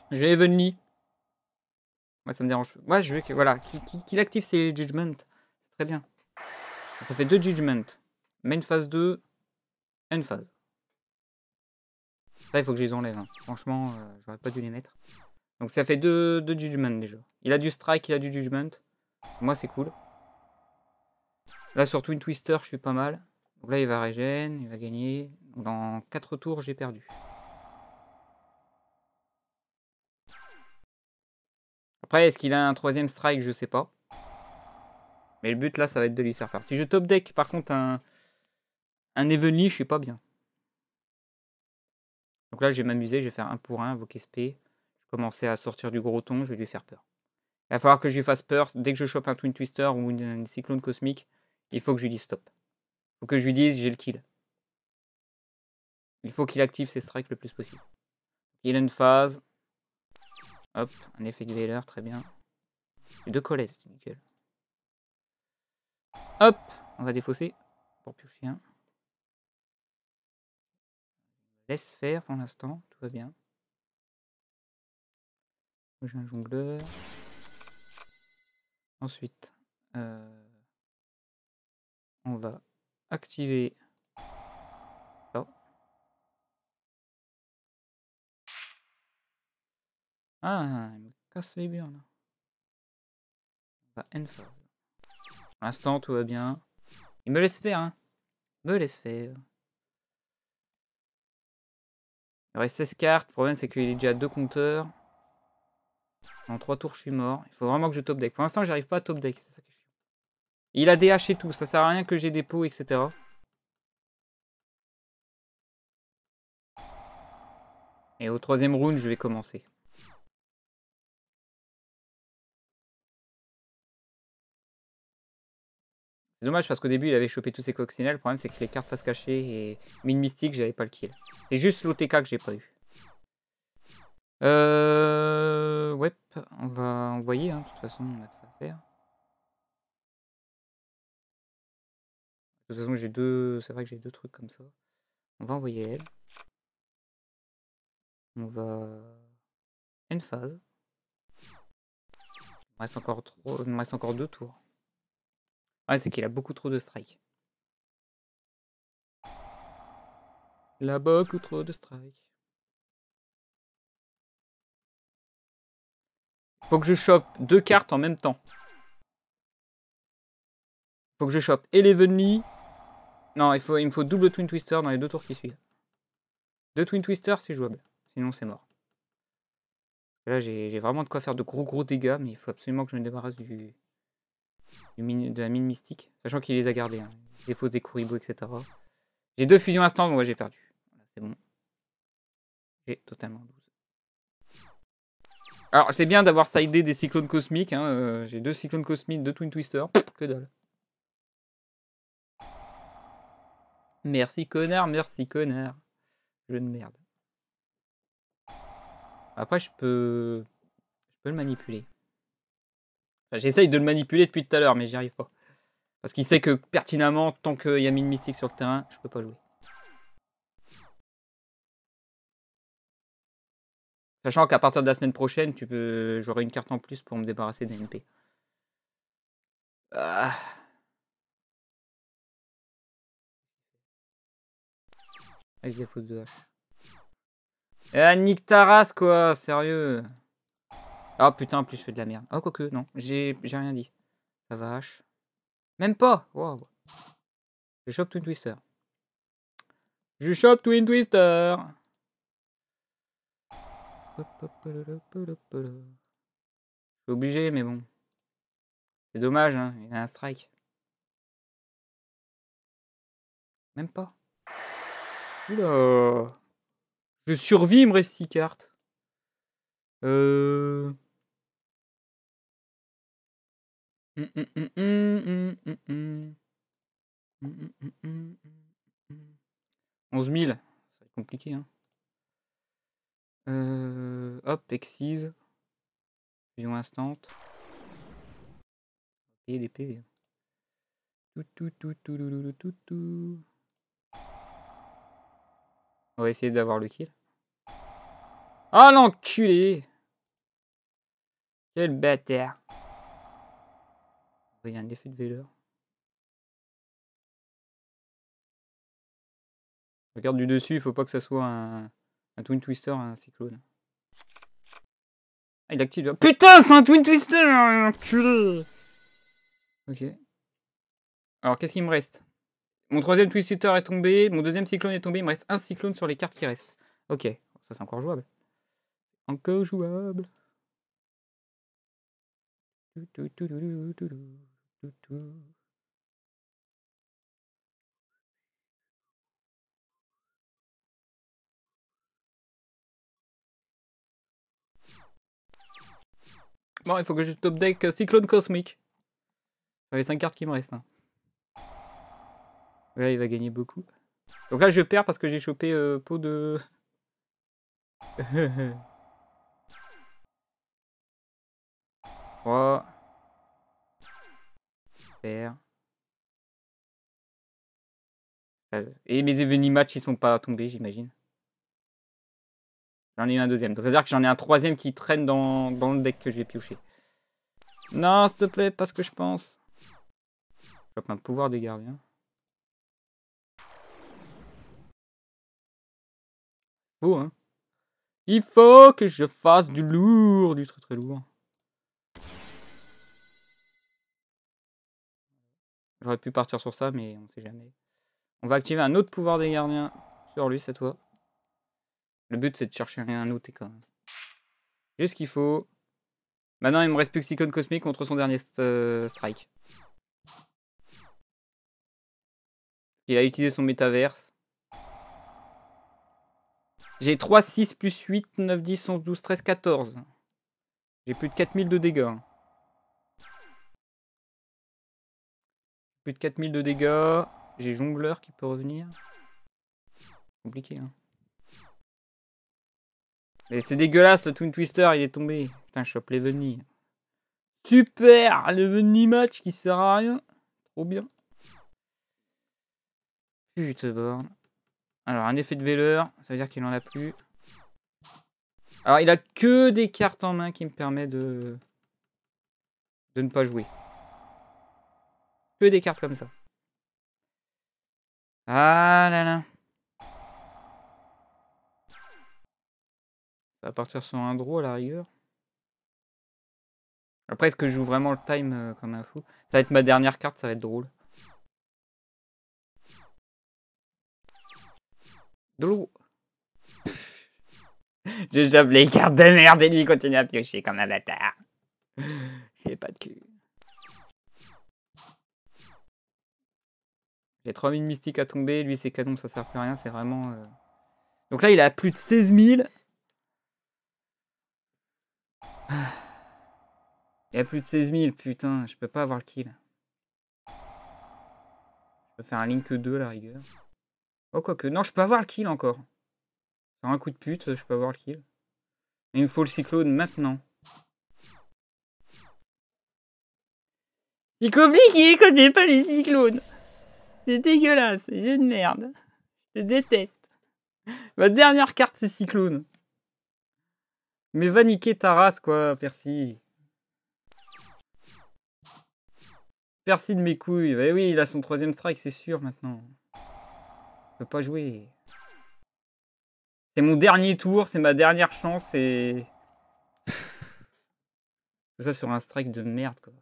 Je vais Evenly. Moi, ça me dérange. Moi, je veux que. Voilà, qu'il qu'il- qu'il active ses Judgment. C'est très bien. Ça fait deux Judgment. Main phase deux, end phase. Ça, il faut que je les enlève. Hein. Franchement, euh, j'aurais pas dû les mettre. Donc, ça fait deux, deux Judgment déjà. Il a du Strike, il a du Judgment. Moi, c'est cool. Là, sur Twin Twister, je suis pas mal. Donc là, il va régène, il va gagner. Donc, dans quatre tours, j'ai perdu. Après, est-ce qu'il a un troisième strike? Je sais pas. Mais le but, là, ça va être de lui faire peur. Si je top deck, par contre, un, un Evenly, je suis pas bien. Donc là, je vais m'amuser, je vais faire un pour un, invoquer spé. Je vais commencer à sortir du gros ton, je vais lui faire peur. Il va falloir que je lui fasse peur. Dès que je chope un Twin Twister ou une, une cyclone cosmique, il faut que je lui dise stop. Il faut que je lui dise j'ai le kill. Il faut qu'il active ses strikes le plus possible. Il a une phase. Hop, un effet de Veiler, très bien. Et deux collettes, c'est nickel. Hop, on va défausser pour piocher un. Laisse faire pour l'instant, tout va bien. J'ai un jongleur. Ensuite, euh, on va activer ça. Ah, il me casse les burnes. On va end phase. Pour l'instant, tout va bien. Il me laisse faire, hein. Il me laisse faire. Il reste seize cartes. Le problème, c'est qu'il est déjà à deux compteurs. En trois tours, je suis mort. Il faut vraiment que je top deck. Pour l'instant, j'arrive pas à top deck. C'est ça qui est chiant. Il a des haches et tout. Ça sert à rien que j'ai des pots, et cetera. Et au troisième round, je vais commencer. C'est dommage parce qu'au début, il avait chopé tous ses coccinelles. Le problème, c'est que les cartes face cachée et mine mystique, j'avais pas le kill. C'est juste l'O T K que j'ai pas eu. Euh... Ouais, on va envoyer. Hein. De toute façon, on a que ça à faire. De toute façon, j'ai deux. C'est vrai que j'ai deux trucs comme ça. On va envoyer elle. On va. Une phase. Il me reste encore trop. Il me reste encore deux tours. Ouais, c'est qu'il a beaucoup trop de strike. Il a beaucoup trop de strike. Faut que je chope deux cartes en même temps. Faut que je chope Elevenly. Non, il, faut, il me faut double Twin Twister dans les deux tours qui suivent. Deux Twin Twister, c'est jouable. Sinon, c'est mort. Là, j'ai vraiment de quoi faire de gros gros dégâts, mais il faut absolument que je me débarrasse du, du mine, de la mine mystique. Sachant qu'il les a gardés. Hein. Il défausse des Kuribo, et cetera. J'ai deux fusions instant, donc ouais, j'ai perdu. Voilà, c'est bon. J'ai totalement douze. Alors, c'est bien d'avoir sidé des cyclones cosmiques. Hein. Euh, j'ai deux cyclones cosmiques, deux Twin Twister. Pff, que dalle. Merci connard, merci connard. Jeu de merde. Après, je peux... Je peux le manipuler. Enfin, j'essaye de le manipuler depuis tout à l'heure, mais j'y arrive pas. Parce qu'il sait que pertinemment, tant qu'il y a mine mystique sur le terrain, je peux pas jouer. Sachant qu'à partir de la semaine prochaine, tu peux... j'aurai une carte en plus pour me débarrasser des N P. Ah. Avec des fausses de hache. Ah, nique ta race, quoi, sérieux. Ah putain, en plus je fais de la merde. Oh, quoique, non, j'ai rien dit. Ça vache. Même pas. Wow. Je chope Twin Twister. Je chope Twin Twister. Je suis obligé, mais bon. C'est dommage, hein. Il a un strike. Même pas. Oula. Je survis, il me reste six cartes. Euh... onze mille. Ça va être compliqué, hein. Euh... Hop, Exise. Fusion instant. Et des P V. Tout, tout, tout, tout, tout, tout, tout. On va essayer d'avoir le kill. Ah l'enculé! Quel bâtard. Il y a un effet de Veller. Regarde du dessus, il faut pas que ça soit un, un Twin Twister, un cyclone. Ah, il active. Putain, c'est un Twin Twister, enculé. Ok. Alors, qu'est-ce qu'il me reste? Mon troisième Twin Twister est tombé, mon deuxième cyclone est tombé, il me reste un cyclone sur les cartes qui restent. Ok, ça c'est encore jouable. Encore jouable. Bon, il faut que je top deck cyclone cosmique. Avec les cinq cartes qui me restent. Hein. Là, il va gagner beaucoup. Donc là, je perds parce que j'ai chopé euh, pot de... trois. Perds. Et mes eveny match, ils sont pas tombés, j'imagine. J'en ai eu un deuxième. Donc, c'est-à-dire que j'en ai un troisième qui traîne dans, dans le deck que je vais piocher. Non, s'il te plaît, pas ce que je pense. Je chope un pouvoir des gardiens. Oh, hein. Il faut que je fasse du lourd, du très très lourd. J'aurais pu partir sur ça, mais on sait jamais. On va activer un autre pouvoir des gardiens sur lui cette fois. Le but, c'est de chercher un autre quand même. J'ai ce qu'il faut. Maintenant, il me reste plus que Cyclone Cosmique contre son dernier euh, strike. Il a utilisé son métaverse. J'ai trois, six, plus huit, neuf, dix, onze, douze, treize, quatorze. J'ai plus de quatre mille de dégâts. Plus de quatre mille de dégâts. J'ai jongleur qui peut revenir. Compliqué, hein. Mais c'est dégueulasse, le Twin Twister, il est tombé. Putain, je chope l'Eveny. Super, l'Eveny match qui sert à rien. Trop bien. Putain, borne. Alors, un effet de Veller, ça veut dire qu'il en a plus. Alors, il a que des cartes en main qui me permettent de... de ne pas jouer. Que des cartes comme ça. Ah là là. Ça va partir sur un draw à la rigueur. Après, est-ce que je joue vraiment le time euh, comme un fou? Ça va être ma dernière carte, ça va être drôle. Drôle. Je chope les cartes de merde et lui continue à piocher comme un bâtard. J'ai pas de cul. J'ai trois mille mystiques à tomber. Lui, ses canons, ça sert plus à rien. C'est vraiment... Euh... Donc là, il a plus de seize mille. Il a plus de seize mille. Putain, je peux pas avoir le kill. Je peux faire un Link deux à la rigueur. Oh, quoique. Non, je peux avoir le kill encore. Sur un coup de pute, je peux avoir le kill. Mais il me faut le cyclone maintenant. C'est compliqué quand j'ai pas les cyclones. C'est dégueulasse, c'est jeu de merde. Je déteste. Ma dernière carte, c'est cyclone. Mais va niquer ta race, quoi, Percy. Percy de mes couilles. Bah oui, il a son troisième strike, c'est sûr, maintenant. Je peux pas jouer. C'est mon dernier tour, c'est ma dernière chance, et... C'est ça sur un strike de merde, quoi.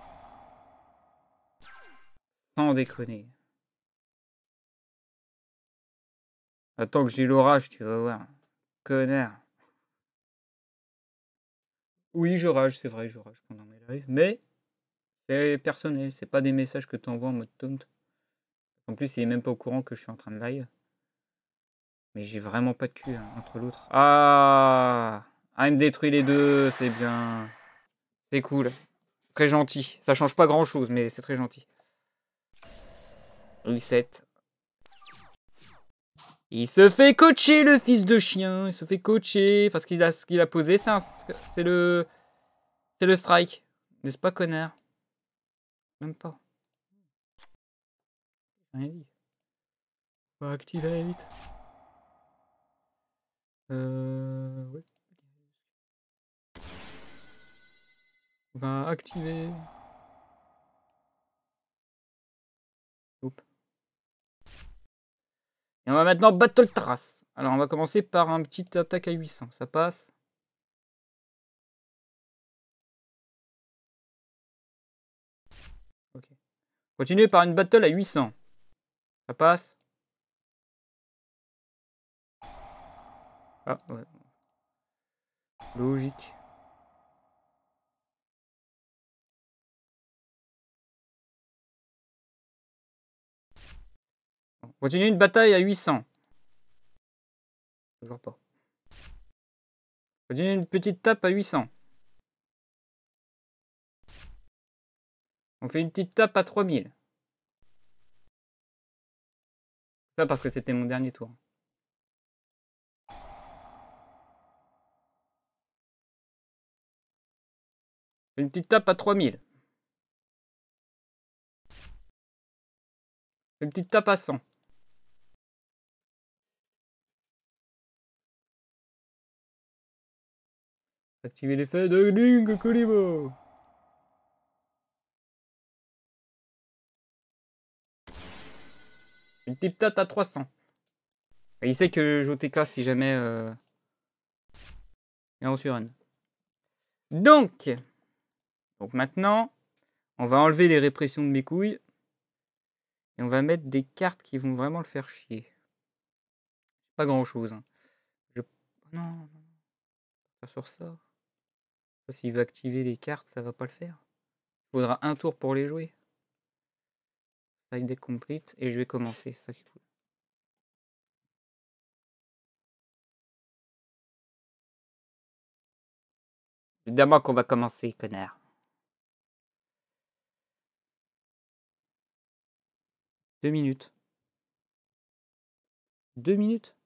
Sans déconner. Attends que j'ai l'orage, tu vas voir. Connard. Oui, je rage, c'est vrai, je rage pendant mes lives. Mais c'est personnel, c'est pas des messages que tu envoies en mode taunt. En plus, il est même pas au courant que je suis en train de live. Mais j'ai vraiment pas de cul hein, entre l'autre. Ah, ah, il me détruit les deux, c'est bien. C'est cool. Très gentil. Ça change pas grand chose, mais c'est très gentil. Reset. Il se fait coacher, le fils de chien. Il se fait coacher parce qu'il a ce qu'il a posé. C'est le... C'est le strike. N'est-ce pas, connard? Même pas. Rien dit. On va activate. Euh... Ouais. va activer. Oups. Et on va maintenant Battle Trace. Alors on va commencer par un petit attaque à huit cents. Ça passe. Ok. Continuez par une battle à huit cents. Ça passe. Ah ouais. Logique. Continuez une bataille à huit cents. Toujours pas. Continuez une petite tape à huit cents. On fait une petite tape à trois mille. Ça parce que c'était mon dernier tour. Une petite tape à trois mille. Une petite tape à cent. Activez l'effet de Link Kolibo. Une petite tape à trois cents. Et il sait que j'O T K si jamais euh... il est en surrun. Donc, donc maintenant, on va enlever les répressions de mes couilles. Et on va mettre des cartes qui vont vraiment le faire chier. Pas grand chose. Hein. Je... Non, non, pas sur ça. S'il veut activer les cartes, ça va pas le faire. Il faudra un tour pour les jouer. Side deck complete. Et je vais commencer, c'est ça qui est cool. Évidemment qu'on va commencer, connard. Deux minutes. Deux minutes.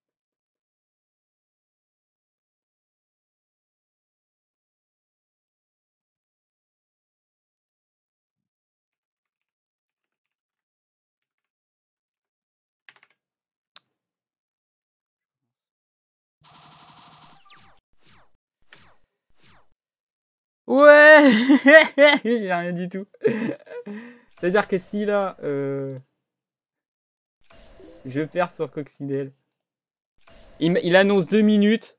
Ouais. J'ai rien du tout. C'est-à-dire que si là, euh... je perds sur Coccinelle. Il, il annonce deux minutes.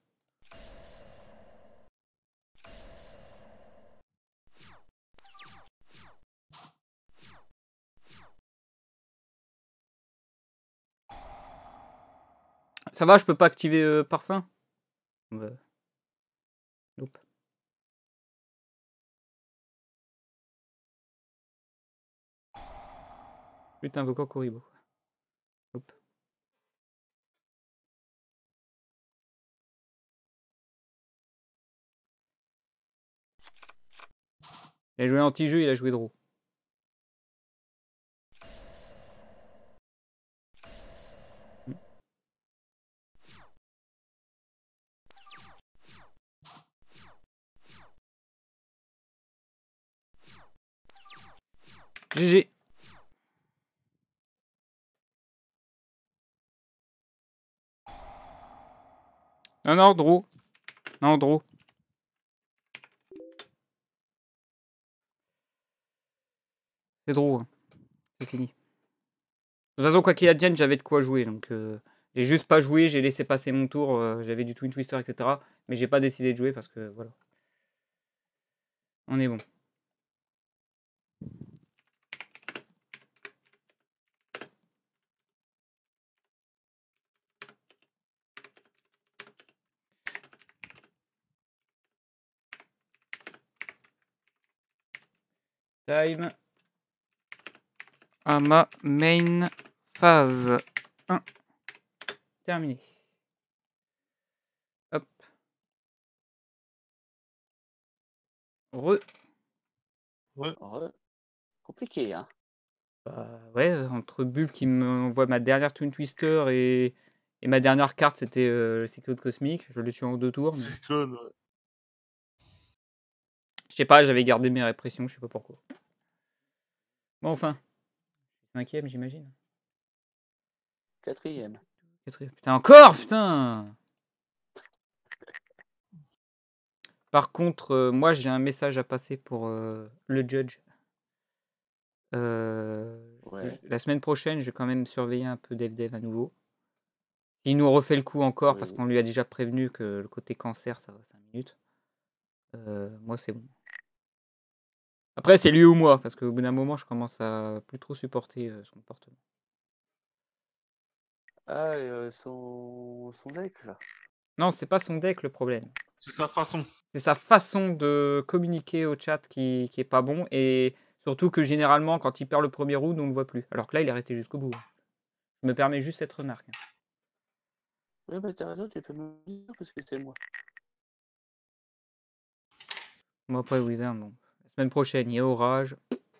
Ça va, je peux pas activer euh, parfum. Ouais. Nope. Putain, invoquant Kuribo. Hop. Il a joué anti-jeu, il a joué draw. G G. Non, non, draw. Non, draw. C'est draw. Hein. C'est fini. De toute façon, quoi qu'il advienne, j'avais de quoi jouer. Donc, euh, j'ai juste pas joué, j'ai laissé passer mon tour. Euh, j'avais du Twin Twister, et cetera. Mais j'ai pas décidé de jouer parce que voilà. On est bon. Time à ma main phase un. Terminé. Hop. Re. Ouais. Re. Compliqué, hein. Bah, ouais, entre Bull qui m'envoie ma dernière Twin Twister et, et ma dernière carte, c'était euh, le Cyclone Cosmique. Je l'ai tué en deux tours. Mais... Cyclone, ouais. Je sais pas, j'avais gardé mes répressions, je sais pas pourquoi. Bon, enfin. Cinquième, j'imagine. Par contre, euh, moi, j'ai un message à passer pour euh, le judge. Euh, je- Ouais, la semaine prochaine, je vais quand même surveiller un peu DevDev à nouveau. S'il nous refait le coup encore, parce oui. qu'on lui a déjà prévenu que le côté cancer, ça va cinq minutes, euh, moi, c'est bon. Après, c'est lui ou moi, parce qu'au bout d'un moment, je commence à plus trop supporter euh, son comportement. Ah, et, euh, son... son deck, là. Non, c'est pas son deck le problème. C'est sa façon. C'est sa façon de communiquer au chat qui, qui est pas bon. Et surtout que généralement, quand il perd le premier round, on ne le voit plus. Alors que là, il est resté jusqu'au bout. Je me permets juste cette remarque. Oui, bah t'as raison, tu peux me le dire parce que c'est moi. Moi, après, Wyvern, bon. La semaine prochaine, il y a Orage.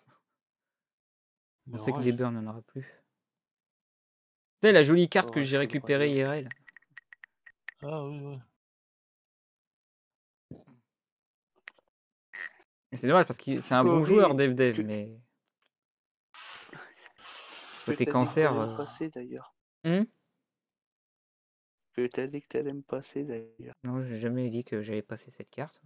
On Mais sait que orage. des burns, on n'en aura plus. Tu sais, la jolie carte que Orage j'ai sous récupérée dragon. I R L. Ah oui, oui. Et c'est dommage parce que c'est un bon Corée, joueur, Dev Dev, que- mais Que côté t'as dit que cancer. t'allais euh, me passer d'ailleurs. hum Que t'as dit que t'allais me passer d'ailleurs. non, j'ai jamais dit que j'avais passé cette carte.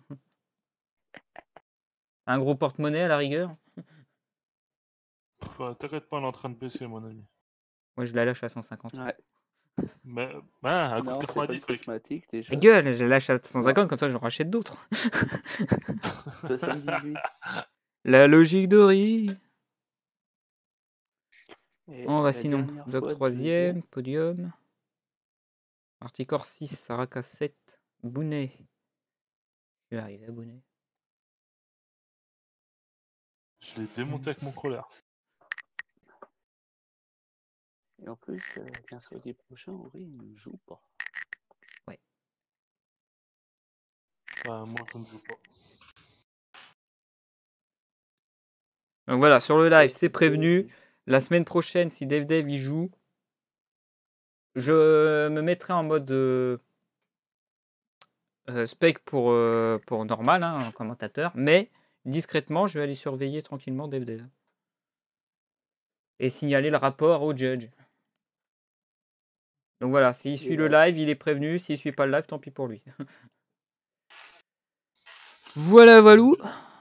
Un gros porte-monnaie à la rigueur. Pff, ouais, T'inquiète pas, elle est en train de baisser, mon ami. Moi, je la lâche à cent cinquante. Ouais. Mais, ah, un coup de Non, c'est pas une quatre-vingt-dix, mec. cosmétique Ta déjà. gueule, je la lâche à cent Non, cinquante, comme ça, j'en rachète d'autres. soixante-dix-huit. La logique de riz. Et On va la sinon. dernière Doc fois, troisième, deuxième. podium. Articor six, Saraka sept, Bounet. Il va arriver à Bounet. Je l'ai démonté avec mon crawler. Et en plus, euh, mercredi prochain, Ori ne joue pas. Bah, moi, je ne joue pas. Donc voilà, sur le live, Toi, c'est tu peux, prévenu. tu- La semaine prochaine, si Dave Dave y joue, je me mettrai en mode euh, euh, spec pour, euh, pour normal, hein, en commentateur, mais discrètement, je vais aller surveiller tranquillement Dave Dave. Et signaler le rapport au judge. Donc voilà, s'il Et suit le là, live, il est prévenu. S'il suit pas le live, tant pis pour lui. Voilà, Valou.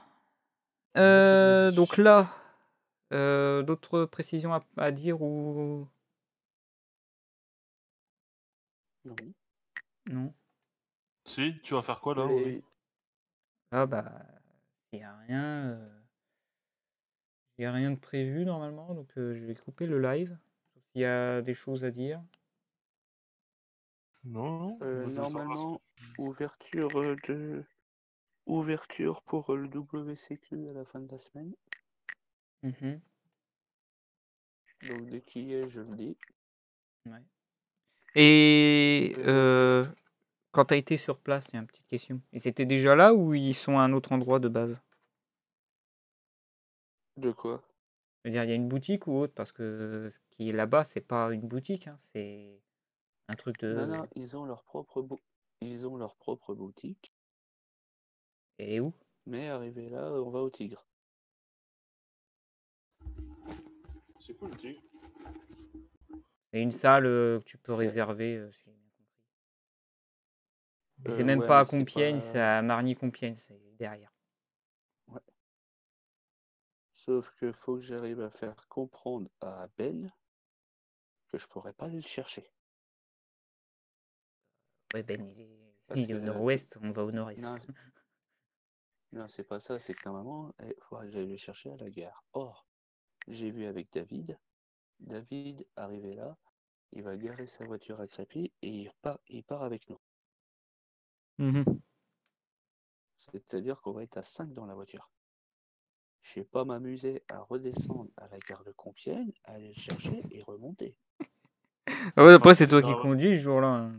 Euh, donc là, euh, d'autres précisions à, à dire ou non. non? Si, tu vas faire quoi là, Les- Ori? Ah bah, il n'y a rien. euh, Il y a rien de prévu normalement, donc euh, je vais couper le live. S'il y a des choses à dire. Non, non. euh, moi, je veux savoir ce normalement, que- ouverture euh, de ouverture pour euh, le W C Q à la fin de la semaine. Mhm, Donc dès qu'il y est, je le dis. ouais. Et Euh, euh, quand tu as été sur place, il y a une petite question. Ils étaient déjà là ou ils sont à un autre endroit de base? De quoi? Je veux dire, il y a une boutique ou autre? Parce que ce qui est là-bas, c'est pas une boutique, hein, c'est un truc Non, de. non, ils ont leur propre bou- ils ont leur propre boutique. Et où? Mais arrivé là, on va au Tigre. C'est quoi le tigre? C'est une salle euh, que tu peux C'est- réserver, euh, si j'ai bien compris. Et c'est Euh, même ouais, pas à mais c'est Compiègne, pas- c'est à Margny-Compiègne, c'est derrière. Sauf que faut que j'arrive à faire comprendre à Ben que je pourrais pas aller le chercher. Ouais, Ben, il est, Parce il est au que- nord-ouest, on va au nord-est. Non, non, c'est pas ça, c'est que normalement, il faudrait que j'aille le chercher à la gare. Or, j'ai vu avec David, David arrivé là, il va garer sa voiture à Crépy et il part, il part avec nous. Mhm. C'est-à-dire qu'on va être à cinq dans la voiture. Je vais pas m'amuser à redescendre à la gare de Compiègne, aller le chercher et remonter. Ah ouais, après, Enfin, c'est toi c'est qui un- conduis ce jour-là. hein.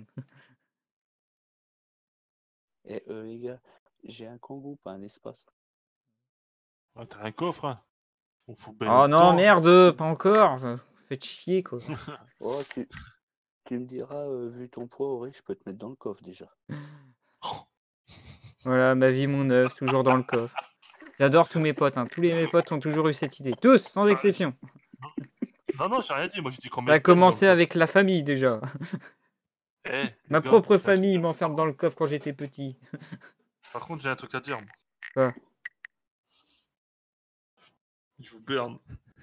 Et euh, les gars, j'ai un Kangoo, pas un espace. Ah, t'as un coffre, hein. On fout Ben Oh non, dedans. merde, pas encore. Faites chier, quoi. Oh, tu, tu me diras, euh, vu ton poids, Auré, je peux te mettre dans le coffre déjà. Voilà, ma vie, mon œuvre, toujours dans le coffre. J'adore tous mes potes, hein. Tous les mes potes ont toujours eu cette idée. Tous, sans exception. Non, non, j'ai rien dit. Moi, j'ai dit qu'on Ça met a Ben dans le commencé coffre. avec la famille, déjà. Eh, les Ma gars, propre j'ai un truc famille à- m'enferme dans le coffre quand j'étais petit. Par contre, j'ai un truc à dire. Moi. Quoi? Je vous berne.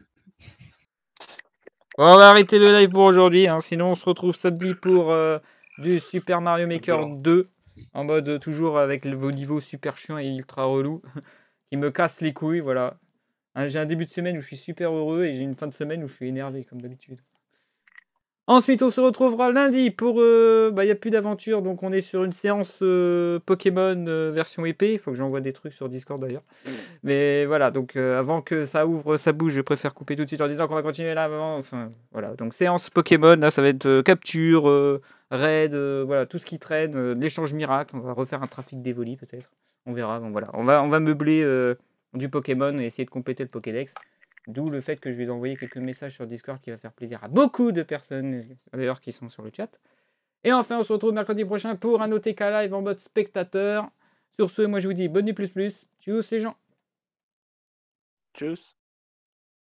Bon, on va arrêter le live pour aujourd'hui, hein, sinon on se retrouve samedi pour euh, du Super Mario Maker deux, en mode euh, toujours avec le- vos niveaux super chiants et ultra relous, qui me cassent les couilles, voilà. Hein, j'ai un début de semaine où je suis super heureux et j'ai une fin de semaine où je suis énervé, comme d'habitude. Ensuite, on se retrouvera lundi pour... euh, bah, il n'y a plus d'aventure, donc on est sur une séance euh, Pokémon euh, version épée. Il faut que j'envoie des trucs sur Discord d'ailleurs. Mais voilà, donc euh, avant que ça ouvre sa bouche, je préfère couper tout de suite en disant qu'on va continuer là avant. Enfin, voilà, donc séance Pokémon, là, ça va être euh, capture, euh, raid, euh, voilà, tout ce qui traîne, euh, l'échange miracle. On va refaire un trafic d'Evoli peut-être. On verra, bon, voilà. On va, on va meubler euh, du Pokémon et essayer de compléter le Pokédex. D'où le fait que je vais envoyer quelques messages sur Discord qui va faire plaisir à beaucoup de personnes, d'ailleurs, qui sont sur le chat. Et enfin, on se retrouve mercredi prochain pour un O T K live en mode spectateur. Sur ce, moi je vous dis bonne nuit plus plus. Tchuss les gens. Tchuss.